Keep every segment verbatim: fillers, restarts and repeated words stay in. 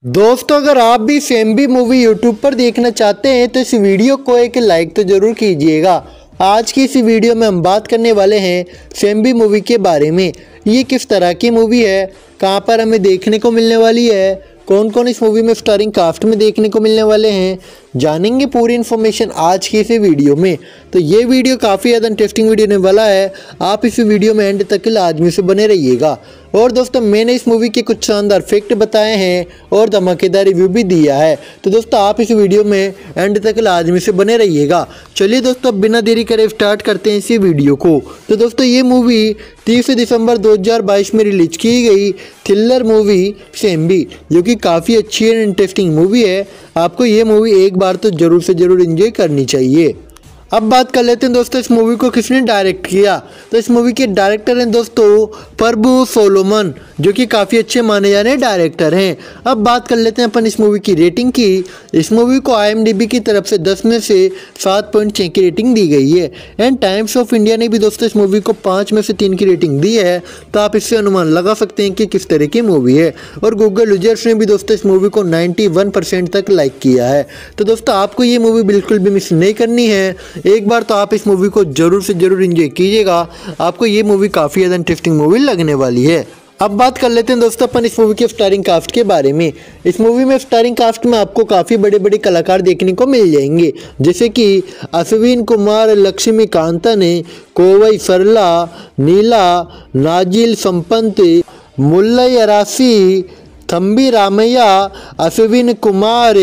दोस्तों अगर आप भी सेम्बी मूवी यूट्यूब पर देखना चाहते हैं तो इस वीडियो को एक लाइक तो ज़रूर कीजिएगा। आज की इस वीडियो में हम बात करने वाले हैं सेम्बी मूवी के बारे में। ये किस तरह की मूवी है, कहां पर हमें देखने को मिलने वाली है, कौन कौन इस मूवी में स्टारिंग कास्ट में देखने को मिलने वाले हैं, जानेंगे पूरी इन्फॉर्मेशन आज की इस वीडियो में। तो ये वीडियो काफ़ी ज़्यादा इंटरेस्टिंग वीडियो होने वाला है। आप इस वीडियो में एंड तक लाजमी से बने रहिएगा। और दोस्तों मैंने इस मूवी के कुछ शानदार फैक्ट बताए हैं और धमाकेदार रिव्यू भी दिया है। तो दोस्तों आप इस वीडियो में एंड तक लाजमी से बने रहिएगा। चलिए दोस्तों बिना देरी करे स्टार्ट करते हैं इसी वीडियो को। तो दोस्तों ये मूवी तीस दिसंबर दो हज़ार बाईस में रिलीज की गई थ्रिलर मूवी सेम्बी, जो कि काफ़ी अच्छी एंड इंटरेस्टिंग मूवी है। आपको ये मूवी एक बार तो ज़रूर से ज़रूर एंजॉय करनी चाहिए। अब बात कर लेते हैं दोस्तों इस मूवी को किसने डायरेक्ट किया। तो इस मूवी के डायरेक्टर हैं दोस्तों प्रभु सोलोमन, जो कि काफ़ी अच्छे माने जा रहे हैं डायरेक्टर हैं। अब बात कर लेते हैं अपन इस मूवी की रेटिंग की। इस मूवी को आई एम डी बी की तरफ से दस में से सात पॉइंट छः की रेटिंग दी गई है। एंड टाइम्स ऑफ इंडिया ने भी दोस्तों इस मूवी को पाँच में से तीन की रेटिंग दी है। तो आप इससे अनुमान लगा सकते हैं कि किस तरह की मूवी है। और गूगल यूजर्स ने भी दोस्तों इस मूवी को नाइन्टी वन परसेंट तक लाइक किया है। तो दोस्तों आपको ये मूवी बिल्कुल भी मिस नहीं करनी है। एक बार तो आप इस मूवी को जरूर से जरूर एंजॉय कीजिएगा। आपको ये मूवी काफ़ी ज़्यादा इंटरेस्टिंग मूवी लगने वाली है। अब बात कर लेते हैं दोस्तों अपन इस मूवी के स्टारिंग कास्ट के बारे में। इस मूवी में स्टारिंग कास्ट में आपको काफ़ी बड़े बड़े कलाकार देखने को मिल जाएंगे, जैसे कि अश्विन कुमार, लक्ष्मीकांता ने, कोवई सरला, नीला, नाजिल संपंत, मुल्लई अरासी, थम्बी रामैया, अश्विन कुमार,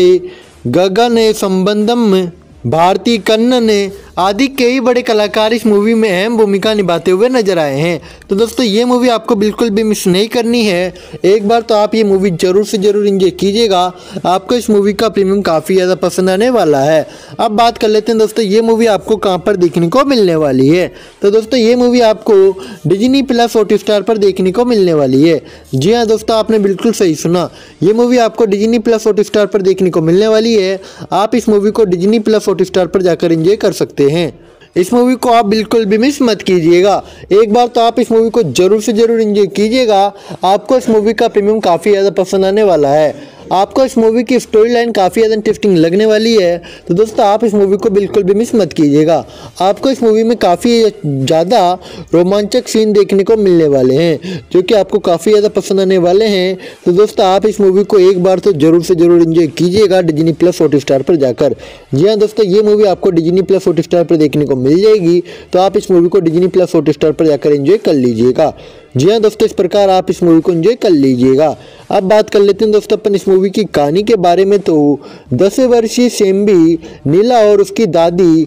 गगन संबंधम, भारती कन्नन आदि कई बड़े कलाकार इस मूवी में अहम भूमिका निभाते हुए नजर आए हैं। तो दोस्तों ये मूवी आपको बिल्कुल भी मिस नहीं करनी है। एक बार तो आप ये मूवी जरूर से जरूर एंजॉय कीजिएगा। आपको इस मूवी का प्रीमियम काफ़ी ज़्यादा पसंद आने वाला है। अब बात कर लेते हैं दोस्तों ये मूवी आपको कहाँ पर देखने को मिलने वाली है। तो दोस्तों ये मूवी आपको डिज्नी प्लस हॉटस्टार पर देखने को मिलने वाली है। जी हाँ दोस्तों, आपने बिल्कुल सही सुना। ये मूवी आपको डिज्नी प्लस हॉटस्टार पर देखने को मिलने वाली है। आप इस मूवी को डिज्नी प्लस हॉटस्टार पर जाकर एंजॉय कर सकते हैं। इस मूवी को आप बिल्कुल भी मिस मत कीजिएगा। एक बार तो आप इस मूवी को जरूर से जरूर एंजॉय कीजिएगा। आपको इस मूवी का प्रीमियम काफ़ी ज़्यादा पसंद आने वाला है। आपको इस मूवी की स्टोरी लाइन काफ़ी ज़्यादा इंटरेस्टिंग लगने वाली है। तो दोस्तों आप इस मूवी को बिल्कुल भी मिस मत कीजिएगा। आपको इस मूवी में काफ़ी ज़्यादा रोमांचक सीन देखने को मिलने वाले हैं, जो कि आपको काफ़ी ज़्यादा पसंद आने वाले हैं। तो दोस्तों आप इस मूवी को एक बार तो जरूर से जरूर एंजॉय कीजिएगा डिज्नी प्लस हॉटस्टार पर जाकर। जी हाँ दोस्तों, ये मूवी आपको डिज्नी प्लस हॉटस्टार पर देखने को मिल जाएगी। तो आप इस मूवी को डिज्नी प्लस हॉटस्टार पर जाकर एंजॉय कर लीजिएगा। जी हाँ दोस्तों, इस प्रकार आप इस मूवी को एंजॉय कर लीजिएगा। अब बात कर लेते हैं दोस्तों अपन इस मूवी की कहानी के बारे में। तो दस वर्षीय सेम्बी नीला और उसकी दादी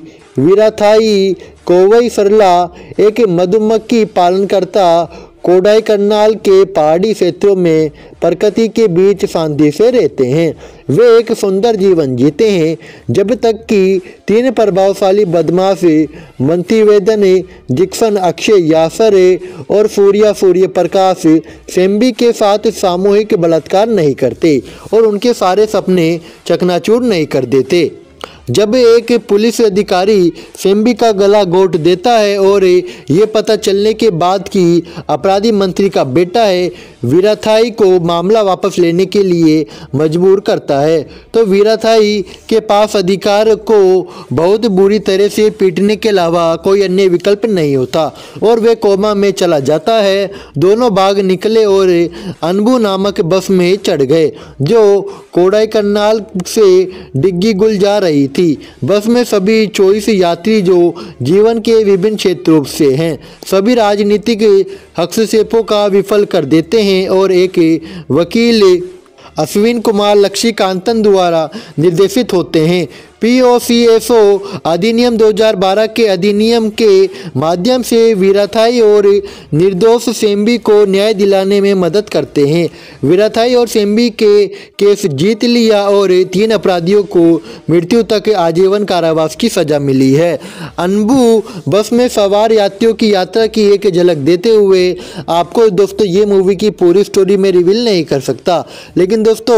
वीराथाई कोवई सरला एक मधुमक्खी पालनकर्ता कोडाई करनाल के पहाड़ी क्षेत्रों में प्रकृति के बीच शांति से रहते हैं। वे एक सुंदर जीवन जीते हैं जब तक कि तीन प्रभावशाली बदमाश मंत्रीवेदन, जिक्सन, अक्षय यासर और सूर्या सूर्य प्रकाश सेम्बी के साथ सामूहिक बलात्कार नहीं करते और उनके सारे सपने चकनाचूर नहीं कर देते। जब एक पुलिस अधिकारी सेम्बी का गला घोंट देता है और ये पता चलने के बाद कि अपराधी मंत्री का बेटा है, वीराथाई को मामला वापस लेने के लिए मजबूर करता है। तो वीराथाई के पास अधिकार को बहुत बुरी तरह से पीटने के अलावा कोई अन्य विकल्प नहीं होता और वे कोमा में चला जाता है। दोनों भाग निकले और अनबू नामक बस में चढ़ गए, जो कोडाई करनाल से डिग्गी गुल जा रही थी। बस में सभी चौबीस यात्री जो जीवन के विभिन्न क्षेत्रों से हैं, सभी राजनीतिक हस्तक्षेपों का विफल कर देते हैं और एक वकील अश्विन कुमार लक्ष्मीकांतन द्वारा निर्देशित होते हैं। P O C S O अधिनियम दो हज़ार बारह के अधिनियम के माध्यम से वीराथाई और निर्दोष सेम्बी को न्याय दिलाने में मदद करते हैं। वीराथाई और सेम्बी के केस जीत लिया और तीन अपराधियों को मृत्यु तक आजीवन कारावास की सजा मिली है। अनबू बस में सवार यात्रियों की यात्रा की एक झलक देते हुए आपको दोस्तों ये मूवी की पूरी स्टोरी में रिवील नहीं कर सकता, लेकिन दोस्तों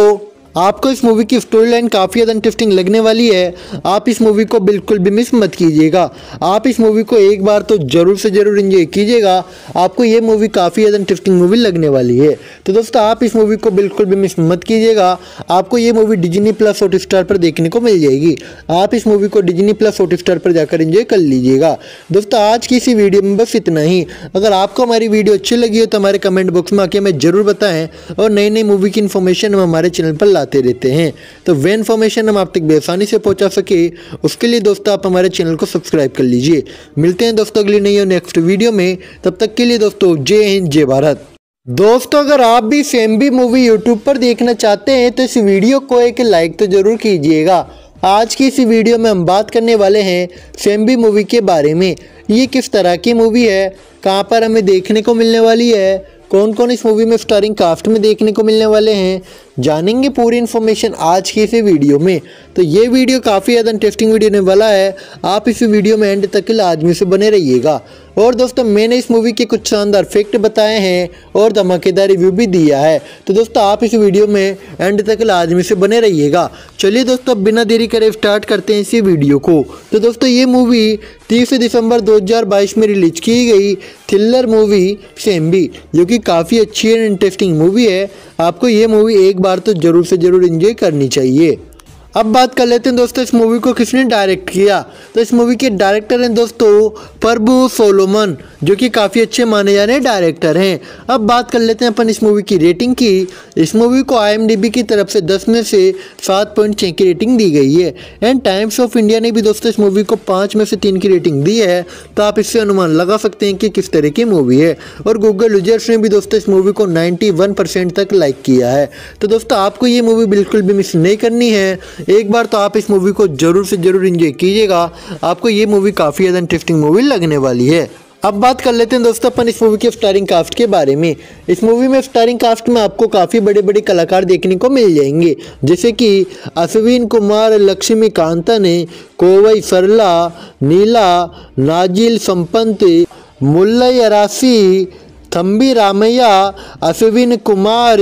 आपको इस मूवी की स्टोरी लाइन काफ़ी ज़्यादा इंटरेस्टिंग लगने वाली है। आप इस मूवी को बिल्कुल भी मिस मत कीजिएगा। आप इस मूवी को एक बार तो ज़रूर से ज़रूर एंजॉय कीजिएगा। आपको ये मूवी काफ़ी ज़्यादा इंटरेस्टिंग मूवी लगने वाली है। तो दोस्तों आप इस मूवी को बिल्कुल भी मिस मत कीजिएगा। आपको ये मूवी डिज्नी प्लस हॉटस्टार पर देखने को मिल जाएगी। आप इस मूवी को डिज्नी प्लस हॉटस्टार पर जाकर एंजॉय कर लीजिएगा। दोस्तों आज की इसी वीडियो में बस इतना ही। अगर आपको हमारी वीडियो अच्छी लगी हो तो हमारे कमेंट बॉक्स में आके हमें ज़रूर बताएं और नई नई मूवी की इन्फॉर्मेशन हम हमारे चैनल पर लाते रहते हैं। तो वे इन्फॉर्मेशन हम आप तक बेआसानी से पहुंचा सके उसके लिए दोस्तों आप हमारे चैनल को सब्सक्राइब कर लीजिए। मिलते हैं दोस्तों अगली नई और नेक्स्ट वीडियो में। तब तक के लिए दोस्तों जय हिंद जय भारत। दोस्तों अगर आप भी सेम भी मूवी यूट्यूब पर देखना चाहते हैं तो इस वीडियो को एक लाइक तो ज़रूर कीजिएगा। आज की इस वीडियो में हम बात करने वाले हैं सेम भी मूवी के बारे में। ये किस तरह की मूवी है, कहाँ पर हमें देखने को मिलने वाली है, कौन कौन इस मूवी में स्टारिंग कास्ट में देखने को मिलने वाले हैं, जानेंगे पूरी इन्फॉर्मेशन आज की इस वीडियो में। तो ये वीडियो काफ़ी ज़्यादा इंटरेस्टिंग वीडियो होने वाला है। आप इस वीडियो में एंड तक लाजमी से बने रहिएगा। और दोस्तों मैंने इस मूवी के कुछ शानदार फैक्ट बताए हैं और धमाकेदार रिव्यू भी दिया है। तो दोस्तों आप इस वीडियो में एंड तक लाजमी से बने रहिएगा। चलिए दोस्तों बिना देरी करे स्टार्ट करते हैं इसी वीडियो को। तो दोस्तों ये मूवी तीस दिसंबर दो हज़ार बाईस में रिलीज की गई थ्रिलर मूवी सेम भी, जो कि काफ़ी अच्छी एंड इंटरेस्टिंग मूवी है। आपको ये मूवी एक बार तो ज़रूर से ज़रूर एंजॉय करनी चाहिए। अब बात कर लेते हैं दोस्तों इस मूवी को किसने डायरेक्ट किया। तो इस मूवी के डायरेक्टर हैं दोस्तों प्रभु सोलोमन, जो कि काफ़ी अच्छे माने जा रहे हैं डायरेक्टर हैं। अब बात कर लेते हैं अपन इस मूवी की रेटिंग की। इस मूवी को आई एम डी बी की तरफ से दस में से सात पॉइंट छः की रेटिंग दी गई है। एंड टाइम्स ऑफ इंडिया ने भी दोस्तों इस मूवी को पाँच में से तीन की रेटिंग दी है। तो आप इससे अनुमान लगा सकते हैं कि किस तरह की मूवी है। और गूगल यूजर्स ने भी दोस्तों इस मूवी को नाइन्टी वन परसेंट तक लाइक किया है। तो दोस्तों आपको ये मूवी बिल्कुल भी मिस नहीं करनी है। एक बार तो आप इस मूवी को जरूर से जरूर एंजॉय कीजिएगा। आपको ये मूवी काफ़ी ज़्यादा इंटरेस्टिंग मूवी लगने वाली है। अब बात कर लेते हैं दोस्तों अपन इस मूवी के स्टारिंग कास्ट के बारे में। इस मूवी में स्टारिंग कास्ट में आपको काफ़ी बड़े बड़े कलाकार देखने को मिल जाएंगे, जैसे कि अश्विन कुमार, लक्ष्मीकांता ने, कोवई सरला, नीला, नाजिल संपंत, मुल्लई अरासी, थम्बी रामैया, अश्विन कुमार,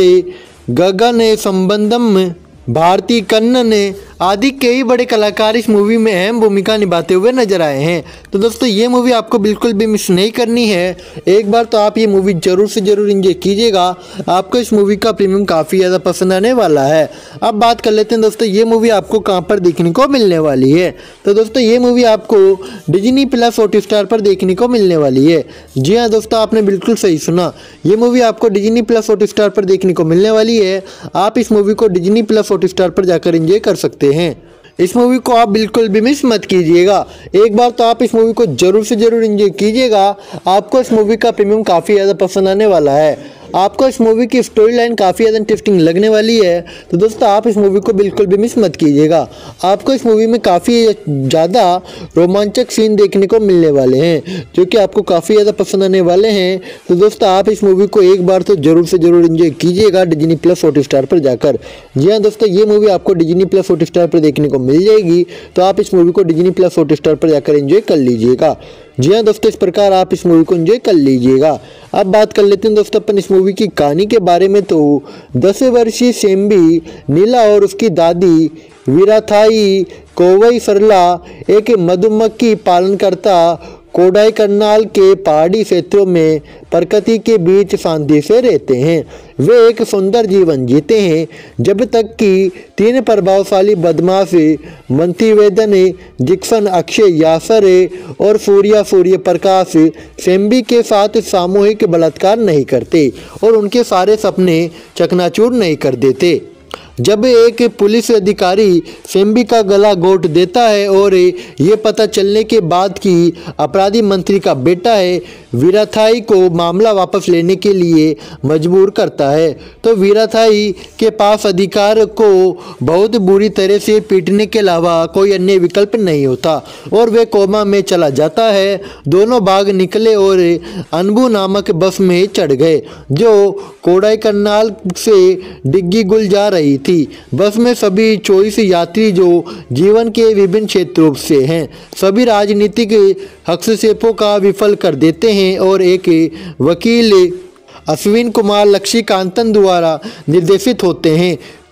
गगन संबंधम, भारती कन्नन आदि कई बड़े कलाकार इस मूवी में अहम भूमिका निभाते हुए नजर आए हैं। तो दोस्तों ये मूवी आपको बिल्कुल भी मिस नहीं करनी है। एक बार तो आप ये मूवी जरूर से जरूर एंजॉय कीजिएगा। आपको इस मूवी का प्रीमियम काफ़ी ज़्यादा पसंद आने वाला है। अब बात कर लेते हैं दोस्तों ये मूवी आपको कहाँ पर देखने को मिलने वाली है। तो दोस्तों ये मूवी आपको डिज्नी प्लस हॉटस्टार पर देखने को मिलने वाली है। जी हाँ दोस्तों आपने बिल्कुल सही सुना, ये मूवी आपको डिज्नी प्लस हॉटस्टार पर देखने को मिलने वाली है। आप इस मूवी को डिज्नी प्लस हॉटस्टार पर जाकर एंजॉय कर सकते हैं। इस मूवी को आप बिल्कुल भी मिस मत कीजिएगा। एक बार तो आप इस मूवी को जरूर से जरूर एंजॉय कीजिएगा। आपको इस मूवी का प्रीमियम काफ़ी ज़्यादा पसंद आने वाला है। आपको इस मूवी की स्टोरी लाइन काफ़ी ज़्यादा इंटरेस्टिंग लगने वाली है। तो दोस्तों आप इस मूवी को बिल्कुल भी मिस मत कीजिएगा। आपको इस मूवी में काफ़ी ज़्यादा रोमांचक सीन देखने को मिलने वाले हैं, जो कि आपको काफ़ी ज़्यादा पसंद आने वाले हैं। तो दोस्तों आप इस मूवी को एक बार तो जरूर से जरूर एंजॉय कीजिएगा डिज्नी प्लस हॉटस्टार पर जाकर। जी हाँ दोस्तों ये मूवी आपको डिज्नी प्लस हॉटस्टार पर देखने को मिल जाएगी। तो आप इस मूवी को डिज्नी प्लस हॉटस्टार पर जाकर एंजॉय कर लीजिएगा। जी हाँ दोस्तों इस प्रकार आप इस मूवी को एंजॉय कर लीजिएगा। अब बात कर लेते हैं दोस्तों अपन इस मूवी की कहानी के बारे में। तो दस वर्षीय सेम्बी, नीला और उसकी दादी वीराथाई कोवई सरला एक मधुमक्खी पालनकर्ता कोडाई करनाल के पहाड़ी क्षेत्रों में प्रकृति के बीच शांति से रहते हैं। वे एक सुंदर जीवन जीते हैं जब तक कि तीन प्रभावशाली बदमाश मंत्रीवेदन, जिक्सन, अक्षय यासर और सूर्या सूर्य प्रकाश सेम्बी के साथ सामूहिक बलात्कार नहीं करते और उनके सारे सपने चकनाचूर नहीं कर देते। जब एक पुलिस अधिकारी सेम्बी का गला घोंट देता है और ये पता चलने के बाद कि अपराधी मंत्री का बेटा है, वीराथाई को मामला वापस लेने के लिए मजबूर करता है। तो वीराथाई के पास अधिकार को बहुत बुरी तरह से पीटने के अलावा कोई अन्य विकल्प नहीं होता और वे कोमा में चला जाता है। दोनों भाग निकले और अनबू नामक बस में चढ़ गए जो कोडाई करनाल से डिग्गी गुल जा रही थी। बस में सभी चौबीस यात्री जो जीवन के विभिन्न क्षेत्रों से हैं, सभी राजनीतिक हस्तक्षेपों का विफल कर देते हैं और एक वकील अश्विन कुमार लक्ष्मीकांतन द्वारा निर्देशित होते हैं।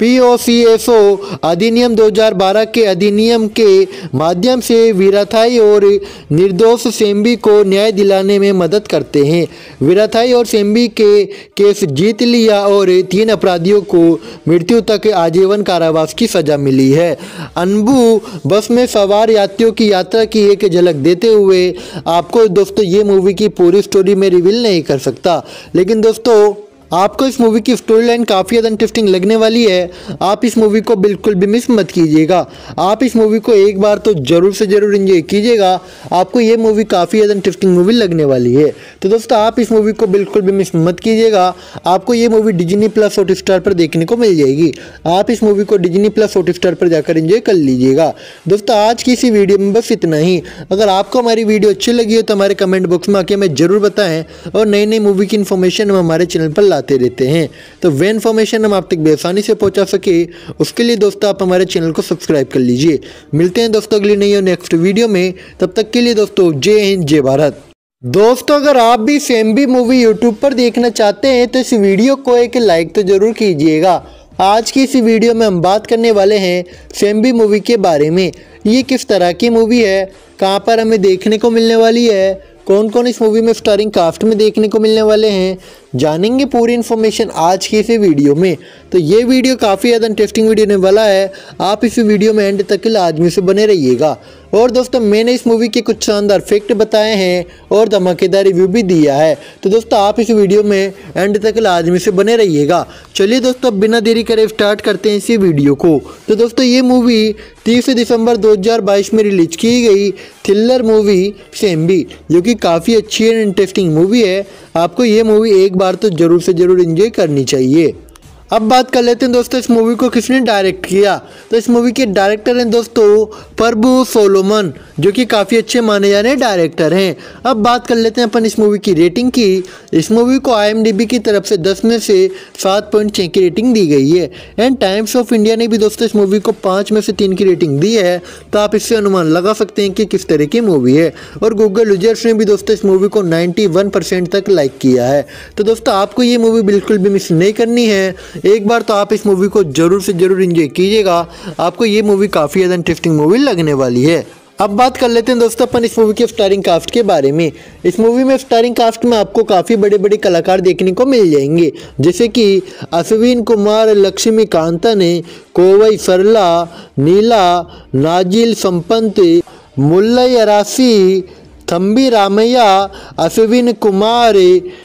P O C S O अधिनियम दो हज़ार बारह के अधिनियम के माध्यम से वीराथाई और निर्दोष सेम्बी को न्याय दिलाने में मदद करते हैं। वीराथाई और सेम्बी के केस जीत लिया और तीन अपराधियों को मृत्यु तक आजीवन कारावास की सजा मिली है। अनबू बस में सवार यात्रियों की यात्रा की एक झलक देते हुए आपको दोस्तों ये मूवी की पूरी स्टोरी में रिवील नहीं कर सकता, लेकिन दोस्तों आपको इस मूवी की स्टोरी लाइन काफ़ी ज़्यादा इंटरेस्टिंग लगने वाली है। आप इस मूवी को बिल्कुल भी मिस मत कीजिएगा। आप इस मूवी को एक बार तो ज़रूर से ज़रूर एंजॉय कीजिएगा। आपको ये मूवी काफ़ी ज़्यादा इंटरेस्टिंग मूवी लगने वाली है। तो दोस्तों आप इस मूवी को बिल्कुल भी मिस मत कीजिएगा। आपको ये मूवी डिज्नी प्लस हॉटस्टार पर देखने को मिल जाएगी। आप इस मूवी को डिज्नी प्लस हॉटस्टार पर जाकर एंजॉय कर लीजिएगा। दोस्तों आज की इसी वीडियो में बस इतना ही। अगर आपको हमारी वीडियो अच्छी लगी हो तो हमारे कमेंट बॉक्स में आके हमें ज़रूर बताएं और नई नई मूवी की इन्फॉर्मेशन हम हमारे चैनल पर लाते रहते हैं। तो वे इन्फॉर्मेशन हम आप तक बेआसानी से पहुंचा सके उसके लिए दोस्तों आप हमारे चैनल को सब्सक्राइब कर लीजिए। मिलते हैं दोस्तों अगली नई और नेक्स्ट वीडियो में। तब तक के लिए दोस्तों जय हिंद जय भारत। दोस्तों अगर आप भी सेम्बी मूवी यूट्यूब पर देखना चाहते हैं तो इस वीडियो को एक लाइक तो जरूर कीजिएगा। आज की इस वीडियो में हम बात करने वाले हैं सेम्बी मूवी के बारे में। ये किस तरह की मूवी है, कहाँ पर हमें देखने को मिलने वाली है, कौन कौन इस मूवी में स्टारिंग कास्ट में देखने को मिलने वाले हैं, जानेंगे पूरी इन्फॉर्मेशन आज की इस वीडियो में। तो ये वीडियो काफ़ी ज़्यादा इंटरेस्टिंग वीडियो होने वाला है। आप इस वीडियो में एंड तक लाजमी से बने रहिएगा। और दोस्तों मैंने इस मूवी के कुछ शानदार फैक्ट बताए हैं और धमाकेदार रिव्यू भी दिया है। तो दोस्तों आप इस वीडियो में एंड तक लाजमी से बने रहिएगा। चलिए दोस्तों बिना देरी करे स्टार्ट करते हैं इसी वीडियो को। तो दोस्तों ये मूवी तीस दिसंबर दो हज़ार बाईस में रिलीज की गई थ्रिलर मूवी सेम्बी, जो कि काफ़ी अच्छी एंड इंटरेस्टिंग मूवी है। आपको ये मूवी एक बार तो जरूर से जरूर एंजॉय करनी चाहिए। अब बात कर लेते हैं दोस्तों इस मूवी को किसने डायरेक्ट किया। तो इस मूवी के डायरेक्टर हैं दोस्तों प्रभु सोलोमन, जो कि काफ़ी अच्छे माने जाने डायरेक्टर हैं। अब बात कर लेते हैं अपन इस मूवी की रेटिंग की। इस मूवी को आई एम डी बी की तरफ से दस में से सात पॉइंट छः की रेटिंग दी गई है। एंड टाइम्स ऑफ इंडिया ने भी दोस्तों इस मूवी को पाँच में से तीन की रेटिंग दी है। तो आप इससे अनुमान लगा सकते हैं कि किस तरह की मूवी है। और गूगल यूजर्स ने भी दोस्तों इस मूवी को नाइन्टी वन परसेंट तक लाइक किया है। तो दोस्तों आपको ये मूवी बिल्कुल भी मिस नहीं करनी है। एक बार तो आप इस मूवी को जरूर से जरूर एंजॉय कीजिएगा। आपको ये मूवी काफ़ी ज़्यादा इंटरेस्टिंग मूवी लगने वाली है। अब बात कर लेते हैं दोस्तों अपन इस मूवी के स्टारिंग कास्ट के बारे में। इस मूवी में स्टारिंग कास्ट में आपको काफ़ी बड़े बड़े कलाकार देखने को मिल जाएंगे, जैसे कि अश्विन कुमार लक्ष्मीकांता ने, कोवई सरला, नीला, नाजिल संपंत, मुल्लई अरासी, थम्बी रामैया, अश्विन कुमार,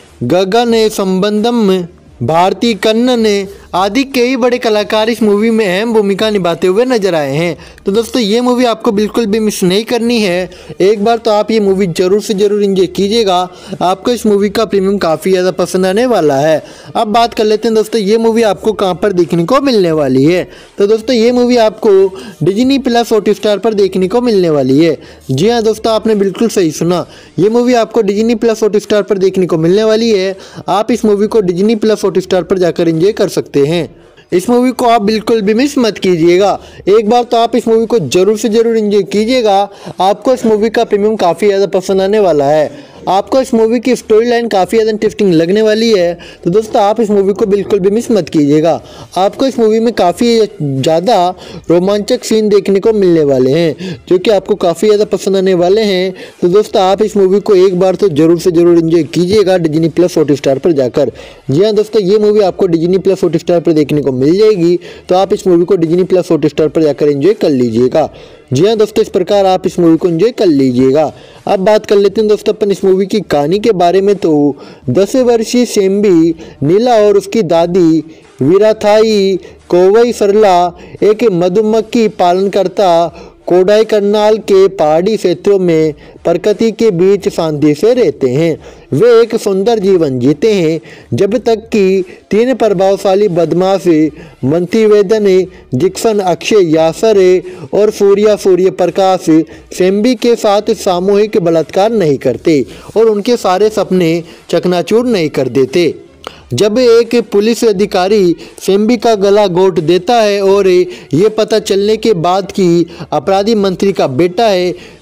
गगन संबंधम, भारती कन्नन आदि कई बड़े कलाकार इस मूवी में अहम भूमिका निभाते हुए नजर आए हैं। तो दोस्तों ये मूवी आपको बिल्कुल भी मिस नहीं करनी है। एक बार तो आप ये मूवी जरूर से जरूर एंजॉय कीजिएगा। आपको इस मूवी का प्रीमियम काफ़ी ज़्यादा पसंद आने वाला है। अब बात कर लेते हैं दोस्तों ये मूवी आपको कहाँ पर देखने को मिलने वाली है। तो दोस्तों ये मूवी आपको डिज्नी प्लस हॉटस्टार पर देखने को मिलने वाली है। जी हाँ दोस्तों आपने बिल्कुल सही सुना, ये मूवी आपको डिज्नी प्लस हॉटस्टार पर देखने को मिलने वाली है। आप इस मूवी को डिज्नी प्लस हॉटस्टार पर जाकर एंजॉय कर सकते हैं। इस मूवी को आप बिल्कुल भी मिस मत कीजिएगा। एक बार तो आप इस मूवी को जरूर से जरूर एंजॉय कीजिएगा। आपको इस मूवी का प्रीमियम काफ़ी ज़्यादा पसंद आने वाला है। आपको इस मूवी की स्टोरी लाइन काफ़ी ज़्यादा इंटरेस्टिंग लगने वाली है। तो दोस्तों आप इस मूवी को बिल्कुल भी मिस मत कीजिएगा। आपको इस मूवी में काफ़ी ज़्यादा रोमांचक सीन देखने को मिलने वाले हैं, जो कि आपको काफ़ी ज़्यादा पसंद आने वाले हैं। तो दोस्तों आप इस मूवी को एक बार तो जरूर से जरूर एंजॉय कीजिएगा डिज्नी प्लस हॉटस्टार पर जाकर। जी हाँ दोस्तों ये मूवी आपको डिज्नी प्लस हॉटस्टार पर देखने को मिल जाएगी। तो आप इस मूवी को डिज्नी प्लस हॉटस्टार पर जाकर एंजॉय कर लीजिएगा। जी हाँ दोस्तों इस प्रकार आप इस मूवी को एंजॉय कर लीजिएगा। अब बात कर लेते हैं दोस्तों अपन इस मूवी की कहानी के बारे में। तो दस वर्षीय सेम्बी नीला और उसकी दादी वीराथाई कोवई सरला एक मधुमक्खी पालनकर्ता कोडाई करनाल के पहाड़ी क्षेत्रों में प्रकृति के बीच शांति से रहते हैं। वे एक सुंदर जीवन जीते हैं जब तक कि तीन प्रभावशाली बदमाश मंत्रीवेदन, जिक्सन, अक्षय यासर और सूर्या सूर्य प्रकाश सेम्बी के साथ सामूहिक बलात्कार नहीं करते और उनके सारे सपने चकनाचूर नहीं कर देते। जब एक पुलिस अधिकारी सेम्बी का गला घोंट देता है और ये पता चलने के बाद कि अपराधी मंत्री का बेटा है,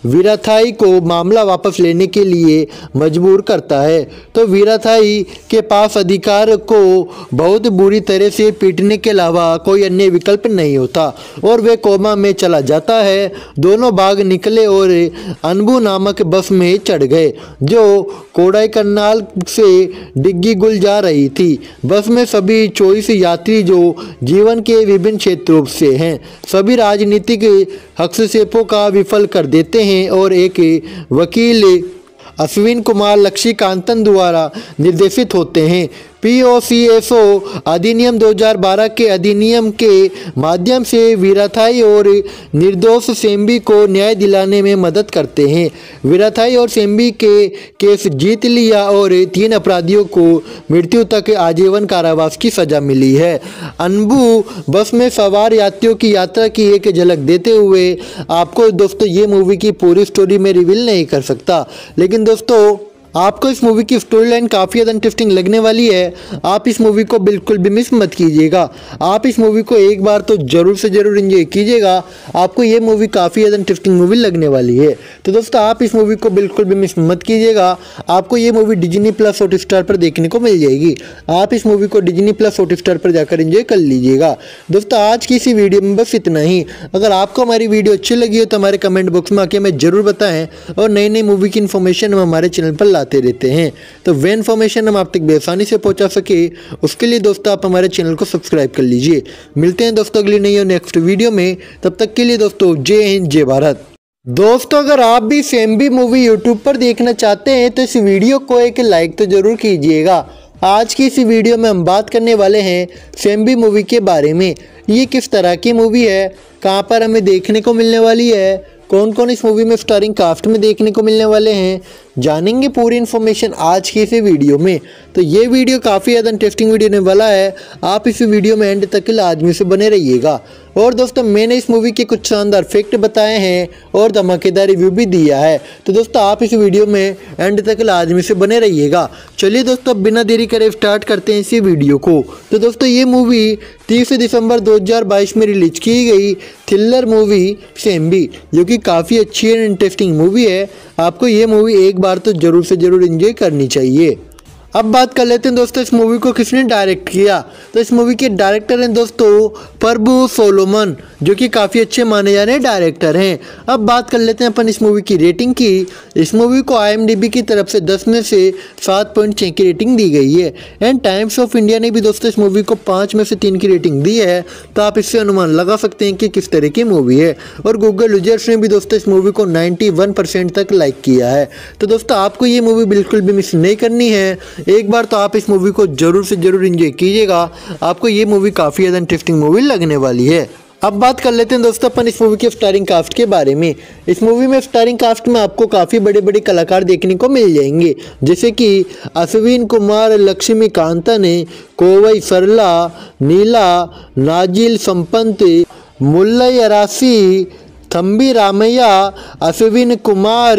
वीराथाई को मामला वापस लेने के लिए मजबूर करता है। तो वीराथाई के पास अधिकार को बहुत बुरी तरह से पीटने के अलावा कोई अन्य विकल्प नहीं होता और वे कोमा में चला जाता है। दोनों भाग निकले और अनबू नामक बस में चढ़ गए जो कोडाईकनाल से डिग्गीगुल जा रही थी। बस में सभी चौबीस यात्री जो जीवन के विभिन्न क्षेत्रों से हैं सभी राजनीतिक हस्तक्षेपों का विफल कर देते हैं और एक वकील अश्विन कुमार लक्ष्मीकांतन द्वारा निर्देशित होते हैं। P O C S O अधिनियम दो हज़ार बारह के अधिनियम के माध्यम से वीराथाई और निर्दोष सेम्बी को न्याय दिलाने में मदद करते हैं। वीराथाई और सेम्बी के केस जीत लिया और तीन अपराधियों को मृत्यु तक आजीवन कारावास की सजा मिली है। अनबू बस में सवार यात्रियों की यात्रा की एक झलक देते हुए आपको दोस्तों ये मूवी की पूरी स्टोरी में रिवील नहीं कर सकता, लेकिन दोस्तों आपको इस मूवी की स्टोरी लाइन काफ़ी ज़्यादा इंटरेस्टिंग लगने वाली है। आप इस मूवी को बिल्कुल भी मिस मत कीजिएगा। आप इस मूवी को एक बार तो ज़रूर से ज़रूर एंजॉय कीजिएगा। आपको ये मूवी काफ़ी ज़्यादा इंटरेस्टिंग मूवी लगने वाली है। तो दोस्तों आप इस मूवी को बिल्कुल भी मिस मत कीजिएगा। आपको ये मूवी डिज्नी प्लस हॉटस्टार पर देखने को मिल जाएगी। आप इस मूवी को डिज्नी प्लस हॉटस्टार पर जाकर एंजॉय कर लीजिएगा। दोस्तों आज की इसी वीडियो में बस इतना ही। अगर आपको हमारी वीडियो अच्छी लगी हो तो हमारे कमेंट बॉक्स में आके हमें ज़रूर बताएं और नई नई मूवी की इन्फॉर्मेशन हम हमारे चैनल पर लाते रहते हैं। तो वे इन्फॉर्मेशन हम आप तक बेआसानी से पहुंचा सके उसके लिए दोस्तों आप हमारे चैनल को सब्सक्राइब कर लीजिए। मिलते हैं दोस्तों अगली नई और नेक्स्ट वीडियो में। तब तक के लिए दोस्तों जय हिंद जय भारत। दोस्तों अगर आप भी सेम्बी मूवी यूट्यूब पर देखना चाहते हैं तो इस वीडियो को एक लाइक तो जरूर कीजिएगा। आज की इस वीडियो में हम बात करने वाले हैं सेम्बी मूवी के बारे में। ये किस तरह की मूवी है, कहाँ पर हमें देखने को मिलने वाली है, कौन कौन इस मूवी में स्टारिंग कास्ट में देखने को मिलने वाले हैं, जानेंगे पूरी इन्फॉर्मेशन आज की इस वीडियो में। तो ये वीडियो काफ़ी ज़्यादा इंटरेस्टिंग वीडियो होने वाला है। आप इस वीडियो में एंड तक लाजमी से बने रहिएगा। और दोस्तों मैंने इस मूवी के कुछ शानदार फैक्ट बताए हैं और धमाकेदार रिव्यू भी दिया है। तो दोस्तों आप इस वीडियो में एंड तक लाजमी से बने रहिएगा। चलिए दोस्तों बिना देरी करे स्टार्ट करते हैं इसी वीडियो को। तो दोस्तों ये मूवी तीस दिसंबर दो हज़ार बाईस में रिलीज की गई थ्रिलर मूवी सेम्बी, जो कि काफ़ी अच्छी एंड इंटरेस्टिंग मूवी है। आपको ये मूवी एक बार तो जरूर से जरूर एंजॉय करनी चाहिए। अब बात कर लेते हैं दोस्तों इस मूवी को किसने डायरेक्ट किया। तो इस मूवी के डायरेक्टर हैं दोस्तों प्रभु सोलोमन, जो कि काफ़ी अच्छे माने जाने डायरेक्टर हैं। अब बात कर लेते हैं अपन इस मूवी की रेटिंग की। इस मूवी को आई एम डी बी की तरफ से दस में से सात पॉइंट छः की रेटिंग दी गई है। एंड टाइम्स ऑफ इंडिया ने भी दोस्तों इस मूवी को पाँच में से तीन की रेटिंग दी है। तो आप इससे अनुमान लगा सकते हैं कि किस तरह की मूवी है। और गूगल यूजर्स ने भी दोस्तों इस मूवी को नाइन्टी वन परसेंट तक लाइक किया है। तो दोस्तों आपको ये मूवी बिल्कुल भी मिस नहीं करनी है। एक बार तो आप इस मूवी को जरूर से जरूर एंजॉय कीजिएगा। आपको ये मूवी काफ़ी ज़्यादा इंटरेस्टिंग मूवी लगने वाली है। अब बात कर लेते हैं दोस्तों अपन इस मूवी के स्टारिंग कास्ट के बारे में। इस मूवी में स्टारिंग कास्ट में आपको काफ़ी बड़े बड़े कलाकार देखने को मिल जाएंगे, जैसे कि अश्विन कुमार लक्ष्मीकांतन, कोवई सरला, नीला, नाजिल संपंत, मुल्लई अरासी, थम्बी रामैया, अश्विन कुमार,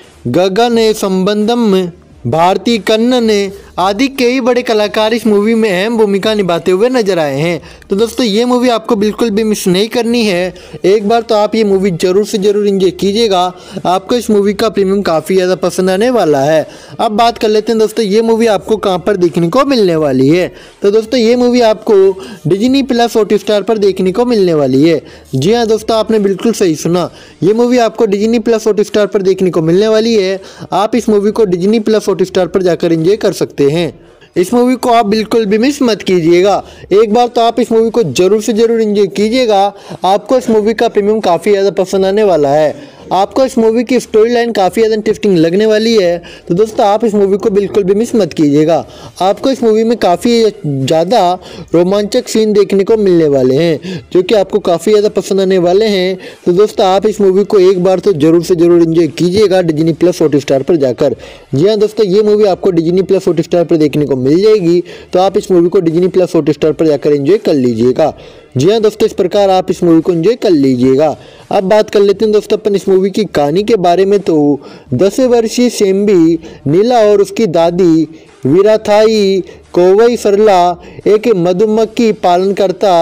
गगन संबंधम, भारती कन्नन आदि कई बड़े कलाकार इस मूवी में अहम भूमिका निभाते हुए नजर आए हैं। तो दोस्तों ये मूवी आपको बिल्कुल भी मिस नहीं करनी है। एक बार तो आप ये मूवी जरूर से जरूर एंजॉय कीजिएगा। आपको इस मूवी का प्रीमियम काफ़ी ज़्यादा पसंद आने वाला है। अब बात कर लेते हैं दोस्तों ये मूवी आपको कहाँ पर देखने को मिलने वाली है। तो दोस्तों ये मूवी आपको डिज्नी प्लस हॉटस्टार पर देखने को मिलने वाली है। जी हाँ दोस्तों आपने बिल्कुल सही सुना, ये मूवी आपको डिज्नी प्लस हॉटस्टार पर देखने को मिलने वाली है। आप इस मूवी को डिज्नी प्लस हॉटस्टार पर जाकर एंजॉय कर सकते हैं। इस मूवी को आप बिल्कुल भी मिस मत कीजिएगा। एक बार तो आप इस मूवी को जरूर से जरूर एंजॉय कीजिएगा। आपको इस मूवी का प्रीमियम काफ़ी ज़्यादा पसंद आने वाला है। आपको इस मूवी की स्टोरी लाइन काफ़ी ज़्यादा इंटरेस्टिंग लगने वाली है। तो दोस्तों आप इस मूवी को बिल्कुल भी मिस मत कीजिएगा। आपको इस मूवी में काफ़ी ज़्यादा रोमांचक सीन देखने को मिलने वाले हैं, जो कि आपको काफ़ी ज़्यादा पसंद आने वाले हैं। तो दोस्तों आप इस मूवी को एक बार तो जरूर से जरूर एंजॉय कीजिएगा डिज्नी प्लस हॉटस्टार पर जाकर। जी हाँ दोस्तों ये मूवी आपको डिज्नी प्लस हॉटस्टार पर देखने को मिल जाएगी। तो आप इस मूवी को डिज्नी प्लस हॉटस्टार पर जाकर एंजॉय कर लीजिएगा। जी हाँ दोस्तों इस प्रकार आप इस मूवी को एंजॉय कर लीजिएगा। अब बात कर लेते हैं दोस्तों अपन इस मूवी की कहानी के बारे में। तो दस वर्षीय सेम्बी नीला और उसकी दादी वीराथाई कोवई सरला एक मधुमक्खी पालनकर्ता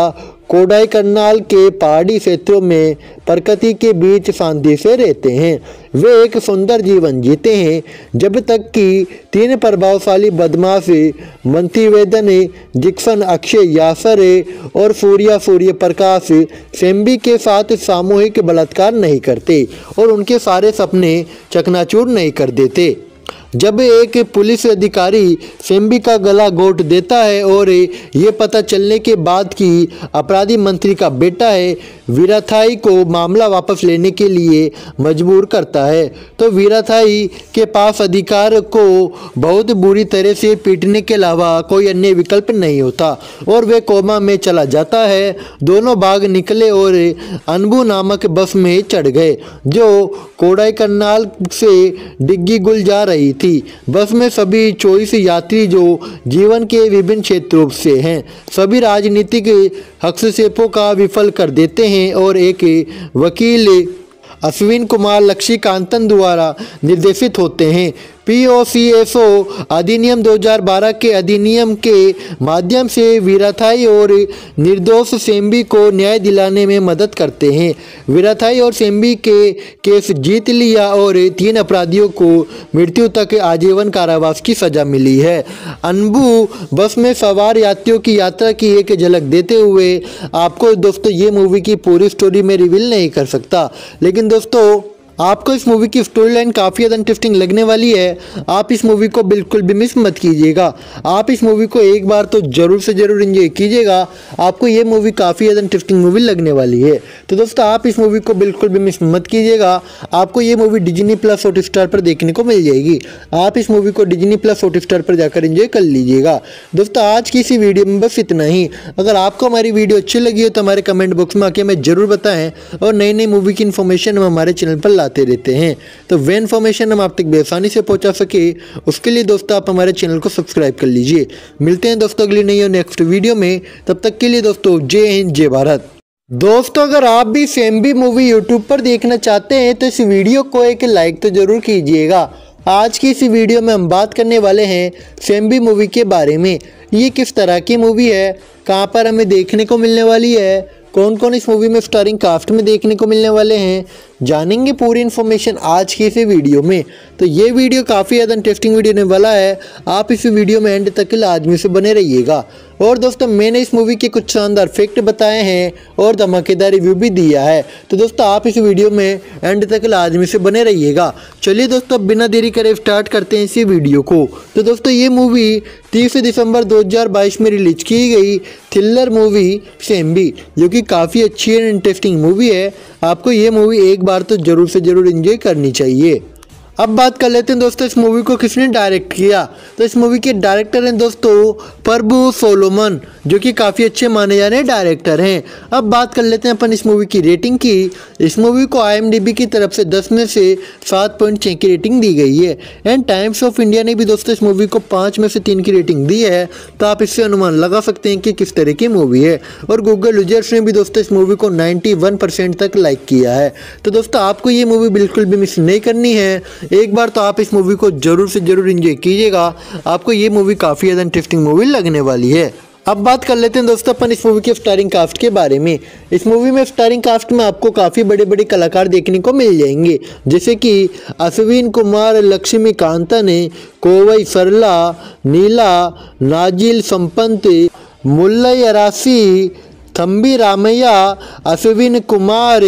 कोडाईकनाल के पहाड़ी क्षेत्रों में प्रकृति के बीच शांति से रहते हैं। वे एक सुंदर जीवन जीते हैं जब तक कि तीन प्रभावशाली बदमाश मंत्रिवेदन, जिक्सन, अक्षय यासर और सूर्या सूर्य प्रकाश सेम्बी के साथ सामूहिक बलात्कार नहीं करते और उनके सारे सपने चकनाचूर नहीं कर देते। जब एक पुलिस अधिकारी सेम्बी का गला घोंट देता है और ये पता चलने के बाद कि अपराधी मंत्री का बेटा है, वीराथाई को मामला वापस लेने के लिए मजबूर करता है, तो वीराथाई के पास अधिकार को बहुत बुरी तरह से पीटने के अलावा कोई अन्य विकल्प नहीं होता और वे कोमा में चला जाता है। दोनों भाग निकले और अनबू नामक बस में चढ़ गए जो कोडाईकनाल से डिग्गीगुल जा रही थी। बस में सभी चौबीस यात्री जो जीवन के विभिन्न क्षेत्रों से हैं, सभी राजनीतिक हस्तक्षेपों का विफल कर देते हैं और एक वकील अश्विन कुमार लक्ष्मीकांतन द्वारा निर्देशित होते हैं। P O C S O अधिनियम दो हज़ार बारह के अधिनियम के माध्यम से वीराथाई और निर्दोष सेम्बी को न्याय दिलाने में मदद करते हैं। वीराथाई और सेम्बी के केस जीत लिया और तीन अपराधियों को मृत्यु तक आजीवन कारावास की सजा मिली है। अनबू बस में सवार यात्रियों की यात्रा की एक झलक देते हुए आपको दोस्तों ये मूवी की पूरी स्टोरी में रिवील नहीं कर सकता, लेकिन दोस्तों आपको इस मूवी की स्टोरी लाइन काफ़ी ज़्यादा इंटरेस्टिंग लगने वाली है। आप इस मूवी को बिल्कुल भी मिस मत कीजिएगा। आप इस मूवी को एक बार तो ज़रूर से ज़रूर एंजॉय कीजिएगा। आपको ये मूवी काफ़ी ज़्यादा इंटरेस्टिंग मूवी लगने वाली है। तो दोस्तों आप इस मूवी को बिल्कुल भी मिस मत कीजिएगा। आपको ये मूवी डिज्नी प्लस हॉटस्टार पर देखने को मिल जाएगी। आप इस मूवी को डिज्नी प्लस हॉटस्टार पर जाकर एंजॉय कर लीजिएगा। दोस्तों आज की इसी वीडियो में बस इतना ही। अगर आपको हमारी वीडियो अच्छी लगी हो तो हमारे कमेंट बॉक्स में आके हमें ज़रूर बताएं और नई नई मूवी की इन्फॉर्मेशन हम हमारे चैनल पर लाते रहते हैं, तो वे इन्फॉर्मेशन हम आप तक बेआसानी से पहुंचा सके उसके लिए दोस्तों आप हमारे चैनल को सब्सक्राइब कर लीजिए। मिलते हैं दोस्तों अगली नई और नेक्स्ट वीडियो में, तब तक के लिए दोस्तों जय हिंद जय भारत। दोस्तों अगर आप भी सेम्बी मूवी यूट्यूब पर देखना चाहते हैं तो इस वीडियो को एक लाइक तो जरूर कीजिएगा। आज की इस वीडियो में हम बात करने वाले हैं सेम्बी मूवी के बारे में। ये किस तरह की मूवी है, कहाँ पर हमें देखने को मिलने वाली है, कौन कौन इस मूवी में स्टारिंग कास्ट में देखने को मिलने वाले हैं, जानेंगे पूरी इन्फॉर्मेशन आज की इस वीडियो में। तो ये वीडियो काफ़ी ज़्यादा इंटरेस्टिंग वीडियो होने वाला है। आप इस वीडियो में एंड तक लाजमी से बने रहिएगा। और दोस्तों मैंने इस मूवी के कुछ शानदार फैक्ट बताए हैं और धमाकेदार रिव्यू भी दिया है, तो दोस्तों आप इस वीडियो में एंड तक लाजमी से बने रहिएगा। चलिए दोस्तों बिना देरी करे स्टार्ट करते हैं इसी वीडियो को। तो दोस्तों ये मूवी तीस दिसंबर दो हज़ार बाईस में रिलीज की गई थ्रिलर मूवी सेम्बी, जो कि काफ़ी अच्छी एंड इंटरेस्टिंग मूवी है। आपको ये मूवी एक बार तो जरूर से जरूर एंजॉय करनी चाहिए। अब बात कर लेते हैं दोस्तों इस मूवी को किसने डायरेक्ट किया। तो इस मूवी के डायरेक्टर हैं दोस्तों प्रभु सोलोमन, जो कि काफ़ी अच्छे माने जाने डायरेक्टर हैं। अब बात कर लेते हैं अपन इस मूवी की रेटिंग की। इस मूवी को आई एम डी बी की तरफ से दस में से सात पॉइंट छः की रेटिंग दी गई है एंड टाइम्स ऑफ इंडिया ने भी दोस्तों इस मूवी को पाँच में से तीन की रेटिंग दी है। तो आप इससे अनुमान लगा सकते हैं कि किस तरह की मूवी है। और गूगल यूजर्स ने भी दोस्तों इस मूवी को नाइन्टी वन परसेंट तक लाइक किया है। तो दोस्तों आपको ये मूवी बिल्कुल भी मिस नहीं करनी है। एक बार तो आप इस मूवी को जरूर से जरूर एंजॉय कीजिएगा। आपको ये मूवी काफ़ी ज़्यादा इंटरेस्टिंग मूवी लगने वाली है। अब बात कर लेते हैं दोस्तों अपन इस मूवी के स्टारिंग कास्ट के बारे में। इस मूवी में स्टारिंग कास्ट में आपको काफ़ी बड़े बड़े कलाकार देखने को मिल जाएंगे, जैसे कि अश्विन कुमार लक्ष्मीकांतन, कोवई सरला, नीला, नाजिल संपंत, मुल्लई अरासी, थम्बी रामैया, अश्विन कुमार,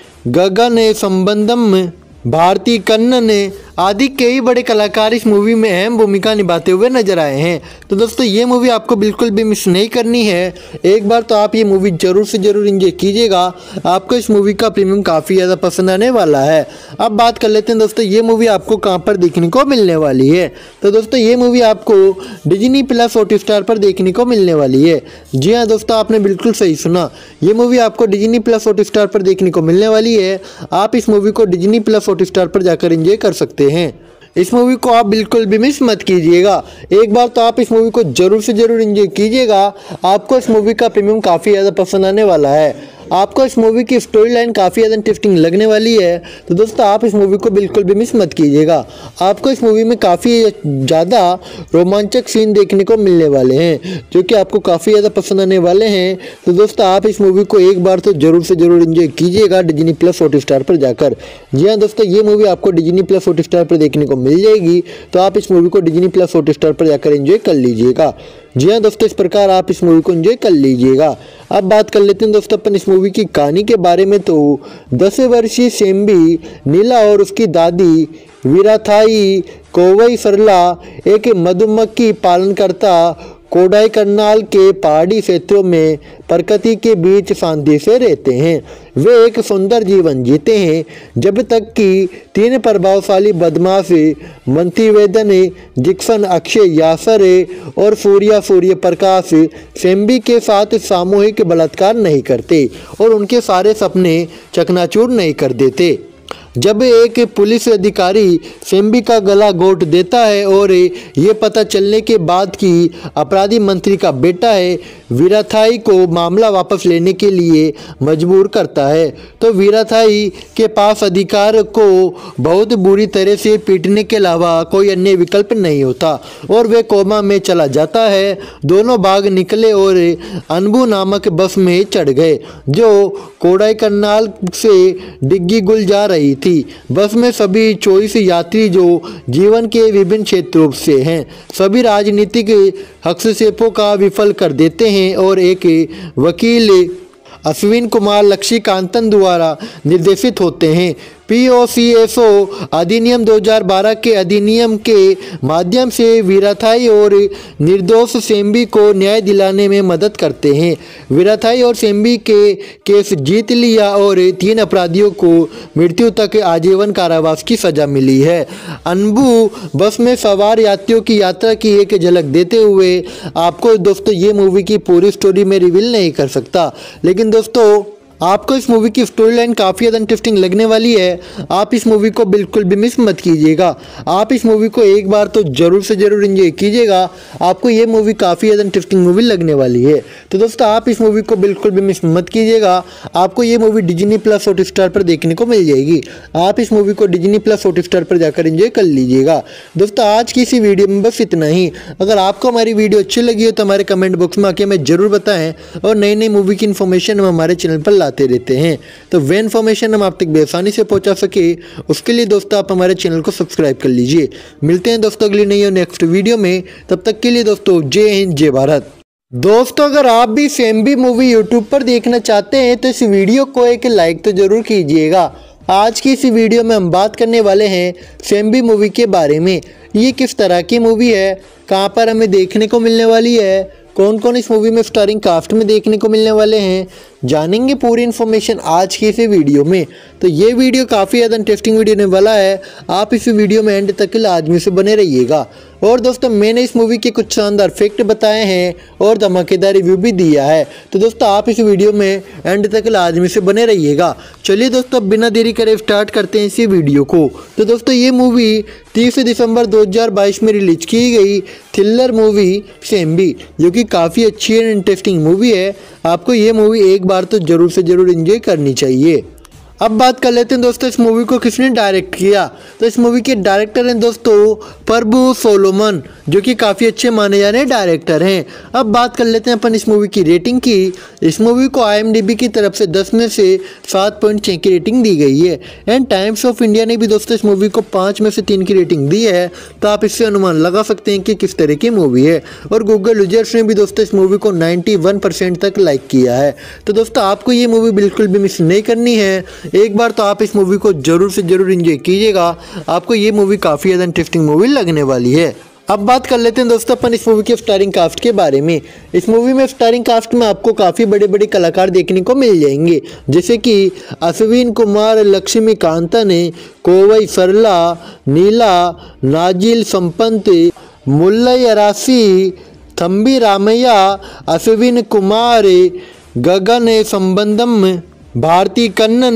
गगन संबंधम, भारती कन्नन आदि कई बड़े कलाकार इस मूवी में अहम भूमिका निभाते हुए नजर आए हैं। तो दोस्तों ये मूवी आपको बिल्कुल भी मिस नहीं करनी है। एक बार तो आप ये मूवी जरूर से जरूर एंजॉय कीजिएगा। आपको इस मूवी का प्रीमियम काफ़ी ज़्यादा पसंद आने वाला है। अब बात कर लेते हैं दोस्तों ये मूवी आपको कहाँ पर देखने को मिलने वाली है। तो दोस्तों ये मूवी आपको डिज्नी प्लस हॉटस्टार पर देखने को मिलने वाली है। जी हाँ दोस्तों आपने बिल्कुल सही सुना, ये मूवी आपको डिज्नी प्लस हॉटस्टार पर देखने को मिलने वाली है। आप इस मूवी को डिज्नी प्लस हॉटस्टार पर जाकर एंजॉय कर सकते हैं। इस मूवी को आप बिल्कुल भी मिस मत कीजिएगा। एक बार तो आप इस मूवी को जरूर से जरूर एंजॉय कीजिएगा। आपको इस मूवी का प्रीमियम काफ़ी ज़्यादा पसंद आने वाला है। आपको इस मूवी की स्टोरी लाइन काफ़ी ज़्यादा इंटरेस्टिंग लगने वाली है। तो दोस्तों आप इस मूवी को बिल्कुल भी मिस मत कीजिएगा। आपको इस मूवी में काफ़ी ज़्यादा रोमांचक सीन देखने को मिलने वाले हैं जो कि आपको काफ़ी ज़्यादा पसंद आने वाले हैं। तो दोस्तों आप इस मूवी को एक बार तो जरूर से जरूर एंजॉय कीजिएगा डिज्नी प्लस हॉटस्टार पर जाकर। जी हाँ दोस्तों, ये मूवी आपको डिज्नी प्लस हॉटस्टार पर देखने को मिल जाएगी, तो आप इस मूवी को डिज्नी प्लस हॉटस्टार पर जाकर एंजॉय कर लीजिएगा। जी हाँ दोस्तों, इस प्रकार आप इस मूवी को एंजॉय कर लीजिएगा। अब बात कर लेते हैं दोस्तों अपन इस मूवी की कहानी के बारे में। तो दस वर्षीय सेम्बी नीला और उसकी दादी वीराथाई कोवई सरला एक मधुमक्खी पालनकर्ता कोडाईकनाल के पहाड़ी क्षेत्रों में प्रकृति के बीच शांति से रहते हैं। वे एक सुंदर जीवन जीते हैं जब तक कि तीन प्रभावशाली बदमाश मंत्रिवेदन जिक्सन अक्षय यासरे और सूर्या सूर्य प्रकाश सेम्बी के साथ सामूहिक बलात्कार नहीं करते और उनके सारे सपने चकनाचूर नहीं कर देते। जब एक पुलिस अधिकारी सेम्बी का गला घोट देता है और ये पता चलने के बाद कि अपराधी मंत्री का बेटा है, वीराथाई को मामला वापस लेने के लिए मजबूर करता है। तो वीराथाई के पास अधिकार को बहुत बुरी तरह से पीटने के अलावा कोई अन्य विकल्प नहीं होता और वे कोमा में चला जाता है। दोनों भाग निकले और अनबू नामक बस में चढ़ गए जो कोडाईकनाल से डिग्गीगुल जा रही थी। बस में सभी चौबीस यात्री जो जीवन के विभिन्न क्षेत्रों से हैं, सभी राजनीतिक हस्तक्षेपों का विफल कर देते हैं और एक वकील अश्विन कुमार लक्ष्मीकांतन द्वारा निर्देशित होते हैं। P O C S O अधिनियम दो हज़ार बारह के अधिनियम के माध्यम से वीराथाई और निर्दोष सेम्बी को न्याय दिलाने में मदद करते हैं। वीराथाई और सेम्बी के केस जीत लिया और तीन अपराधियों को मृत्यु तक आजीवन कारावास की सजा मिली है। अनबू बस में सवार यात्रियों की यात्रा की एक झलक देते हुए आपको दोस्तों ये मूवी की पूरी स्टोरी में रिवील नहीं कर सकता, लेकिन दोस्तों आपको इस मूवी की स्टोरी लाइन काफ़ी ज़्यादा इंटरेस्टिंग लगने वाली है। आप इस मूवी को बिल्कुल भी मिस मत कीजिएगा। आप इस मूवी को एक बार तो जरूर से जरूर एंजॉय कीजिएगा। आपको ये मूवी काफ़ी ज़्यादा इंटरेस्टिंग मूवी लगने वाली है। तो दोस्तों आप इस मूवी को बिल्कुल भी मिस मत कीजिएगा। आपको ये मूवी डिज्नी प्लस हॉटस्टार पर देखने को मिल जाएगी। आप इस मूवी को डिज्नी प्लस हॉटस्टार पर जाकर एंजॉय कर लीजिएगा। दोस्तों आज की इसी वीडियो में बस इतना ही। अगर आपको हमारी वीडियो अच्छी लगी हो तो हमारे कमेंट बॉक्स में आके हमें जरूर बताएं और नई नई मूवी की इन्फॉर्मेशन हम हमारे चैनल पर लाते रहते हैं। तो वे इन्फॉर्मेशन हम आप तक बेआसानी से पहुंचा सके उसके लिए दोस्तों आप हमारे चैनल को सब्सक्राइब कर लीजिए। मिलते हैं दोस्तों अगली नई और नेक्स्ट वीडियो में, तब तक के लिए दोस्तों जय हिंद जय भारत। दोस्तों अगर आप भी सेम्बी मूवी यूट्यूब पर देखना चाहते हैं तो इस वीडियो को एक लाइक तो जरूर कीजिएगा। आज की इस वीडियो में हम बात करने वाले हैं सेम्बी मूवी के बारे में। ये किस तरह की मूवी है, कहाँ पर हमें देखने को मिलने वाली है, कौन कौन इस मूवी में स्टारिंग कास्ट में देखने को मिलने वाले हैं, जानेंगे पूरी इन्फॉर्मेशन आज की इस वीडियो में। तो ये वीडियो काफ़ी ज़्यादा इंटरेस्टिंग वीडियो होने वाला है। आप इस वीडियो में एंड तक लाजमी से बने रहिएगा। और दोस्तों मैंने इस मूवी के कुछ शानदार फैक्ट बताए हैं और धमाकेदार रिव्यू भी दिया है। तो दोस्तों आप इस वीडियो में एंड तक लाजमी से बने रहिएगा। चलिए दोस्तों बिना देरी करे स्टार्ट करते हैं इसी वीडियो को। तो दोस्तों ये मूवी तीस दिसंबर दो हज़ार बाईस में रिलीज की गई थ्रिलर मूवी सेम्बी, जो कि काफ़ी अच्छी एंड इंटरेस्टिंग मूवी है। आपको ये मूवी एक बार तो जरूर से जरूर एंजॉय करनी चाहिए। अब बात कर लेते हैं दोस्तों इस मूवी को किसने डायरेक्ट किया। तो इस मूवी के डायरेक्टर हैं दोस्तों प्रभु सोलोमन, जो कि काफ़ी अच्छे माने जाने डायरेक्टर हैं। अब बात कर लेते हैं अपन इस मूवी की रेटिंग की। इस मूवी को आई एम डी बी की तरफ से दस में से सात पॉइंट छः की रेटिंग दी गई है। एंड टाइम्स ऑफ इंडिया ने भी दोस्तों इस मूवी को पाँच में से तीन की रेटिंग दी है। तो आप इससे अनुमान लगा सकते हैं कि किस तरह की मूवी है। और गूगल यूजर्स ने भी दोस्तों इस मूवी को नाइन्टी वन परसेंट तक लाइक किया है। तो दोस्तों आपको ये मूवी बिल्कुल भी मिस नहीं करनी है। एक बार तो आप इस मूवी को जरूर से जरूर एंजॉय कीजिएगा। आपको ये मूवी काफ़ी ज़्यादा इंटरेस्टिंग मूवी लगने वाली है। अब बात कर लेते हैं दोस्तों अपन इस मूवी के स्टारिंग कास्ट के बारे में। इस मूवी में स्टारिंग कास्ट में आपको काफ़ी बड़े बड़े कलाकार देखने को मिल जाएंगे, जैसे कि अश्विन कुमार लक्ष्मीकांतन, कोवई सरला, नीला, नाजिल संपंत, मुल्लई अरासी, थम्बी रामैया, अश्विन कुमार, गगन संबंधम, भारती कन्नन,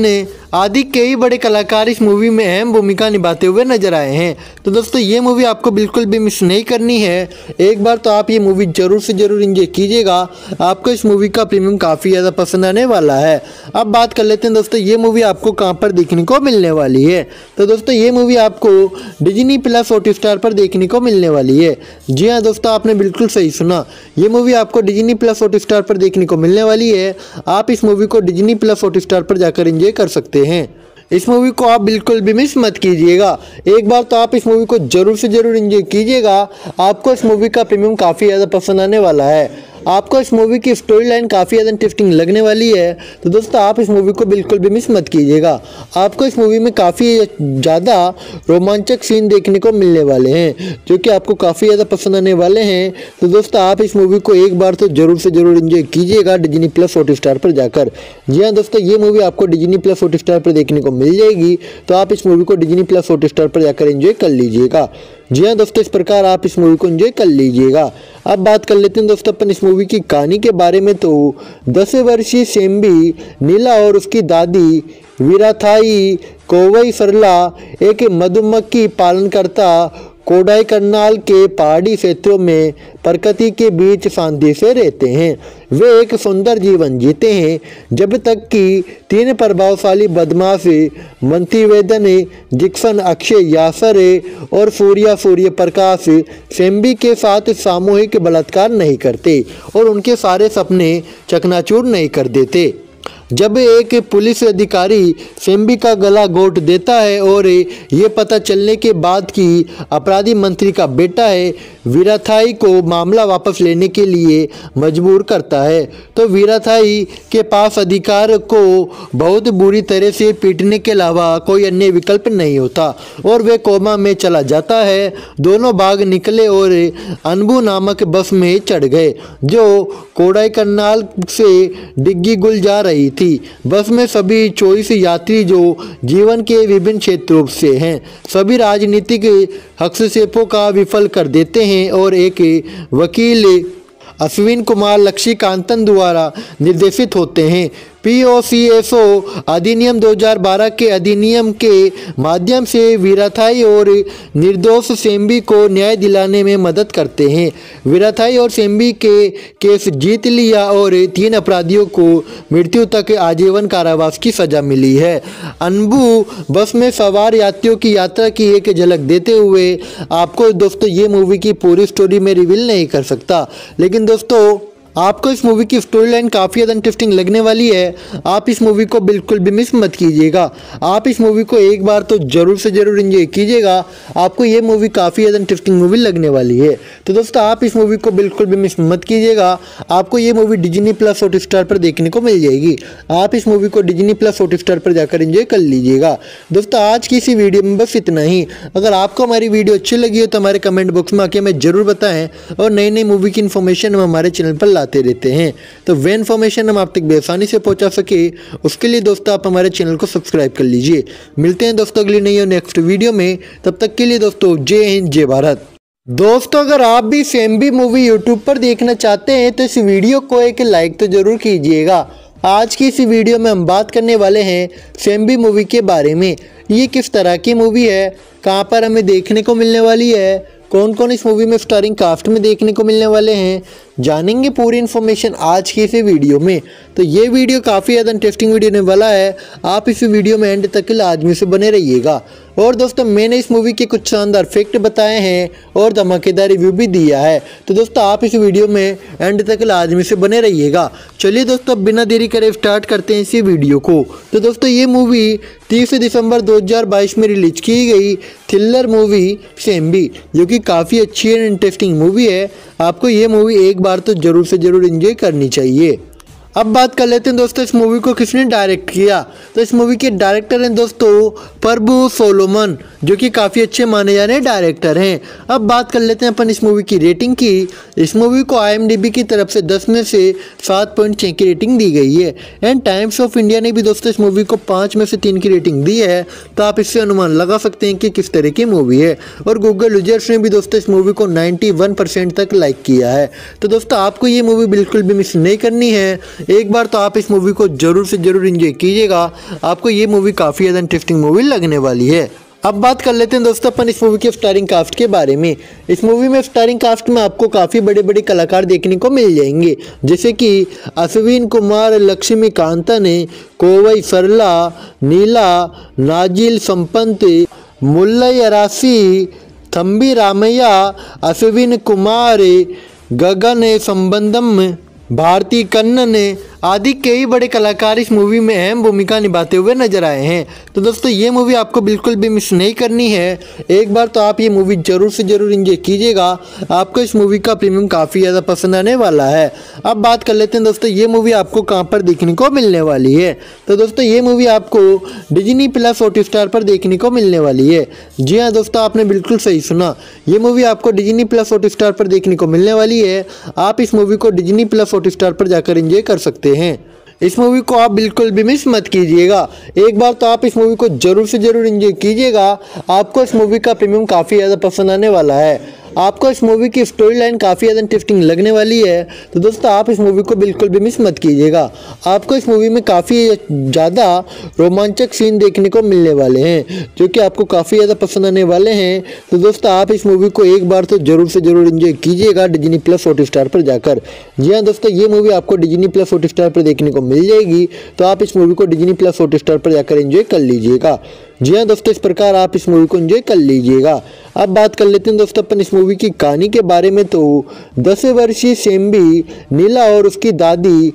आदि कई बड़े कलाकार इस मूवी में अहम भूमिका निभाते हुए नजर आए हैं। तो दोस्तों ये मूवी आपको बिल्कुल भी मिस नहीं करनी है। एक बार तो आप ये मूवी जरूर से जरूर एंजॉय कीजिएगा। आपको इस मूवी का प्रीमियम काफ़ी ज़्यादा पसंद आने वाला है। अब बात कर लेते हैं दोस्तों ये मूवी आपको कहाँ पर देखने को मिलने वाली है। तो दोस्तों ये मूवी आपको डिज्नी प्लस हॉटस्टार पर देखने को मिलने वाली है। जी हाँ दोस्तों, आपने बिल्कुल सही सुना, ये मूवी आपको डिज्नी प्लस हॉटस्टार पर देखने को मिलने वाली है। आप इस मूवी को डिज्नी प्लस हॉटस्टार पर जाकर एंजॉय कर सकते हैं। इस मूवी को आप बिल्कुल भी मिस मत कीजिएगा। एक बार तो आप इस मूवी को जरूर से जरूर एंजॉय कीजिएगा। आपको इस मूवी का प्रीमियम काफ़ी ज़्यादा पसंद आने वाला है। आपको इस मूवी की स्टोरी लाइन काफ़ी ज़्यादा इंटरेस्टिंग लगने वाली है। तो दोस्तों आप इस मूवी को बिल्कुल भी मिस मत कीजिएगा। आपको इस मूवी में काफ़ी ज़्यादा रोमांचक सीन देखने को मिलने वाले हैं जो कि आपको काफ़ी ज़्यादा पसंद आने वाले हैं। तो दोस्तों आप इस मूवी को एक बार तो जरूर से जरूर एंजॉय कीजिएगा डिज्नी प्लस हॉटस्टार पर जाकर। जी हाँ दोस्तों, ये मूवी आपको डिज्नी प्लस हॉटस्टार पर देखने को मिल जाएगी। तो आप इस मूवी को डिज्नी प्लस हॉटस्टार पर जाकर एंजॉय कर लीजिएगा। जी हाँ दोस्तों, इस प्रकार आप इस मूवी को एंजॉय कर लीजिएगा। अब बात कर लेते हैं दोस्तों अपन इस मूवी की कहानी के बारे में। तो दस वर्षीय सेम्बी नीला और उसकी दादी वीराथाई कोवई सरला एक मधुमक्खी पालनकर्ता कोडाईकनाल के पहाड़ी क्षेत्रों में प्रकृति के बीच शांति से रहते हैं। वे एक सुंदर जीवन जीते हैं जब तक कि तीन प्रभावशाली बदमाश मंत्रिवेदन जिक्सन अक्षय यासरे और सूर्या सूर्य प्रकाश सेम्बी के साथ सामूहिक बलात्कार नहीं करते और उनके सारे सपने चकनाचूर नहीं कर देते। जब एक पुलिस अधिकारी सेम्बी का गला घोट देता है और ये पता चलने के बाद कि अपराधी मंत्री का बेटा है, वीराथाई को मामला वापस लेने के लिए मजबूर करता है। तो वीराथाई के पास अधिकार को बहुत बुरी तरह से पीटने के अलावा कोई अन्य विकल्प नहीं होता और वे कोमा में चला जाता है। दोनों भाग निकले और अनबू नामक बस में चढ़ गए जो कोडाईकनाल से डिग्गीगुल जा रही थी। बस में सभी चौबीस यात्री जो जीवन के विभिन्न क्षेत्रों से हैं, सभी राजनीतिक हस्तक्षेपों का विफल कर देते हैं और एक वकील अश्विन कुमार लक्ष्मीकांतन द्वारा निर्देशित होते हैं। P O C S O अधिनियम दो हज़ार बारह के अधिनियम के माध्यम से वीराथाई और निर्दोष सेम्बी को न्याय दिलाने में मदद करते हैं। वीराथाई और सेम्बी के केस जीत लिया और तीन अपराधियों को मृत्यु तक आजीवन कारावास की सजा मिली है। अनबू बस में सवार यात्रियों की यात्रा की एक झलक देते हुए आपको दोस्तों ये मूवी की पूरी स्टोरी में रिवील नहीं कर सकता, लेकिन दोस्तों आपको इस मूवी की स्टोरी लाइन काफ़ी ज़्यादा इंटरेस्टिंग लगने वाली है। आप इस मूवी को बिल्कुल भी मिस मत कीजिएगा। आप इस मूवी को एक बार तो जरूर से जरूर एंजॉय कीजिएगा। आपको ये मूवी काफ़ी ज़्यादा इंटरेस्टिंग मूवी लगने वाली है। तो दोस्तों आप इस मूवी को बिल्कुल भी मिस मत कीजिएगा। आपको ये मूवी डिज्नी प्लस हॉटस्टार पर देखने को मिल जाएगी। आप इस मूवी को डिज्नी प्लस हॉटस्टार पर जाकर एंजॉय कर लीजिएगा। दोस्तों आज की इसी वीडियो में बस इतना ही। अगर आपको हमारी वीडियो अच्छी लगी हो तो हमारे कमेंट बॉक्स में आके हमें जरूर बताएं और नई नई मूवी की इन्फॉर्मेशन हम हमारे चैनल पर रहते हैं। तो वे इन्फॉर्मेशन हम आप तक बेआसानी से पहुंचा सके उसके लिए दोस्तों आप हमारे चैनल को सब्सक्राइब कर लीजिए। मिलते हैं दोस्तों अगली नई और नेक्स्ट वीडियो में। तब तक के लिए दोस्तों जय हिंद जय भारत। दोस्तों अगर आप भी सेम्बी मूवी यूट्यूब पर देखना चाहते हैं तो इस वीडियो को एक लाइक तो जरूर कीजिएगा। आज की इस वीडियो में हम बात करने वाले हैं सेम्बी मूवी के बारे में। ये किस तरह की मूवी है, कहाँ पर हमें देखने को मिलने वाली है, कौन कौन इस मूवी में स्टारिंग कास्ट में देखने को मिलने वाले हैं, जानेंगे पूरी इन्फॉर्मेशन आज की इस वीडियो में। तो ये वीडियो काफ़ी ज़्यादा इंटरेस्टिंग वीडियो होने वाला है। आप इस वीडियो में एंड तक लाजमी से बने रहिएगा। और दोस्तों मैंने इस मूवी के कुछ शानदार फैक्ट बताए हैं और धमाकेदार रिव्यू भी दिया है। तो दोस्तों आप इस वीडियो में एंड तक लाजमी से बने रहिएगा। चलिए दोस्तों बिना देरी करे स्टार्ट करते हैं इसी वीडियो को। तो दोस्तों ये मूवी तीस दिसंबर दो हज़ार बाईस में रिलीज की गई थ्रिलर मूवी सेम्बी, जो कि काफ़ी अच्छी एंड इंटरेस्टिंग मूवी है। आपको ये मूवी एक बार तो जरूर से जरूर एंजॉय करनी चाहिए। अब बात कर लेते हैं दोस्तों इस मूवी को किसने डायरेक्ट किया। तो इस मूवी के डायरेक्टर हैं दोस्तों प्रभु सोलोमन, जो कि काफ़ी अच्छे माने जाने डायरेक्टर हैं। अब बात कर लेते हैं अपन इस मूवी की रेटिंग की। इस मूवी को आई एम डी बी की तरफ से दस में से सात पॉइंट छः की रेटिंग दी गई है। एंड टाइम्स ऑफ इंडिया ने भी दोस्तों इस मूवी को पाँच में से तीन की रेटिंग दी है। तो आप इससे अनुमान लगा सकते हैं कि किस तरह की मूवी है। और गूगल यूजर्स ने भी दोस्तों इस मूवी को नाइन्टी वन परसेंट तक लाइक किया है। तो दोस्तों आपको ये मूवी बिल्कुल भी मिस नहीं करनी है। एक बार तो आप इस मूवी को जरूर से जरूर एंजॉय कीजिएगा। आपको ये मूवी काफ़ी ज़्यादा इंटरेस्टिंग मूवी लगने वाली है। अब बात कर लेते हैं दोस्तों अपन इस मूवी के स्टारिंग कास्ट के बारे में। इस मूवी में स्टारिंग कास्ट में आपको काफ़ी बड़े बड़े कलाकार देखने को मिल जाएंगे, जैसे कि अश्विन कुमार, लक्ष्मीकांता ने, कोवई सरला, नीला, नाजिल संपंत, मुल्लई अरासी, थम्बी रामैया, अश्विन कुमार, गगन संबंधम, भारती कन्नन आदि कई बड़े कलाकार इस मूवी में अहम भूमिका निभाते हुए नजर आए हैं। तो दोस्तों ये मूवी आपको बिल्कुल भी मिस नहीं करनी है। एक बार तो आप ये मूवी जरूर से जरूर एंजॉय कीजिएगा। आपको इस मूवी का प्रीमियम काफ़ी ज़्यादा पसंद आने वाला है। अब बात कर लेते हैं दोस्तों ये मूवी आपको कहाँ पर देखने को मिलने वाली है। तो दोस्तों ये मूवी आपको डिज्नी प्लस हॉटस्टार पर देखने को मिलने वाली है। जी हाँ दोस्तों, आपने बिल्कुल सही सुना, ये मूवी आपको डिज्नी प्लस हॉटस्टार पर देखने को मिलने वाली है। आप इस मूवी को डिज्नी प्लस हॉटस्टार पर जाकर एंजॉय कर सकते हैं। इस मूवी को आप बिल्कुल भी मिस मत कीजिएगा। एक बार तो आप इस मूवी को जरूर से जरूर एंजॉय कीजिएगा। आपको इस मूवी का प्रीमियम काफ़ी ज़्यादा पसंद आने वाला है। आपको इस मूवी की स्टोरी लाइन काफ़ी ज़्यादा इंटरेस्टिंग लगने वाली है। तो दोस्तों आप इस मूवी को बिल्कुल भी मिस मत कीजिएगा। आपको इस मूवी में काफ़ी ज़्यादा रोमांचक सीन देखने को मिलने वाले हैं, जो कि आपको काफ़ी ज़्यादा पसंद आने वाले हैं। तो दोस्तों आप इस मूवी को एक बार तो जरूर से जरूर एंजॉय कीजिएगा डिज्नी प्लस हॉटस्टार पर जाकर। जी हाँ दोस्तों, ये मूवी आपको डिज्नी प्लस हॉटस्टार पर देखने को मिल जाएगी। तो आप इस मूवी को डिज्नी प्लस हॉटस्टार पर जाकर एंजॉय कर लीजिएगा। जी हाँ दोस्तों, इस प्रकार आप इस मूवी को एंजॉय कर लीजिएगा। अब बात कर लेते हैं दोस्तों अपन इस मूवी की कहानी के बारे में। तो दस वर्षीय सेम्बी, नीला और उसकी दादी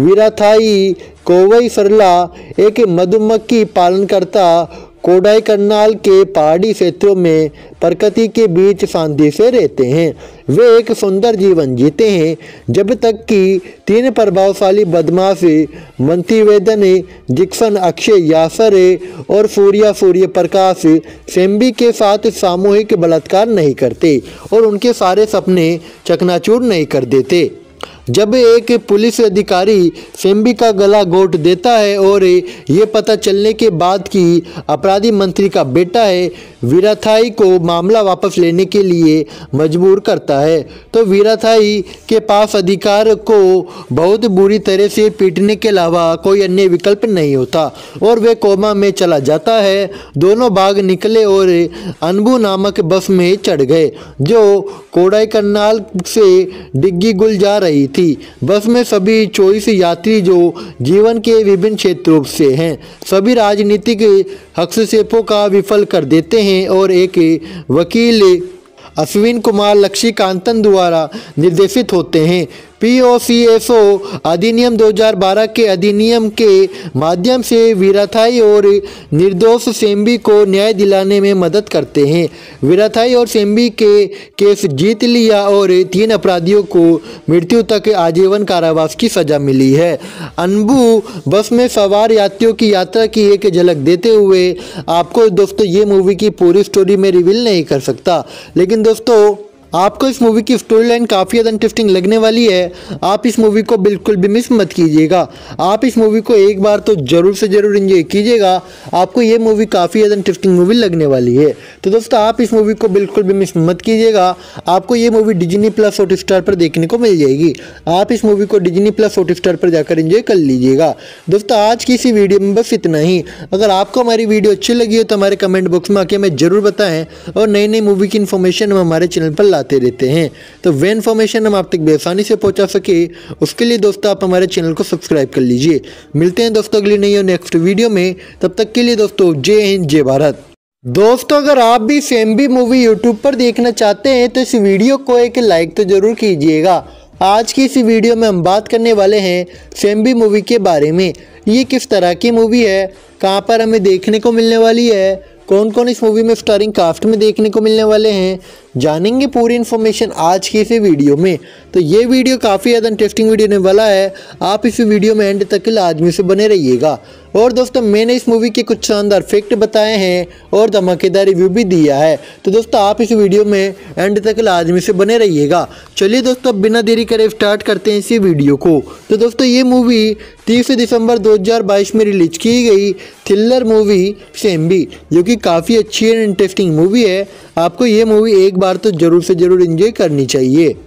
वीराथाई कोवई सरला एक मधुमक्खी पालनकर्ता कोडाई करनाल के पहाड़ी क्षेत्रों में प्रकृति के बीच शांति से रहते हैं। वे एक सुंदर जीवन जीते हैं जब तक कि तीन प्रभावशाली बदमाश मंत्रिवेदन, जिक्सन, अक्षय यासर और सूर्या सूर्य प्रकाश सेम्बी के साथ सामूहिक बलात्कार नहीं करते और उनके सारे सपने चकनाचूर नहीं कर देते। जब एक पुलिस अधिकारी सेम्बी का गला घोट देता है और ये पता चलने के बाद कि अपराधी मंत्री का बेटा है, वीराथाई को मामला वापस लेने के लिए मजबूर करता है। तो वीराथाई के पास अधिकार को बहुत बुरी तरह से पीटने के अलावा कोई अन्य विकल्प नहीं होता और वे कोमा में चला जाता है। दोनों भाग निकले और अनबू नामक बस में चढ़ गए जो कोडाई करनाल से डिग्गी गुल जा रही थी। बस में सभी चौबीस यात्री जो जीवन के विभिन्न क्षेत्रों से हैं, सभी राजनीतिक हस्तक्षेपों का विफल कर देते हैं और एक वकील अश्विन कुमार लक्ष्मीकांतन द्वारा निर्देशित होते हैं। P O C S O अधिनियम दो हज़ार बारह के अधिनियम के माध्यम से वीराथाई और निर्दोष सेम्बी को न्याय दिलाने में मदद करते हैं। वीराथाई और सेम्बी के केस जीत लिया और तीन अपराधियों को मृत्यु तक आजीवन कारावास की सजा मिली है। अनबू बस में सवार यात्रियों की यात्रा की एक झलक देते हुए आपको दोस्तों ये मूवी की पूरी स्टोरी में रिवील नहीं कर सकता, लेकिन दोस्तों आपको इस मूवी की स्टोरी लाइन काफ़ी ज़्यादा इंटरेस्टिंग लगने वाली है। आप इस मूवी को बिल्कुल भी मिस मत कीजिएगा। आप इस मूवी को एक बार तो जरूर से जरूर एंजॉय कीजिएगा। आपको ये मूवी काफ़ी ज़्यादा इंटरेस्टिंग मूवी लगने वाली है। तो दोस्तों आप इस मूवी को बिल्कुल भी मिस मत कीजिएगा। आपको ये मूवी डिज्नी प्लस हॉटस्टार पर देखने को मिल जाएगी। आप इस मूवी को डिज्नी प्लस हॉटस्टार पर जाकर एंजॉय कर लीजिएगा। दोस्तों आज की इसी वीडियो में बस इतना ही। अगर आपको हमारी वीडियो अच्छी लगी हो तो हमारे कमेंट बॉक्स में आके हमें जरूर बताएं और नई नई मूवी की इन्फॉर्मेशन हम हमारे चैनल पर लाते रहते हैं। तो वे इन्फॉर्मेशन हम आप तक बेआसानी से पहुंचा सके उसके लिए दोस्तों आप हमारे चैनल को सब्सक्राइब कर लीजिए। मिलते हैं दोस्तों अगली नई और नेक्स्ट वीडियो में। तब तक के लिए दोस्तों जय हिंद जय भारत। दोस्तों अगर आप भी सेम्बी मूवी यूट्यूब पर देखना चाहते हैं तो इस वीडियो को एक लाइक तो जरूर कीजिएगा। आज की इस वीडियो में हम बात करने वाले हैं सेम्बी मूवी के बारे में। ये किस तरह की मूवी है, कहाँ पर हमें देखने को मिलने वाली है, कौन कौन इस मूवी में स्टारिंग कास्ट में देखने को मिलने वाले हैं, जानेंगे पूरी इन्फॉर्मेशन आज की इस वीडियो में। तो ये वीडियो काफ़ी ज़्यादा इंटरेस्टिंग वीडियो होने वाला है। आप इस वीडियो में एंड तक लाजमी से बने रहिएगा। और दोस्तों मैंने इस मूवी के कुछ शानदार फैक्ट बताए हैं और धमाकेदार रिव्यू भी दिया है। तो दोस्तों आप इस वीडियो में एंड तक लाजमी से बने रहिएगा। चलिए दोस्तों बिना देरी करे स्टार्ट करते हैं इसी वीडियो को। तो दोस्तों ये मूवी तीस दिसंबर दो हज़ार बाईस में रिलीज की गई थ्रिलर मूवी सेम्बी, जो कि काफ़ी अच्छी एंड इंटरेस्टिंग मूवी है। आपको ये मूवी एक बार तो जरूर से जरूर एंजॉय करनी चाहिए।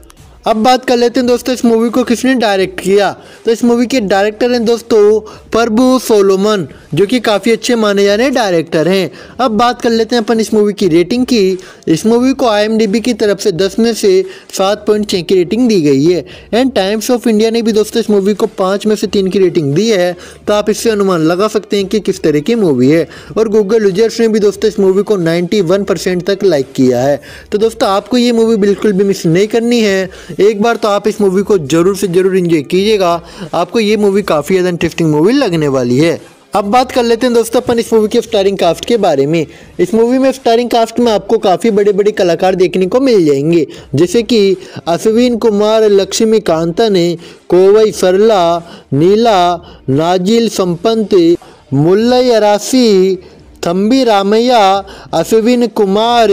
अब बात कर लेते हैं दोस्तों इस मूवी को किसने डायरेक्ट किया। तो इस मूवी के डायरेक्टर हैं दोस्तों प्रभु सोलोमन, जो कि काफ़ी अच्छे माने जा रहे डायरेक्टर हैं। अब बात कर लेते हैं अपन इस मूवी की रेटिंग की। इस मूवी को आई एम डी बी की तरफ से दस में से सात पॉइंट छः की रेटिंग दी गई है। एंड टाइम्स ऑफ इंडिया ने भी दोस्तों इस मूवी को पाँच में से तीन की रेटिंग दी है। तो आप इससे अनुमान लगा सकते हैं कि किस तरह की मूवी है। और गूगल यूजर्स ने भी दोस्तों इस मूवी को इक्यानवे परसेंट तक लाइक किया है। तो दोस्तों आपको ये मूवी बिल्कुल भी मिस नहीं करनी है। एक बार तो आप इस मूवी को जरूर से जरूर एंजॉय कीजिएगा। आपको ये मूवी काफ़ी ज़्यादा इंटरेस्टिंग मूवी लगने वाली है। अब बात कर लेते हैं दोस्तों अपन इस मूवी के स्टारिंग कास्ट के बारे में। इस मूवी में स्टारिंग कास्ट में आपको काफ़ी बड़े बड़े कलाकार देखने को मिल जाएंगे, जैसे कि अश्विन कुमार, लक्ष्मीकांता ने, कोवई सरला, नीला, नाजिल संपंत, मुल्लई अरासी, थम्बी रामैया, अश्विन कुमार,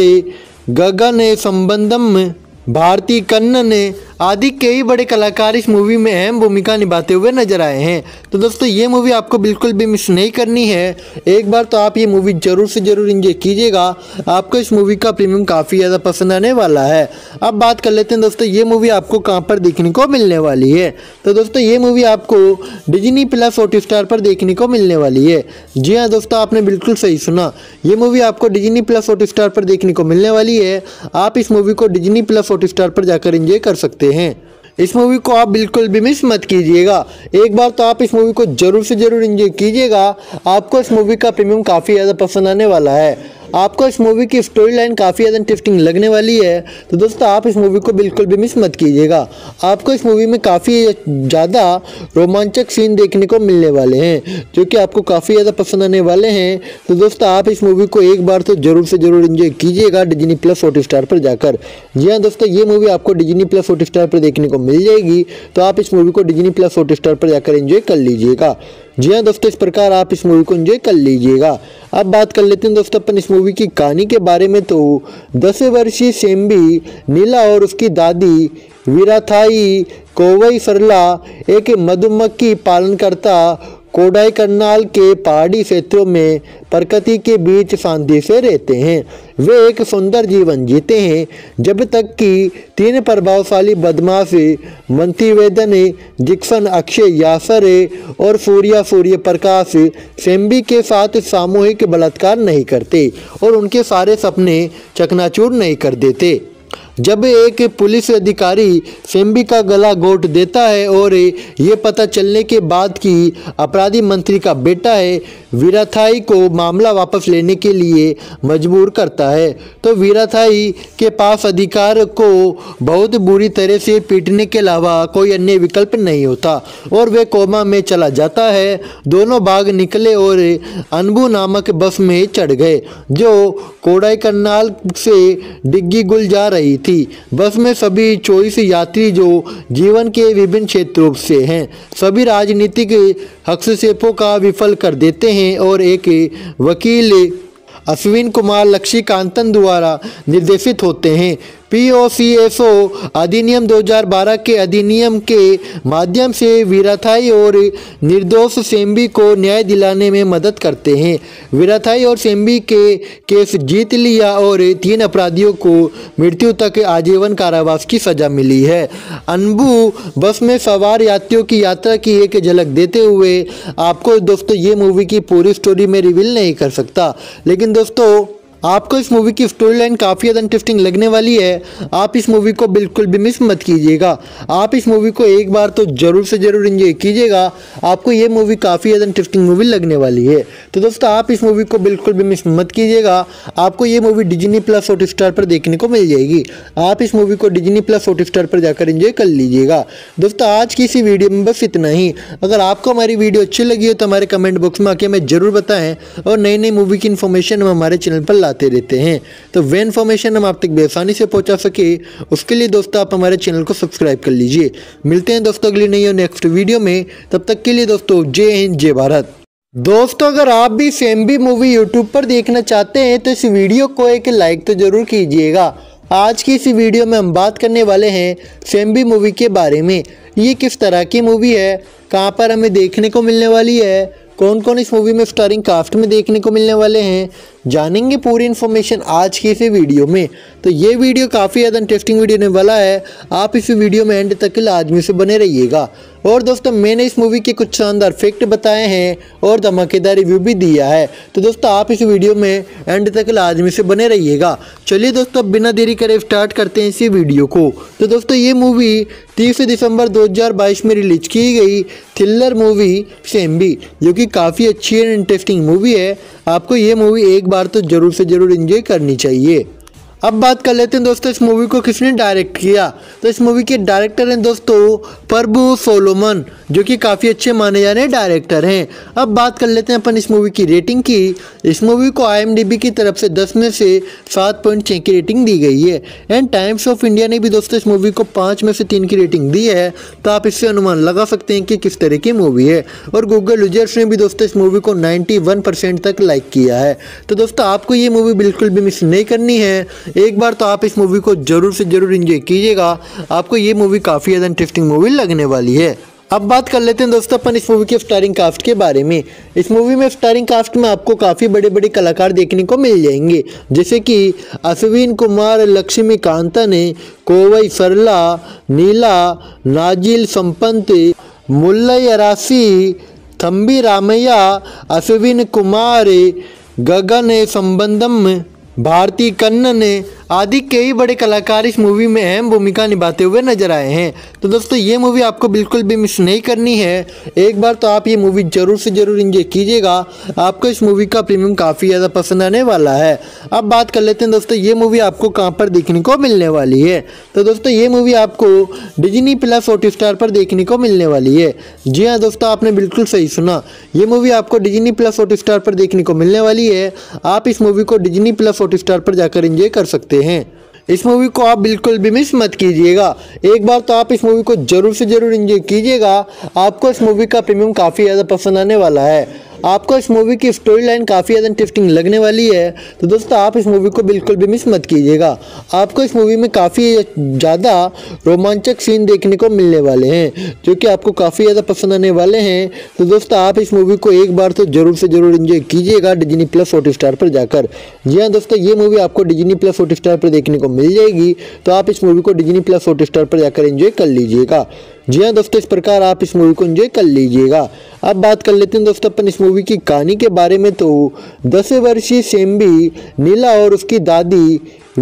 गगन संबंधम, भारती कन्नन आदि कई बड़े कलाकार इस मूवी में अहम भूमिका निभाते हुए नजर आए हैं। तो दोस्तों ये मूवी आपको बिल्कुल भी मिस नहीं करनी है। एक बार तो आप ये मूवी जरूर से जरूर एंजॉय कीजिएगा। आपको इस मूवी का प्रीमियम काफ़ी ज़्यादा पसंद आने वाला है। अब बात कर लेते हैं दोस्तों ये मूवी आपको कहाँ पर देखने को मिलने वाली है। तो दोस्तों ये मूवी आपको डिज्नी प्लस हॉटस्टार पर देखने को मिलने वाली है। जी हाँ दोस्तों, आपने बिल्कुल सही सुना, ये मूवी आपको डिज्नी प्लस हॉटस्टार पर देखने को मिलने वाली है। आप इस मूवी को डिज्नी प्लस हॉटस्टार पर जाकर एंजॉय कर सकते हैं। इस मूवी को आप बिल्कुल भी मिस मत कीजिएगा। एक बार तो आप इस मूवी को जरूर से जरूर एंजॉय कीजिएगा। आपको इस मूवी का प्रीमियम काफ़ी ज़्यादा पसंद आने वाला है। आपको इस मूवी की स्टोरी लाइन काफ़ी ज़्यादा इंटरेस्टिंग लगने वाली है। तो दोस्तों आप इस मूवी को बिल्कुल भी मिस मत कीजिएगा। आपको इस मूवी में काफ़ी ज़्यादा रोमांचक सीन देखने को मिलने वाले हैं, जो कि आपको काफ़ी ज़्यादा पसंद आने वाले हैं। तो दोस्तों आप इस मूवी को एक बार तो जरूर से जरूर एंजॉय कीजिएगा डिज्नी प्लस हॉटस्टार पर जाकर। जी हाँ दोस्तों, ये मूवी आपको डिज्नी प्लस हॉटस्टार पर देखने को मिल जाएगी। तो आप इस मूवी को डिज्नी प्लस हॉटस्टार पर जाकर एंजॉय कर लीजिएगा। जी हाँ दोस्तों, इस प्रकार आप इस मूवी को एंजॉय कर लीजिएगा। अब बात कर लेते हैं दोस्तों अपन इस मूवी की कहानी के बारे में। तो दस वर्षीय सेम्बी, नीला और उसकी दादी वीराथाई कोवई सरला एक मधुमक्खी पालनकर्ता कोडाई करनाल के पहाड़ी क्षेत्रों में प्रकृति के बीच शांति से रहते हैं। वे एक सुंदर जीवन जीते हैं जब तक कि तीन प्रभावशाली बदमाश मंत्रिवेदन, जिक्सन, अक्षय यासर और सूर्या सूर्य प्रकाश सेम्बी के साथ सामूहिक बलात्कार नहीं करते और उनके सारे सपने चकनाचूर नहीं कर देते। जब एक पुलिस अधिकारी सेम्बी का गला घोट देता है और ये पता चलने के बाद कि अपराधी मंत्री का बेटा है, वीराथाई को मामला वापस लेने के लिए मजबूर करता है। तो वीराथाई के पास अधिकार को बहुत बुरी तरह से पीटने के अलावा कोई अन्य विकल्प नहीं होता और वे कोमा में चला जाता है। दोनों भाग निकले और अनबू नामक बस में चढ़ गए जो कोडाई करनाल से डिग्गी गुल जा रही थी। बस में सभी चौबीस यात्री जो जीवन के विभिन्न क्षेत्रों से हैं, सभी राजनीतिक हस्तक्षेपों का विफल कर देते हैं और एक वकील अश्विन कुमार लक्ष्मीकांतन द्वारा निर्देशित होते हैं। P O C S O अधिनियम दो हज़ार बारह के अधिनियम के माध्यम से वीराथाई और निर्दोष सेम्बी को न्याय दिलाने में मदद करते हैं। वीराथाई और सेम्बी के केस जीत लिया और तीन अपराधियों को मृत्यु तक आजीवन कारावास की सजा मिली है। अनबू बस में सवार यात्रियों की यात्रा की एक झलक देते हुए आपको दोस्तों ये मूवी की पूरी स्टोरी में रिवील नहीं कर सकता, लेकिन दोस्तों आपको इस मूवी की स्टोरी लाइन काफ़ी ज़्यादा इंटरेस्टिंग लगने वाली है। आप इस मूवी को बिल्कुल भी मिस मत कीजिएगा। आप इस मूवी को एक बार तो जरूर से जरूर एंजॉय कीजिएगा। आपको ये मूवी काफ़ी ज़्यादा इंटरेस्टिंग मूवी लगने वाली है। तो दोस्तों आप इस मूवी को बिल्कुल भी मिस मत कीजिएगा। आपको ये मूवी डिज्नी प्लस हॉटस्टार पर देखने को मिल जाएगी। आप इस मूवी को डिज्नी प्लस हॉटस्टार पर जाकर एंजॉय कर लीजिएगा। दोस्तों आज की इसी वीडियो में बस इतना ही। अगर आपको हमारी वीडियो अच्छी लगी हो तो हमारे कमेंट बॉक्स में आके हमें जरूर बताएं और नई नई मूवी की इन्फॉर्मेशन हम हमारे चैनल पर लाते रहते हैं। तो वे इन्फॉर्मेशन हम आप तक बेआसानी से पहुंचा सके उसके लिए दोस्तों आप हमारे चैनल को सब्सक्राइब कर लीजिए। मिलते हैं दोस्तों अगली नई और नेक्स्ट वीडियो में। तब तक के लिए दोस्तों जय हिंद जय भारत। दोस्तों अगर आप भी सेम्बी मूवी यूट्यूब पर देखना चाहते हैं तो इस वीडियो को एक लाइक तो जरूर कीजिएगा। आज की इस वीडियो में हम बात करने वाले हैं सेम्बी मूवी के बारे में। ये किस तरह की मूवी है, कहाँ पर हमें देखने को मिलने वाली है, कौन कौन इस मूवी में स्टारिंग कास्ट में देखने को मिलने वाले हैं, जानेंगे पूरी इन्फॉर्मेशन आज की इस वीडियो में। तो ये वीडियो काफ़ी ज़्यादा इंटरेस्टिंग वीडियो होने वाला है, आप इस वीडियो में एंड तक लाजमी से बने रहिएगा। और दोस्तों मैंने इस मूवी के कुछ शानदार फैक्ट बताए हैं और धमाकेदार रिव्यू भी दिया है, तो दोस्तों आप इस वीडियो में एंड तक लाजमी से बने रहिएगा। चलिए दोस्तों अब बिना देरी करे स्टार्ट करते हैं इसी वीडियो को। तो दोस्तों ये मूवी तीस दिसंबर दो हज़ार बाईस में रिलीज की गई थ्रिलर मूवी सेम्बी, जो कि काफ़ी अच्छी एंड इंटरेस्टिंग मूवी है। आपको ये मूवी एक बार तो जरूर से जरूर एंजॉय करनी चाहिए। अब बात कर लेते हैं दोस्तों इस मूवी को किसने डायरेक्ट किया। तो इस मूवी के डायरेक्टर हैं दोस्तों प्रभु सोलोमन, जो कि काफ़ी अच्छे माने जाने डायरेक्टर हैं। अब बात कर लेते हैं अपन इस मूवी की रेटिंग की। इस मूवी को आई एम डी बी की तरफ से दस में से सात पॉइंट छः की रेटिंग दी गई है। एंड टाइम्स ऑफ इंडिया ने भी दोस्तों इस मूवी को पाँच में से तीन की रेटिंग दी है, तो आप इससे अनुमान लगा सकते हैं कि किस तरह की मूवी है। और गूगल यूजर्स ने भी दोस्तों इस मूवी को नाइन्टी वन परसेंट तक लाइक किया है। तो दोस्तों आपको ये मूवी बिल्कुल भी मिस नहीं करनी है, एक बार तो आप इस मूवी को जरूर से जरूर एंजॉय कीजिएगा। आपको ये मूवी काफ़ी ज़्यादा इंटरेस्टिंग मूवी लगने वाली है। अब बात कर लेते हैं दोस्तों अपन इस मूवी के स्टारिंग कास्ट के बारे में। इस मूवी में स्टारिंग कास्ट में आपको काफ़ी बड़े बड़े कलाकार देखने को मिल जाएंगे, जैसे कि अश्विन कुमार, लक्ष्मीकांतन, कोवई सरला, नीला, नाजिल संपंत, मुल्लई अरासी, थम्बी रामैया, अश्विन कुमार, गगन संबंधम, भारती कन्नन आदि कई बड़े कलाकार इस मूवी में अहम भूमिका निभाते हुए नजर आए हैं। तो दोस्तों ये मूवी आपको बिल्कुल भी मिस नहीं करनी है, एक बार तो आप ये मूवी जरूर से जरूर एंजॉय कीजिएगा। आपको इस मूवी का प्रीमियम काफ़ी ज़्यादा पसंद आने वाला है। अब बात कर लेते हैं दोस्तों ये मूवी आपको कहाँ पर देखने को मिलने वाली है। तो दोस्तों ये मूवी आपको डिज्नी प्लस हॉटस्टार पर देखने को मिलने वाली है। जी हाँ दोस्तों, आपने बिल्कुल सही सुना, ये मूवी आपको डिज्नी प्लस हॉटस्टार पर देखने को मिलने वाली है। आप इस मूवी को डिज्नी प्लस हॉटस्टार पर जाकर एंजॉय कर सकते हैं। इस मूवी को आप बिल्कुल भी मिस मत कीजिएगा, एक बार तो आप इस मूवी को जरूर से जरूर एंजॉय कीजिएगा। आपको इस मूवी का प्रीमियम काफ़ी ज़्यादा पसंद आने वाला है। आपको इस मूवी की स्टोरी लाइन काफ़ी ज़्यादा इंटरेस्टिंग लगने वाली है, तो दोस्तों आप इस मूवी को बिल्कुल भी मिस मत कीजिएगा। आपको इस मूवी में काफ़ी ज़्यादा रोमांचक सीन देखने को मिलने वाले हैं, जो कि आपको काफ़ी ज़्यादा पसंद आने वाले हैं। तो दोस्तों आप इस मूवी को एक बार तो जरूर से जरूर एंजॉय कीजिएगा डिज्नी प्लस हॉटस्टार पर जाकर। जी हाँ दोस्तों, ये मूवी आपको डिज्नी प्लस हॉटस्टार पर देखने को मिल जाएगी, तो आप इस मूवी को डिज्नी प्लस हॉटस्टार पर जाकर एंजॉय कर लीजिएगा। जी हाँ दोस्तों, इस प्रकार आप इस मूवी को एंजॉय कर लीजिएगा। अब बात कर लेते हैं दोस्तों अपन इस मूवी की कहानी के बारे में। तो दस वर्षीय सेम्बी नीला और उसकी दादी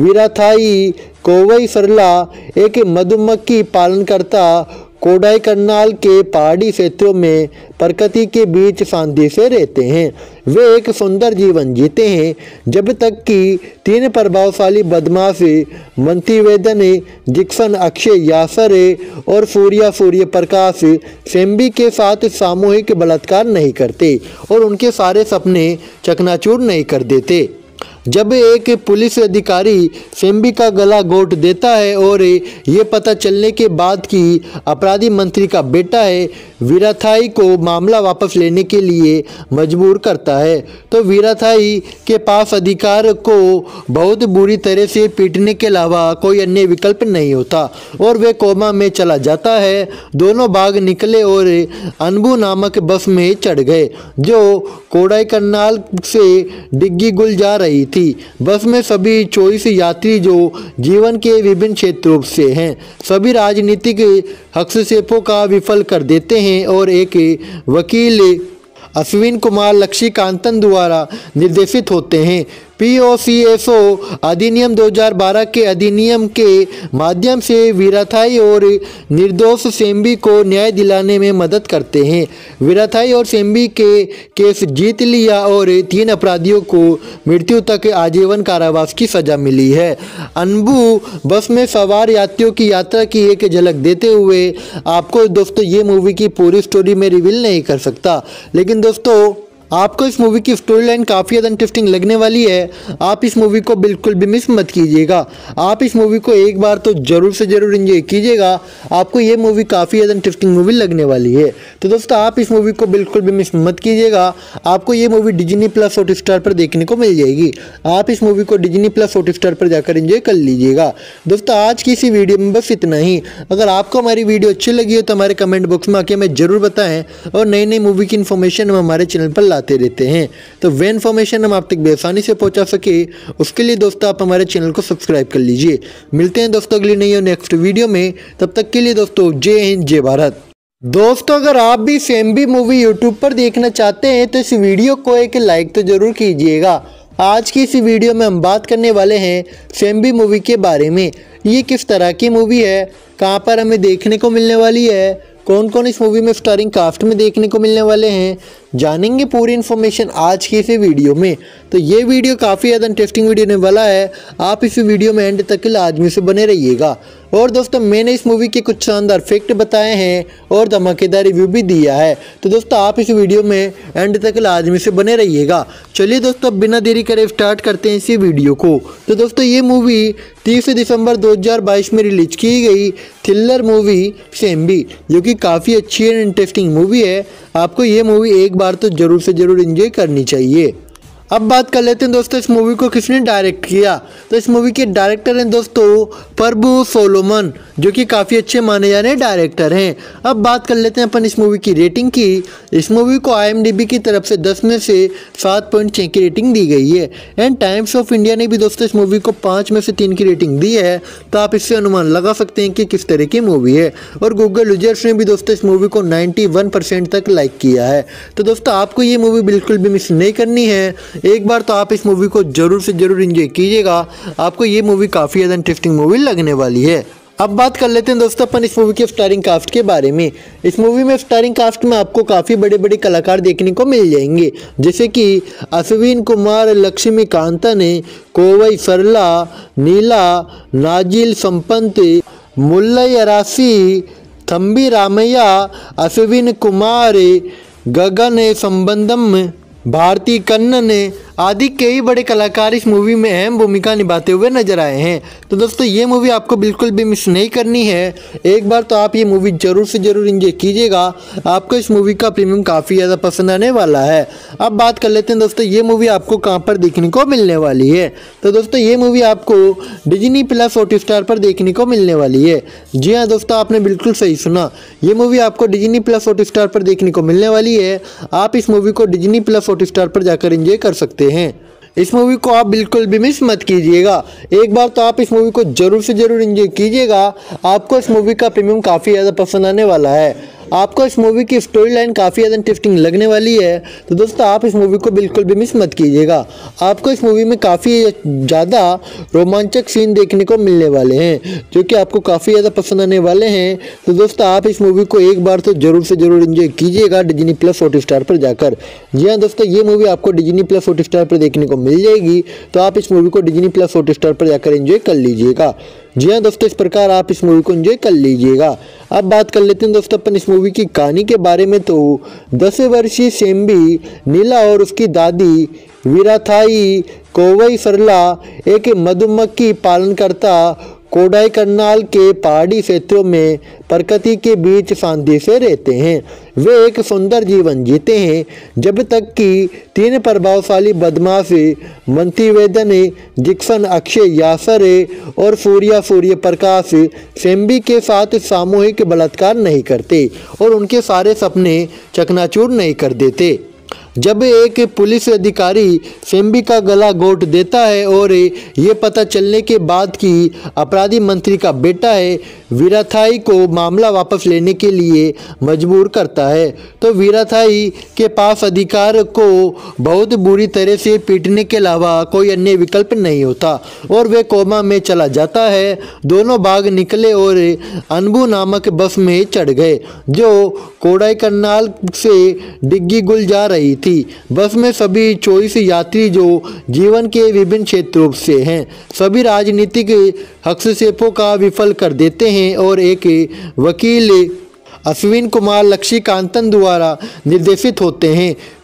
वीराथाई कोवई सरला एक मधुमक्खी पालनकर्ता कोडाईकनाल के पहाड़ी क्षेत्रों में प्रकृति के बीच शांति से रहते हैं। वे एक सुंदर जीवन जीते हैं जब तक कि तीन प्रभावशाली बदमाश मंत्रिवेदन, जिक्सन, अक्षय यासर और सूर्या सूर्य प्रकाश सेम्बी के साथ सामूहिक बलात्कार नहीं करते और उनके सारे सपने चकनाचूर नहीं कर देते। जब एक पुलिस अधिकारी सेम्बी का गला घोंट देता है और ये पता चलने के बाद कि अपराधी मंत्री का बेटा है, वीराथाई को मामला वापस लेने के लिए मजबूर करता है। तो वीराथाई के पास अधिकार को बहुत बुरी तरह से पीटने के अलावा कोई अन्य विकल्प नहीं होता और वे कोमा में चला जाता है। दोनों भाग निकले और अनबू नामक बस में चढ़ गए, जो कोडाईकनाल से डिग्गीगुल जा रही थी। बस में सभी चौबीस यात्री जो जीवन के विभिन्न क्षेत्रों से हैं, सभी राजनीतिक हस्तक्षेपों का विफल कर देते हैं और एक वकील अश्विन कुमार लक्ष्मीकांतन द्वारा निर्देशित होते हैं। P O C S O अधिनियम दो हज़ार बारह के अधिनियम के माध्यम से वीराथाई और निर्दोष सेम्बी को न्याय दिलाने में मदद करते हैं। वीराथाई और सेम्बी के केस जीत लिया और तीन अपराधियों को मृत्यु तक आजीवन कारावास की सजा मिली है। अनबू बस में सवार यात्रियों की यात्रा की एक झलक देते हुए आपको दोस्तों ये मूवी की पूरी स्टोरी में रिवील नहीं कर सकता, लेकिन दोस्तों आपको इस मूवी की स्टोरी लाइन काफ़ी ज़्यादा इंटरेस्टिंग लगने वाली है। आप इस मूवी को बिल्कुल भी मिस मत कीजिएगा। आप इस मूवी को एक बार तो ज़रूर से ज़रूर एंजॉय कीजिएगा। आपको ये मूवी काफ़ी ज़्यादा इंटरेस्टिंग मूवी लगने वाली है। तो दोस्तों आप इस मूवी को बिल्कुल भी मिस मत कीजिएगा। आपको ये मूवी डिज्नी प्लस हॉटस्टार पर देखने को मिल जाएगी। आप इस मूवी को डिज्नी प्लस हॉटस्टार पर जाकर एंजॉय कर लीजिएगा। दोस्तों आज की इसी वीडियो में बस इतना ही। अगर आपको हमारी वीडियो अच्छी लगी हो तो हमारे कमेंट बॉक्स में आके हमें ज़रूर बताएं और नई नई मूवी की इन्फॉर्मेशन हम हमारे चैनल पर लाते रहते हैं। तो वे इन्फॉर्मेशन हम आप तक बेआसानी से पहुंचा सके उसके लिए दोस्तों आप हमारे चैनल को सब्सक्राइब कर लीजिए। मिलते हैं दोस्तों अगली नई और नेक्स्ट वीडियो में। तब तक के लिए दोस्तों जय हिंद जय भारत। दोस्तों अगर आप भी सेम भी मूवी यूट्यूब पर देखना चाहते हैं तो इस वीडियो को एक लाइक तो ज़रूर कीजिएगा। आज की इस वीडियो में हम बात करने वाले हैं सेम भी मूवी के बारे में। ये किस तरह की मूवी है, कहाँ पर हमें देखने को मिलने वाली है, कौन कौन इस मूवी में स्टारिंग कास्ट में देखने को मिलने वाले हैं, जानेंगे पूरी इन्फॉर्मेशन आज की इस वीडियो में। तो ये वीडियो काफ़ी ज़्यादा इंटरेस्टिंग वीडियो होने वाला है। आप इस वीडियो में एंड तक लाजमी से बने रहिएगा। और दोस्तों मैंने इस मूवी के कुछ शानदार फैक्ट बताए हैं और धमाकेदार रिव्यू भी दिया है। तो दोस्तों आप इस वीडियो में एंड तक लाजमी से बने रहिएगा। चलिए दोस्तों बिना देरी करे स्टार्ट करते हैं इसी वीडियो को। तो दोस्तों ये मूवी तीस दिसंबर दो हज़ार बाईस में रिलीज की गई थ्रिलर मूवी सेम भी, जो कि काफ़ी अच्छी एंड इंटरेस्टिंग मूवी है। आपको ये मूवी एक बार तो ज़रूर से ज़रूर एंजॉय करनी चाहिए। अब बात कर लेते हैं दोस्तों इस मूवी को किसने डायरेक्ट किया। तो इस मूवी के डायरेक्टर हैं दोस्तों प्रभु सोलोमन, जो कि काफ़ी अच्छे माने जाने डायरेक्टर हैं। अब बात कर लेते हैं अपन इस मूवी की रेटिंग की। इस मूवी को आई एम डी बी की तरफ से दस में से सात पॉइंट छः की रेटिंग दी गई है। एंड टाइम्स ऑफ इंडिया ने भी दोस्तों इस मूवी को पाँच में से तीन की रेटिंग दी है। तो आप इससे अनुमान लगा सकते हैं कि किस तरह की मूवी है। और गूगल यूजर्स ने भी दोस्तों इस मूवी को नाइन्टी वन परसेंट तक लाइक किया है। तो दोस्तों आपको ये मूवी बिल्कुल भी मिस नहीं करनी है। एक बार तो आप इस मूवी को जरूर से जरूर एंजॉय कीजिएगा। आपको ये मूवी काफ़ी ज़्यादा इंटरेस्टिंग मूवी लगने वाली है। अब बात कर लेते हैं दोस्तों अपन इस मूवी के स्टारिंग कास्ट के बारे में। इस मूवी में स्टारिंग कास्ट में आपको काफ़ी बड़े बड़े कलाकार देखने को मिल जाएंगे, जैसे कि अश्विन कुमार, लक्ष्मीकांतन, कोवई सरला, नीला, नाजिल संपंत, मुल्लई अरासी, थम्बी रामैया, अश्विन कुमार, गगन संबंधम, भारती कन्नन आदि कई बड़े कलाकार इस मूवी में अहम भूमिका निभाते हुए नजर आए हैं। तो दोस्तों ये मूवी आपको बिल्कुल भी मिस नहीं करनी है। एक बार तो आप ये मूवी जरूर से जरूर एंजॉय कीजिएगा। आपको इस मूवी का प्रीमियम काफ़ी ज़्यादा पसंद आने वाला है। अब बात कर लेते हैं दोस्तों ये मूवी आपको कहाँ पर देखने को मिलने वाली है। तो दोस्तों ये मूवी आपको डिज्नी प्लस हॉटस्टार पर देखने को मिलने वाली है। जी हाँ दोस्तों आपने बिल्कुल सही सुना, ये मूवी आपको डिज्नी प्लस हॉटस्टार पर देखने को मिलने वाली है। आप इस मूवी को डिज्नी प्लस हॉटस्टार पर जाकर एंजॉय कर सकते हैं। इस मूवी को आप बिल्कुल भी मिस मत कीजिएगा। एक बार तो आप इस मूवी को जरूर से जरूर एंजॉय कीजिएगा। आपको इस मूवी का प्रीमियम काफ़ी ज़्यादा पसंद आने वाला है। आपको इस मूवी की स्टोरी लाइन काफ़ी ज़्यादा इंटरेस्टिंग लगने वाली है। तो दोस्तों आप इस मूवी को बिल्कुल भी मिस मत कीजिएगा। आपको इस मूवी में काफ़ी ज़्यादा रोमांचक सीन देखने को मिलने वाले हैं, जो कि आपको काफ़ी ज़्यादा पसंद आने वाले हैं। तो दोस्तों आप इस मूवी को एक बार तो जरूर से जरूर एंजॉय कीजिएगा डिज्नी प्लस हॉटस्टार पर जाकर। जी हाँ दोस्तों ये मूवी आपको डिज्नी प्लस हॉटस्टार पर देखने को मिल जाएगी। तो आप इस मूवी को डिज्नी प्लस हॉटस्टार पर जाकर एंजॉय कर लीजिएगा। जी हाँ दोस्तों इस प्रकार आप इस मूवी को एंजॉय कर लीजिएगा। अब बात कर लेते हैं दोस्तों अपन इस मूवी की कहानी के बारे में। तो दस वर्षीय सेम्बी नीला और उसकी दादी वीराथाई कोवई सरला एक मधुमक्खी पालनकर्ता कोडाई करनाल के पहाड़ी क्षेत्रों में प्रकृति के बीच शांति से रहते हैं। वे एक सुंदर जीवन जीते हैं जब तक कि तीन प्रभावशाली बदमाश मंत्रिवेदन, जिक्सन, अक्षय यासर और सूर्या सूर्य प्रकाश सेम्बी के साथ सामूहिक बलात्कार नहीं करते और उनके सारे सपने चकनाचूर नहीं कर देते। जब एक पुलिस अधिकारी सेम्बी का गला घोंट देता है और ये पता चलने के बाद कि अपराधी मंत्री का बेटा है, वीराथाई को मामला वापस लेने के लिए मजबूर करता है। तो वीराथाई के पास अधिकार को बहुत बुरी तरह से पीटने के अलावा कोई अन्य विकल्प नहीं होता और वे कोमा में चला जाता है। दोनों भाग निकले और अनबू नामक बस में चढ़ गए जो कोडाई करनाल से डिग्गी गुल जा रही थी। बस में सभी चौबीस यात्री जो जीवन के विभिन्न क्षेत्रों से हैं, सभी राजनीतिक हस्तक्षेपों का विफल कर देते हैं और एक वकील अश्विन कुमार लक्ष्मीकांतन द्वारा निर्देशित होते हैं।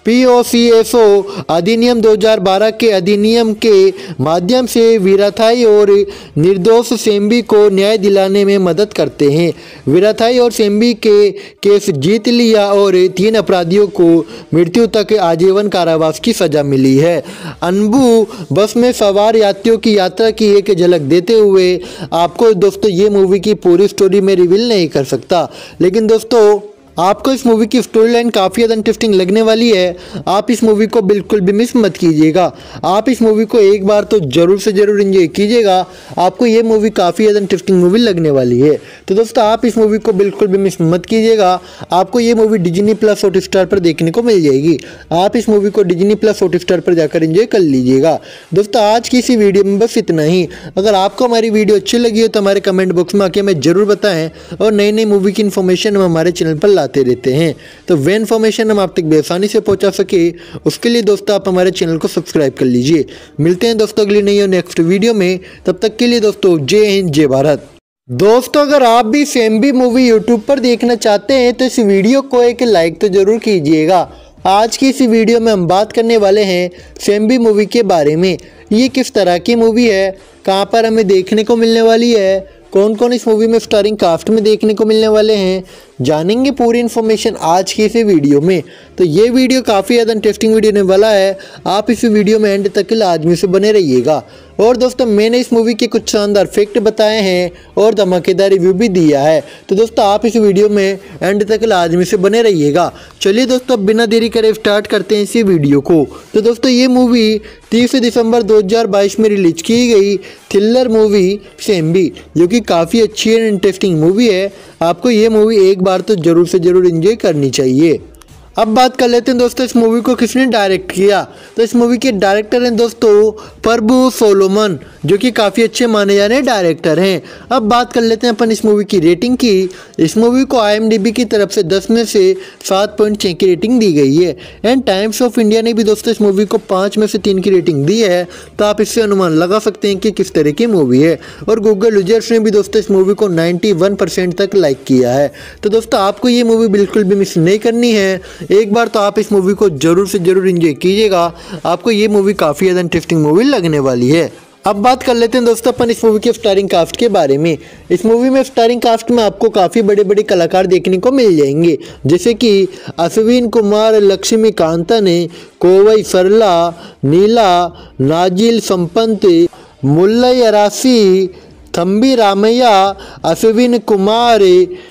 P O C S O अधिनियम दो हज़ार बारह के अधिनियम के माध्यम से वीराथाई और निर्दोष सेम्बी को न्याय दिलाने में मदद करते हैं। वीराथाई और सेम्बी के केस जीत लिया और तीन अपराधियों को मृत्यु तक आजीवन कारावास की सजा मिली है। अनबू बस में सवार यात्रियों की यात्रा की एक झलक देते हुए आपको दोस्तों ये मूवी की पूरी स्टोरी में रिवील नहीं कर सकता, लेकिन दोस्तों आपको इस मूवी की स्टोरी लाइन काफ़ी ज़्यादा इंटरेस्टिंग लगने वाली है। आप इस मूवी को बिल्कुल भी मिस मत कीजिएगा। आप इस मूवी को एक बार तो जरूर से जरूर एंजॉय कीजिएगा। आपको ये मूवी काफ़ी ज़्यादा इंटरेस्टिंग मूवी लगने वाली है। तो दोस्तों आप इस मूवी को बिल्कुल भी मिस मत कीजिएगा। आपको ये मूवी डिज्नी प्लस हॉटस्टार पर देखने को मिल जाएगी। आप इस मूवी को डिज्नी प्लस हॉटस्टार पर जाकर एंजॉय कर लीजिएगा। दोस्तों आज की इसी वीडियो में बस इतना ही। अगर आपको हमारी वीडियो अच्छी लगी हो तो हमारे कमेंट बॉक्स में आके हमें जरूर बताएं और नई नई मूवी की इन्फॉर्मेशन हम हमारे चैनल पर लाते रहते हैं। तो वे इन्फॉर्मेशन हम आप तक बेआसानी से पहुंचा सके उसके लिए दोस्तों आप हमारे चैनल को सब्सक्राइब कर लीजिए। मिलते हैं दोस्तों अगली नई और नेक्स्ट वीडियो में। तब तक के लिए दोस्तों जय हिंद जय भारत। दोस्तों अगर आप भी सेम्बी मूवी यूट्यूब पर देखना चाहते हैं तो इस वीडियो को एक लाइक तो जरूर कीजिएगा। आज की इस वीडियो में हम बात करने वाले हैं सेम्बी मूवी के बारे में। ये किस तरह की मूवी है, कहाँ पर हमें देखने को मिलने वाली है, कौन कौन इस मूवी में स्टारिंग कास्ट में देखने को मिलने वाले हैं, जानेंगे पूरी इन्फॉर्मेशन आज की इस वीडियो में। तो ये वीडियो काफ़ी ज़्यादा इंटरेस्टिंग वीडियो होने वाला है। आप इस वीडियो में एंड तक लाजमी से बने रहिएगा। और दोस्तों मैंने इस मूवी के कुछ शानदार फैक्ट बताए हैं और धमाकेदार रिव्यू भी दिया है। तो दोस्तों आप इस वीडियो में एंड तक लाजमी से बने रहिएगा। चलिए दोस्तों बिना देरी करे स्टार्ट करते हैं इसी वीडियो को। तो दोस्तों ये मूवी तीस दिसंबर दो हज़ार बाईस में रिलीज की गई थ्रिलर मूवी सेम्बी, जो कि काफ़ी अच्छी एंड इंटरेस्टिंग मूवी है। आपको ये मूवी एक बार तो जरूर से जरूर एंजॉय करनी चाहिए। अब बात कर लेते हैं दोस्तों इस मूवी को किसने डायरेक्ट किया। तो इस मूवी के डायरेक्टर हैं दोस्तों प्रभु सोलोमन, जो कि काफ़ी अच्छे माने जाने डायरेक्टर हैं। अब बात कर लेते हैं अपन इस मूवी की रेटिंग की। इस मूवी को आई एम डी बी की तरफ से दस में से सात पॉइंट छः की रेटिंग दी गई है। एंड टाइम्स ऑफ इंडिया ने भी दोस्तों इस मूवी को पाँच में से तीन की रेटिंग दी है। तो आप इससे अनुमान लगा सकते हैं कि किस तरह की मूवी है। और गूगल यूजर्स ने भी दोस्तों इस मूवी को नाइन्टी वन परसेंट तक लाइक किया है। तो दोस्तों आपको ये मूवी बिल्कुल भी मिस नहीं करनी है। एक बार तो आप इस मूवी को जरूर से जरूर एंजॉय कीजिएगा। आपको ये मूवी काफ़ी ज़्यादा इंटरेस्टिंग मूवी लगने वाली है। अब बात कर लेते हैं दोस्तों अपन इस मूवी के स्टारिंग कास्ट के बारे में। इस मूवी में स्टारिंग कास्ट में आपको काफ़ी बड़े बड़े कलाकार देखने को मिल जाएंगे, जैसे कि अश्विन कुमार, लक्ष्मीकांता ने, कोवई सरला, नीला, नाजिल संपंत, मुल्लई अरासी, थम्बी रामैया, अश्विन कुमार,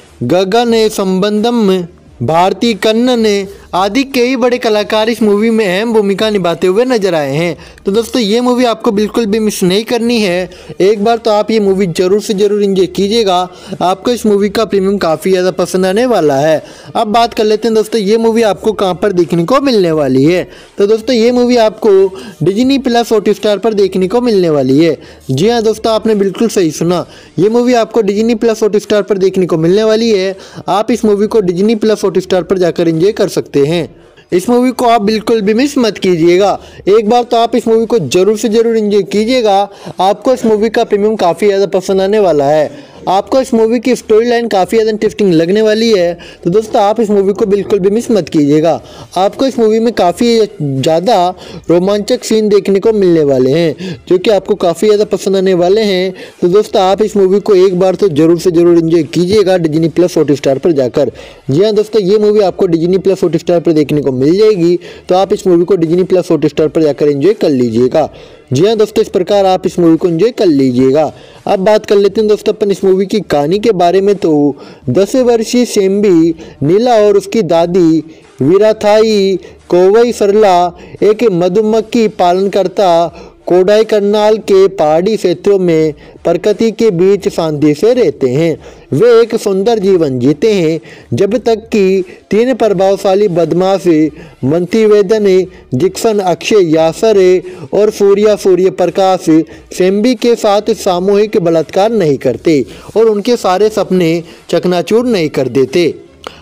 गगन संबंधम, भारती कन्नन आदि कई बड़े कलाकार इस मूवी में अहम भूमिका निभाते हुए नजर आए हैं। तो दोस्तों ये मूवी आपको बिल्कुल भी मिस नहीं करनी है। एक बार तो आप ये मूवी जरूर से जरूर एंजॉय कीजिएगा। आपको इस मूवी का प्रीमियम काफ़ी ज़्यादा पसंद आने वाला है। अब बात कर लेते हैं दोस्तों ये मूवी आपको कहाँ पर देखने को मिलने वाली है। तो दोस्तों ये मूवी आपको डिज्नी प्लस हॉटस्टार पर देखने को मिलने वाली है। जी हाँ दोस्तों आपने बिल्कुल सही सुना, ये मूवी आपको डिज्नी प्लस हॉटस्टार पर देखने को मिलने वाली है। आप इस मूवी को डिज्नी प्लस हॉटस्टार पर जाकर एंजॉय कर सकते हैं। इस मूवी को आप बिल्कुल भी मिस मत कीजिएगा। एक बार तो आप इस मूवी को जरूर से जरूर एंजॉय कीजिएगा। आपको इस मूवी का प्रीमियम काफ़ी ज़्यादा पसंद आने वाला है। आपको इस मूवी की स्टोरी लाइन काफ़ी ज़्यादा इंटरेस्टिंग लगने वाली है। तो दोस्तों आप इस मूवी को बिल्कुल भी मिस मत कीजिएगा। आपको इस मूवी में काफ़ी ज़्यादा रोमांचक सीन देखने को मिलने वाले हैं, जो कि आपको काफ़ी ज़्यादा पसंद आने वाले हैं। तो दोस्तों आप इस मूवी को एक बार तो जरूर से जरूर एंजॉय कीजिएगा डिज्नी प्लस हॉटस्टार पर जाकर। जी हाँ दोस्तों ये मूवी आपको डिज्नी प्लस हॉटस्टार पर देखने को मिल जाएगी। तो आप इस मूवी को डिज्नी प्लस हॉटस्टार पर जाकर एंजॉय कर लीजिएगा। जी हाँ दोस्तों इस प्रकार आप इस मूवी को एंजॉय कर लीजिएगा। अब बात कर लेते हैं दोस्तों अपन इस मूवी की कहानी के बारे में। तो दस वर्षीय सेम्बी नीला और उसकी दादी वीराथाई कोवई सरला एक मधुमक्खी पालनकर्ता कोडाई करनाल के पहाड़ी क्षेत्रों में प्रकृति के बीच शांति से रहते हैं। वे एक सुंदर जीवन जीते हैं जब तक कि तीन प्रभावशाली बदमाश मंथीवेदन, जिक्सन, अक्षय यासर और सूर्या सूर्य प्रकाश सेम्बी के साथ सामूहिक बलात्कार नहीं करते और उनके सारे सपने चकनाचूर नहीं कर देते।